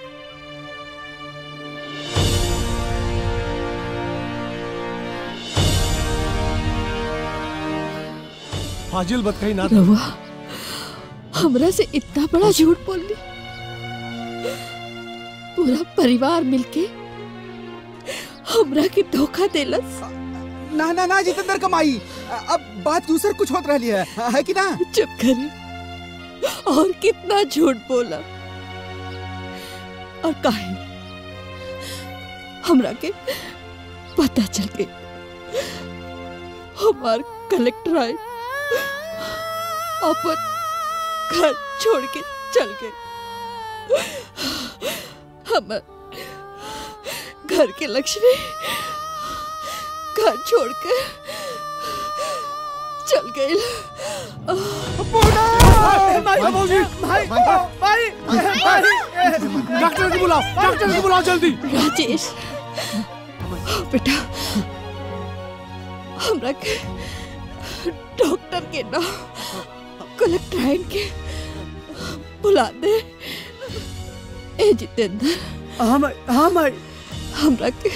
फाजिल बात कही ना। रवा हमरा से इतना बड़ा झूठ बोल ली। पूरा परिवार मिलके हमरा के धोखा देलस। ना ना ना जितेंद्र कमाई, अब बात दूसर कुछ होत रही है, है कि ना? चुप करे। और कितना झूठ बोला और काहे हमरा के पता चल गई। हमार कलेक्टर आए, अपन घर छोड़ के चल गए। हम घर के लक्ष्मी घर छोड़ के चल गए। डॉक्टर को बुलाओ, डॉक्टर को बुलाओ जल्दी। राजेश बेटा, हमरा के डॉक्टर के ना कलेक्टर के बुला दे। ए जितेंद्र, हाँ माई, हाँ माई, हमरा के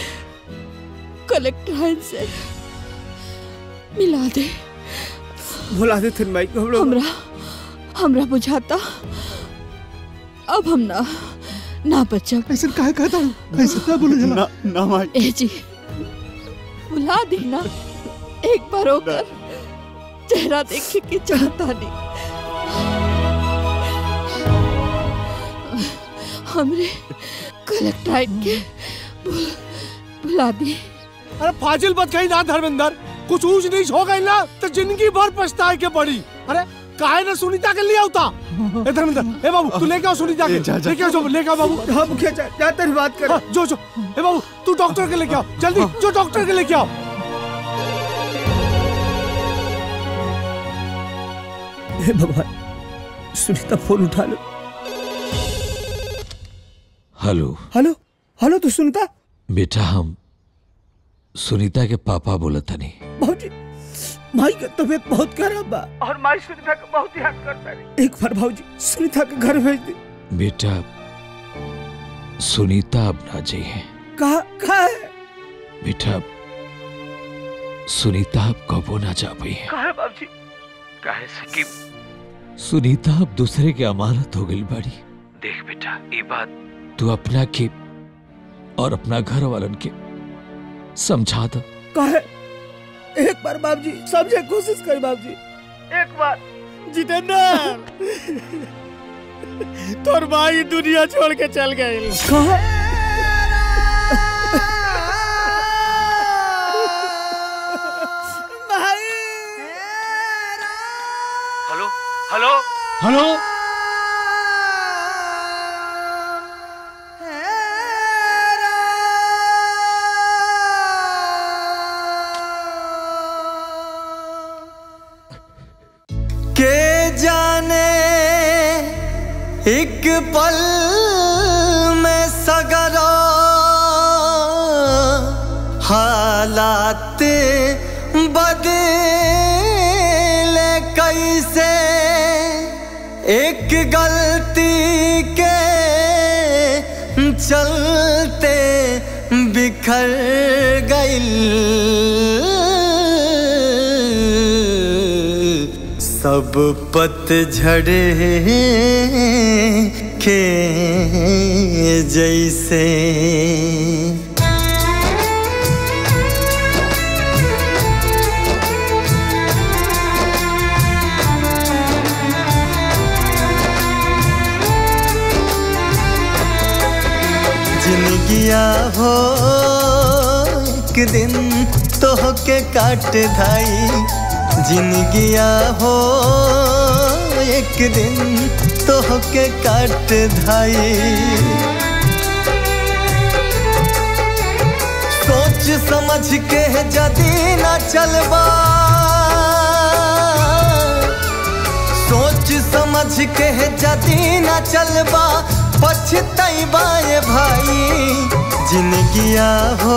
कलेक्टर से मिला दे। बुला दे थे माई। हम हमरा हमरा बुझाता अब हम ना ना बचब। ऐसा काहे कहता हूँ? ऐसा ना बोले जना। ना ना माई। ए जी बुला दी ना, एक बार होकर चेहरा देखे के चाहता नहीं। हमरे कलेक्टर के बुला दी। अरे फाजिल बात कही ना धर्मेंद्र, कुछ ऊंच नीच हो गई ना तो जिंदगी भर पछताए के पड़ी। अरे काहे ना सुनीता के लिए आवता। ए धर्मेंद्र, ए बाबू तू लेके आओ सुनीता के, लेके आओ, लेके आओ बाबू। हाँ मुखिया जा तेरी बात कर। हाँ, जो जो ए बाबू तू डॉक्टर के लेके आओ जल्दी, जो डॉक्टर के लेके आओ। हे भगवान, सुनीता फोन उठा लो। हेलो हेलो हेलो, तू सुनता? बेटा हम सुनीता के पापा बोला था नहीं। भाजी, माई का तबीयत बहुत खराब बा और माई सुनीता को बहुत याद करता है। एक बार भाजी सुनीता के घर भेज दे। बेटा सुनीता अब ना जाइए। कहा कहा है? बेटा सुनीता अब कबो ना जा पाई है। कहा है बाबूजी? काहे से कि सुनीता अब दूसरे के अमानत हो गई बाड़ी। देख बेटा, ये बात तू अपना के और अपना घर वालन के समझा दो। कहे एक बार बाबूजी समझे कोशिश कर बाबूजी, एक बार। जितेंद्र, तोर माई दुनिया छोड़ के चल गई। कहा? हेलो हेलो हेलो, के जाने एक पल में सगरो हालात बदले कैसे, एक गलती के चलते बिखर गई। सब पतझड़ के जैसे। जिंदगिया हो एक दिन तो के काट धाई, जिंदगिया हो एक दिन तो के काट धाई। सोच समझ के जदी ना चलबा, सोच समझ के जदी ना चलबा पछतैबा ये भाई। जिंदगिया हो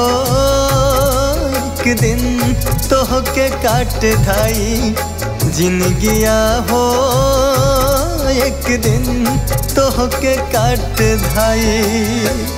एक दिन तो के काट धाई, जिंदगिया हो एक दिन तो के काट धाई।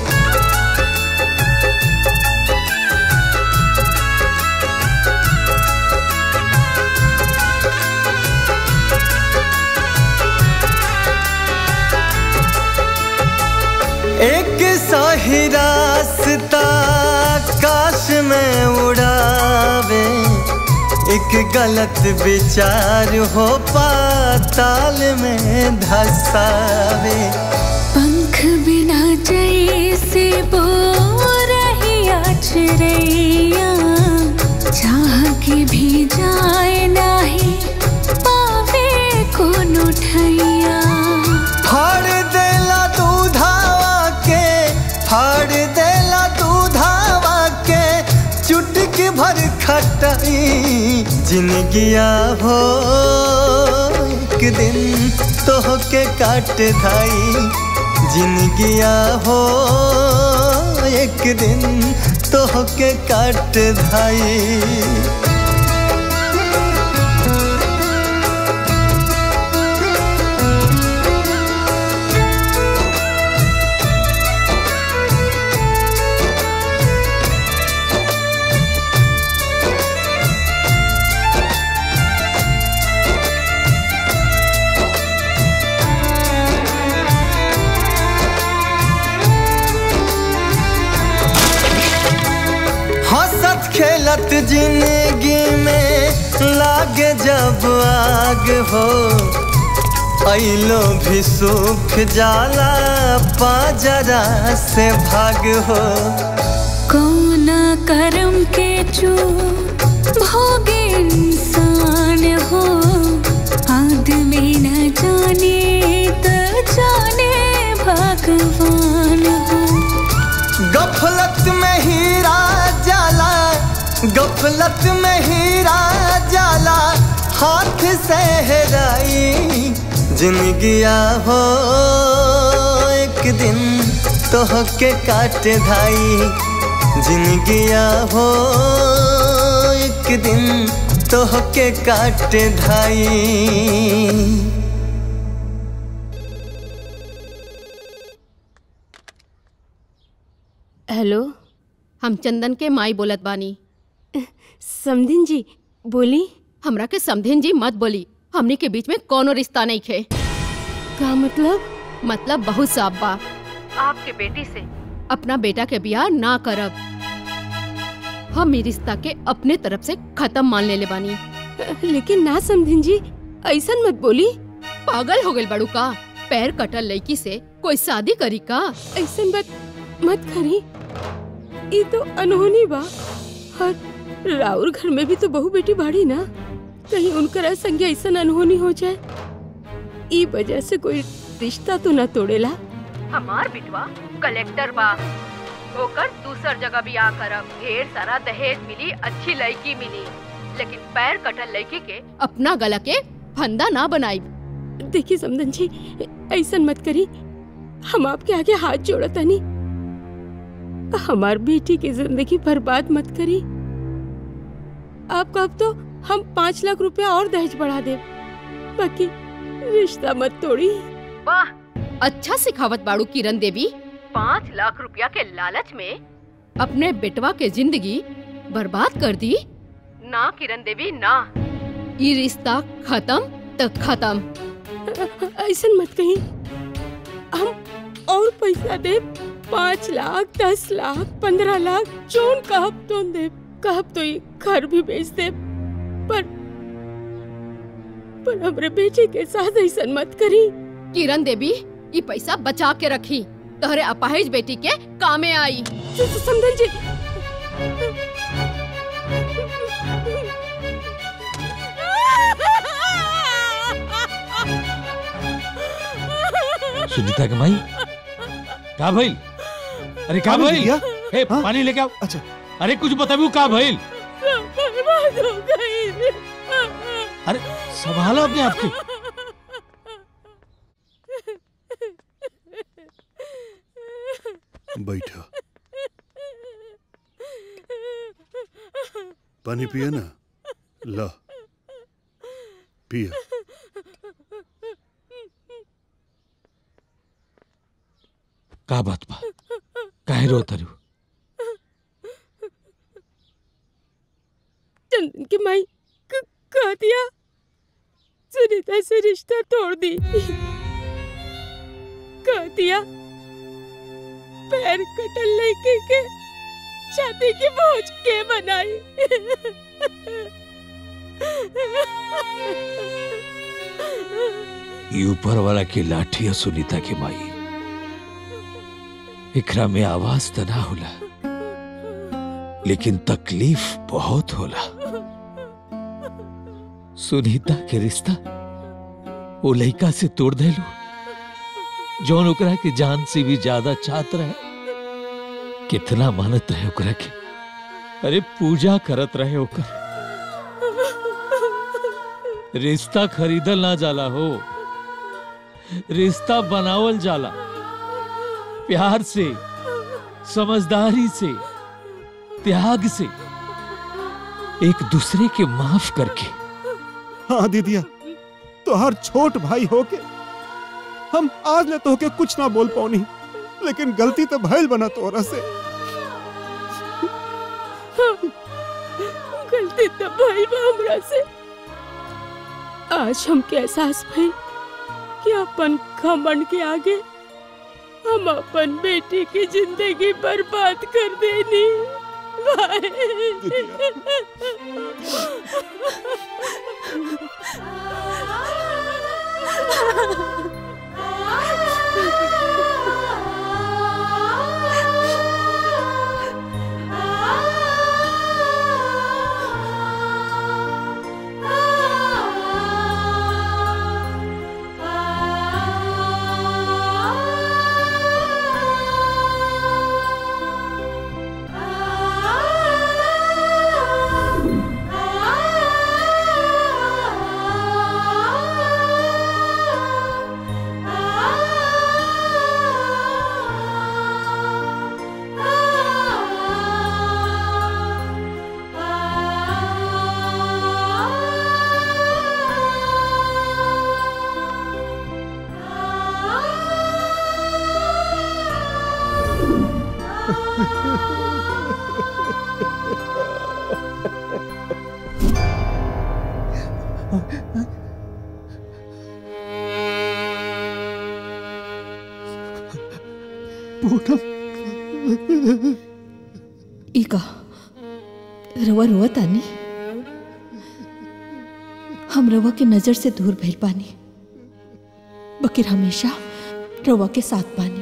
एक सही रास्ता काश में उड़ावे, एक गलत विचार हो पाताल में धसावे। पंख बिना जैसे बोर रहिया चिड़ैया, चाह के भी जाए नहीं पावे कोनो ठैया। फाड़ देला दूधावा के, फाड़ देला दूधावा के चुटकी भर खटाई। जिंदगिया हो एक दिन तो के काट धाई, जिंदगिया हो एक दिन तो के काट धाई। खेलत जिंदगी में लागे जब आग हो, ऐलो भी सूख जाला पाजरा से भाग हो। कौन कर्म के चूक भोगे इंसान हो, आदमी न जाने तो जाने भगवान हो। गफलत में हीरा जाला, गफलत में हीरा जाला हाथ से हेराई जिंदगिया हो एक दिन तो के काट धाई जिंदगिया हो एक दिन तो के काट धाई। हेलो, हम चंदन के माई बोलत बानी। समधिन जी बोली। हमरा के समधिन जी मत बोली, हमनी के बीच में कोनो रिश्ता नहीं खे। का मतलब? मतलब बहुत साफ बा, आपके बेटी से अपना बेटा के ब्याह ना करब। हम ई रिश्ता के अपने तरफ से खत्म मान ले ले बानी। लेकिन ना समधिन जी, ऐसन मत बोली। पागल हो गइल बड़ू का? पैर कटल लड़की से कोई शादी करी का? ऐसन बात मत करी, ये तो अनहोनी बा। और राउर घर में भी तो बहू बेटी बाड़ी ना, कहीं उनकर संग ऐसा अनहोनी हो जाए, ई वजह से कोई रिश्ता तो ना तोड़ेला। हमार बिटवा कलेक्टर बा, होकर दूसर जगह ब्याह करब। ढेर सारा दहेज मिली, अच्छी लड़की मिली, लेकिन पैर कटल लड़की के अपना गला के फंदा ना बनाई। देखिए समधन जी, ऐसा मत करी, हम आपके आगे हाथ जोड़ता नहीं। हमार बेटी की जिंदगी बर्बाद मत करी। आप कब तो हम पाँच लाख रुपया और दहेज बढ़ा दे, बाकी रिश्ता मत तोड़ी। वाह, अच्छा सिखावत बाड़ू किरण देवी। पाँच लाख रुपया के लालच में अपने बेटवा के जिंदगी बर्बाद कर दी। ना किरण देवी ना, ये रिश्ता खत्म तो खत्म। ऐसा मत कही, हम और पैसा दे, पाँच लाख, दस लाख, पंद्रह लाख, जोन कहब तो दे, कहब तो ये घर भी बेच दे, पर पर हमरे बेटे के साथ ऐसा मत करी। किरण देवी, ये पैसा बचा के रखी, तोहरे अपाहिज बेटी के कामे आई। समझन जी, सुनीता के माई का भइल? अरे का भइल? ए, पानी लेके आओ। अच्छा। अरे कुछ बताबू का भइल? बर्बाद हो गई। अरे संभालो अपने आप की। बैठो, पानी पिया ना, ला पिया। का बात बा? काहे रोत रू? चंदन की माई कह दिया, सुनीता से रिश्ता तोड़ दी। कह दिया पैर कटल लेके के छाती की बोझ के बनाई। ये ऊपर वाला की लाठी है सुनीता की माई। इकरा में आवाज तो ना होला, लेकिन तकलीफ बहुत होला। सुनीता के रिश्ता वो लड़का से तोड़ देलू, जौन ओकरा के जान से भी ज्यादा चाहत रहे। कितना मानत रहे ओकरा के, अरे पूजा करत रहे ओकर। रिश्ता खरीदल ना जाला हो, रिश्ता बनावल जाला, प्यार से, समझदारी से, त्याग से, एक दूसरे के माफ करके। हाँ दीदिया, तो हर छोट भाई होके हम आज ले तो होके कुछ ना बोल पाऊनी, लेकिन गलती तो भइल बना तोरा से। गलती तो भइल बा हमरा से। आज हमके एहसास भइल कि अपन घमंड के आगे हम अपन बेटी की जिंदगी बर्बाद कर देनी। इका रवा रोआ तानी हम रवा के नजर से दूर भइल पानी बकिर हमेशा रवा के साथ पानी।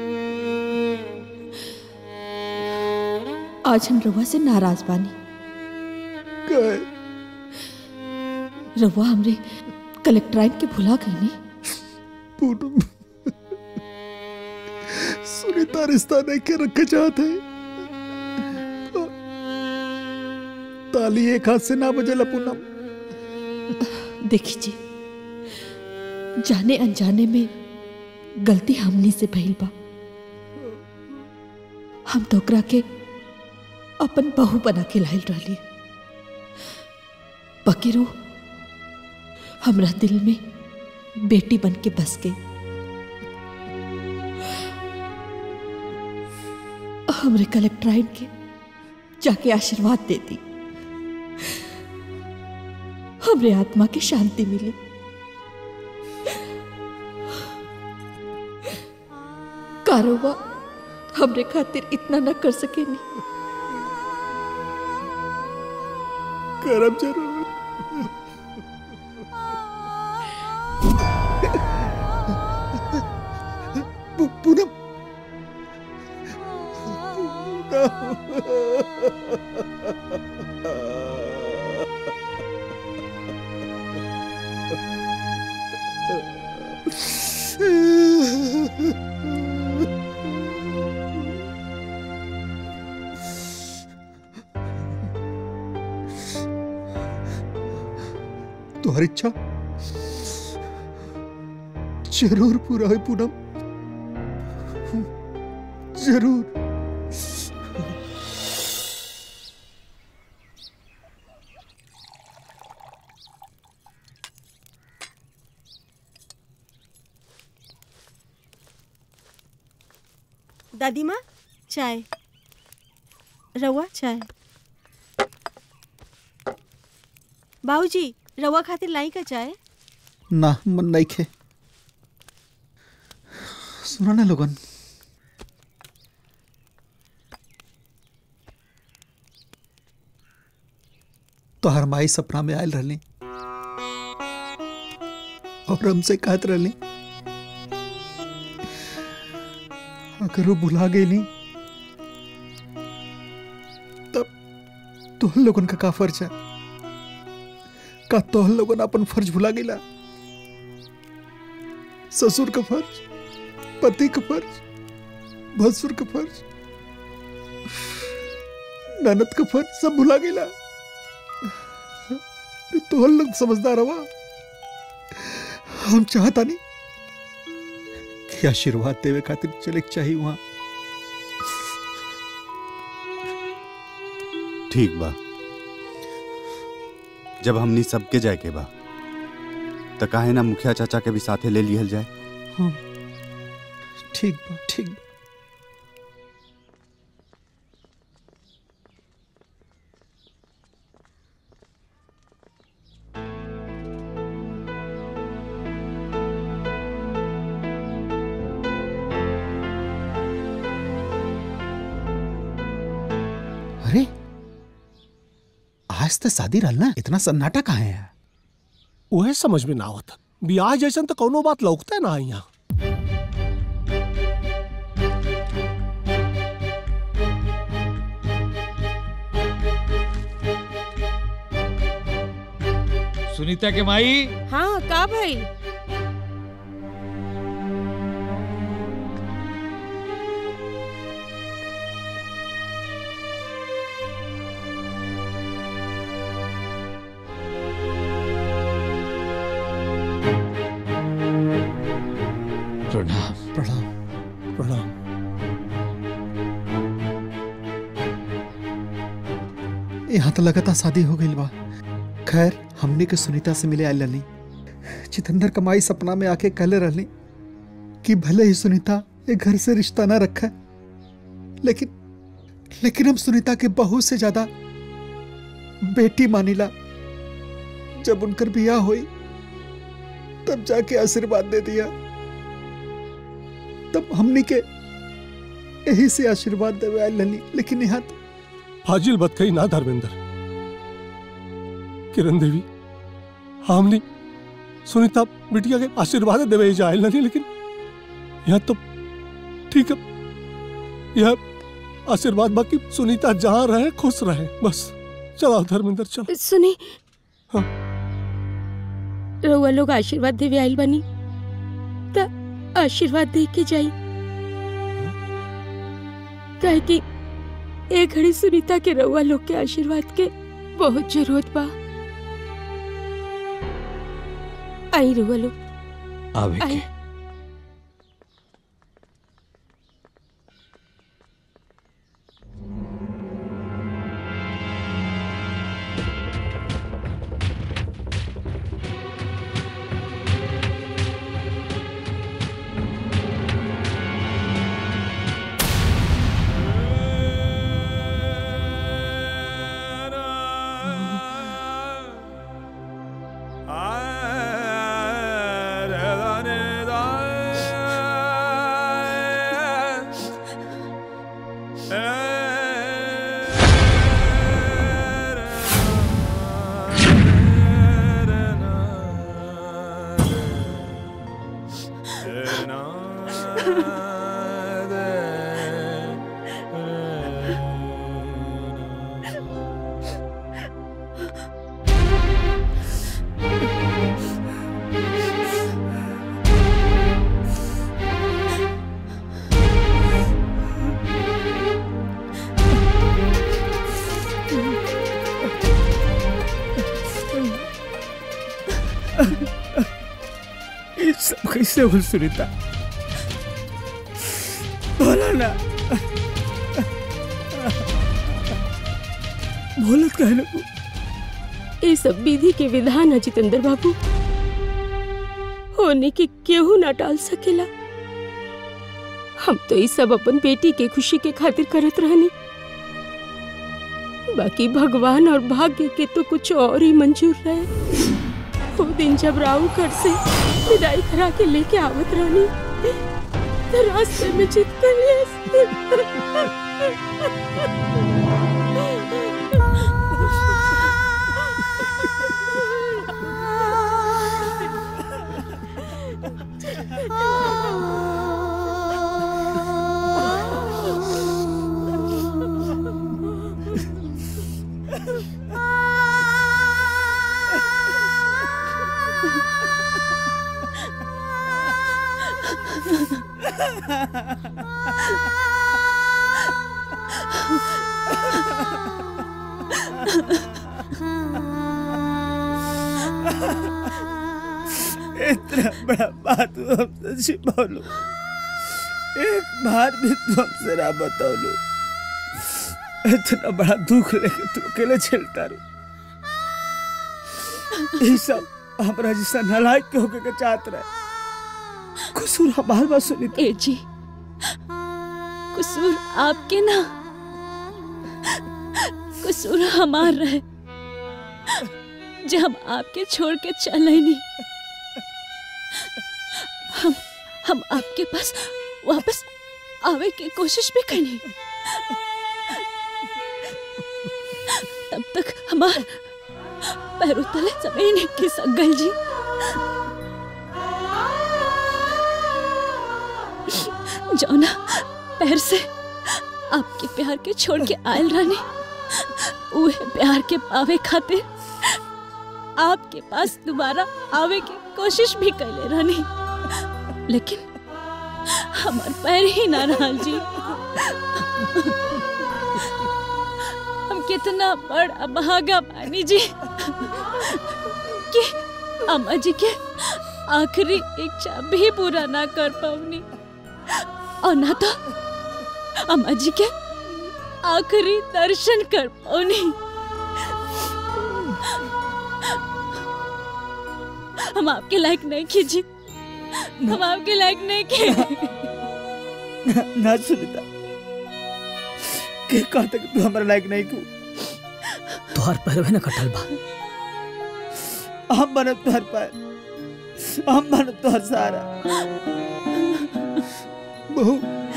आज हम रवा से नाराज बानी। रवा हमरे कलेक्टराइन के भुला गई नी। पूनम सुनीता रिश्ता नहीं के रखे चाहते ताली एक हाथ से ना बजेला पूनम। देखी जी जाने अनजाने में गलती हमनी से भइल बा। हम तोकरा के अपन बहू बना के लाइल रहली बकिरो हमरा दिल में बेटी बन के बस गई। हमरे कलेक्टराइन के जाके आशीर्वाद दे दी हमरे आत्मा की शांति मिली। कारोबा हमरे खातिर इतना न कर सके नहीं। करम जरूर। पूनम तुम्हारी इच्छा जरूर पूरा है पूनम, जरूर। दादी माँ चाय, रवा चाय। बाबूजी रवा खातिर लाई का चाय? ना मन नहीं खे। सुना ना लोगन, तो हर माई सपना में आयल रहली और हमसे कहत रहली अगर वो भुला गई तब तोहन लोगन का का फर्ज है? का तोहन लोगन अपन फर्ज भुला गिला? ससुर का फर्ज, पति का फर्ज, भसुर का फर्ज, ननद का फर्ज सब भुला गिला। तोहन लोग समझदार हवा। हम चाहता नहीं कि आशीर्वाद देवे खातिर चले चाहिए वहां। ठीक बा, जब हमनी सबके जाए के बा तो काहे ना मुखिया चाचा के भी साथे ले लिहल जाए। हाँ ठीक बा, ठीक बा। अरे आज तो शादी रहल ना, इतना सन्नाटा कहाँ है? वह समझ में ना होता। ब्याह जैसन तो कोनो बात लौकता है ना यहाँ। सुनीता के माई। हाँ का भाई? प्रणाम प्रणाम प्रणाम। यहाँ तो लगातार शादी हो गई बा। खैर हमने के सुनीता से मिले आयल रहनी। जितेंद्र कमाई सपना में आके कहले रहनी कि भले ही सुनीता ये घर से रिश्ता ना रखा, लेकिन लेकिन हम सुनीता के बहू से ज्यादा बेटी मानिला। जब उनकर बियाह हुई तब जाके आशीर्वाद दे दिया, तब हमनी के यही से आशीर्वाद देवे आयल लली। लेकिन यहाँ तो फाजिल बात कही ना धर्मेंद्र। किरण देवी हमने सुनीता बिटिया के आशीर्वाद देवे जाए नहीं, लेकिन यहाँ तो ठीक है, यह आशीर्वाद बाकी सुनीता जहाँ रहे खुश रहे बस। चलो धर्मेंद्र चलो। सुनी, हाँ रउआ लोग आशीर्वाद देवे आइल बनी त आशीर्वाद दे के जाई, काहे कि एक घड़ी सुनीता के रउआ लोग के आशीर्वाद के बहुत जरूरत बा। आई रउआ लोग आवे आई। सब कैसे हो सुनीता, बोला ना, बोलत कहे ना तू। ये सब विधि के विधान है जितेंद्र बाबू, होने के केहू ना टाल सकेला। हम तो ये सब अपन बेटी के खुशी के खातिर करत रहनी, बाकी भगवान और भाग्य के तो कुछ और ही मंजूर रहे। वो दिन जब राहु घर से विदाई करा के लेके आवत रहनी तो रास्ते में जिद कर इतना बड़ा बात तू हमसे छिपौलू, एक बार भी तू हमसे ना बतौलू। इतना बड़ा दुख लेके तू अकेले झेलता रू। ये सब हमारा जैसा नालायक के होके के चाहत रहे। कसूर हमार बात सुनी ए जी, कसूर आपके ना, कसूर हमार रहे जो हम आपके छोड़ के चले नहीं। हम हम आपके पास वापस आवे की कोशिश भी करनी, तब तक हमार पैरों तले जमीन खिसक गई जी। जौना पैर से आपके प्यार के छोड़ के आयल रहने, उहे प्यार के पावे खातिर आपके पास दोबारा आवे की कोशिश भी कैले रहनी, लेकिन हमार पैर ही ना रहा जी। हम कितना बड़ अभागा पानी जी कि अम्मा जी के आखिरी इच्छा भी पूरा ना कर पाऊनी, और ना तो अम्मा जी के आखिरी दर्शन कर पाऊनी। हम आपके लायक नहीं कीजिए, हम आपके लायक नहीं के। ना, ना सुनीता, के कहते कि तू हमारे लायक नहीं तू तोहर पैरवे न कटल बा। हम बनब तोहर पैर, हम बनब तोहर सहारा। बहू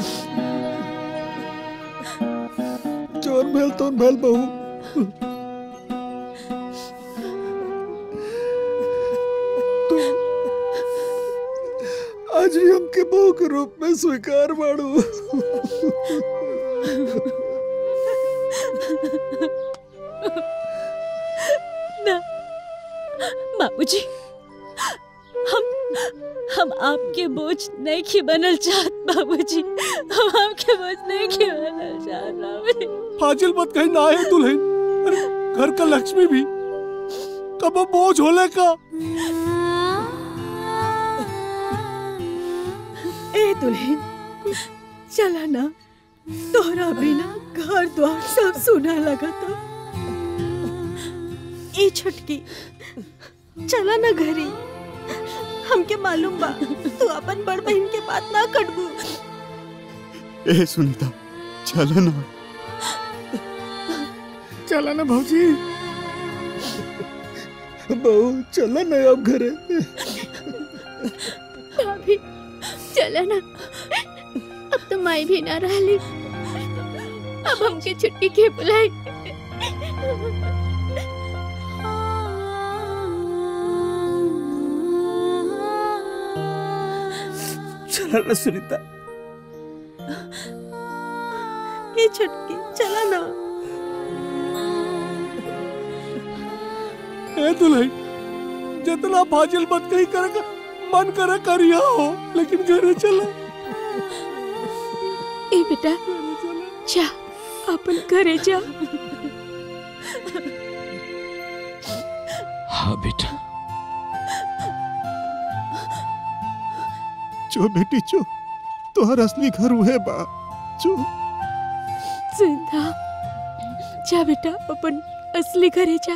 जोन भेल तो भेल बहू। तू आज भी हमके बहू के रूप में स्वीकार बाड़ू। ना बाबूजी, हम हम आपके बोझ नहीं की बनल चाहत बाबूजी, हम आपके बोझ नहीं की बनल चाहत बाबूजी। फाजिल मत कहीं ना है दुल्हन, अरे घर का लक्ष्मी भी कब बोझ होले का। ए दुल्हन चला ना, तोहरा बिना घर द्वार सब सुना लगा था। ए छटकी चला ना घरे, हमके मालूम बा तू अपन बड़ बहन के बात ना कटबू। ए सुनीता चलो ना। चला ना भौजी, बहू चला ना अब घरे। भाभी चला ना, अब तो माई भी ना रही, अब हमके छुट्टी के बुलाई। चला ना सुनीता। ए छटकी चला ना। ए दुल्हन, जितना फाजिल मत कहीं करेगा, मन करे करिया हो, लेकिन घरे चलो। ए बेटा जा, अपन घरे जा। हाँ बेटा। जो बेटी जो, तोहर असली घर हुए बा जो। सुनता जा बेटा, अपन असली घरे जा।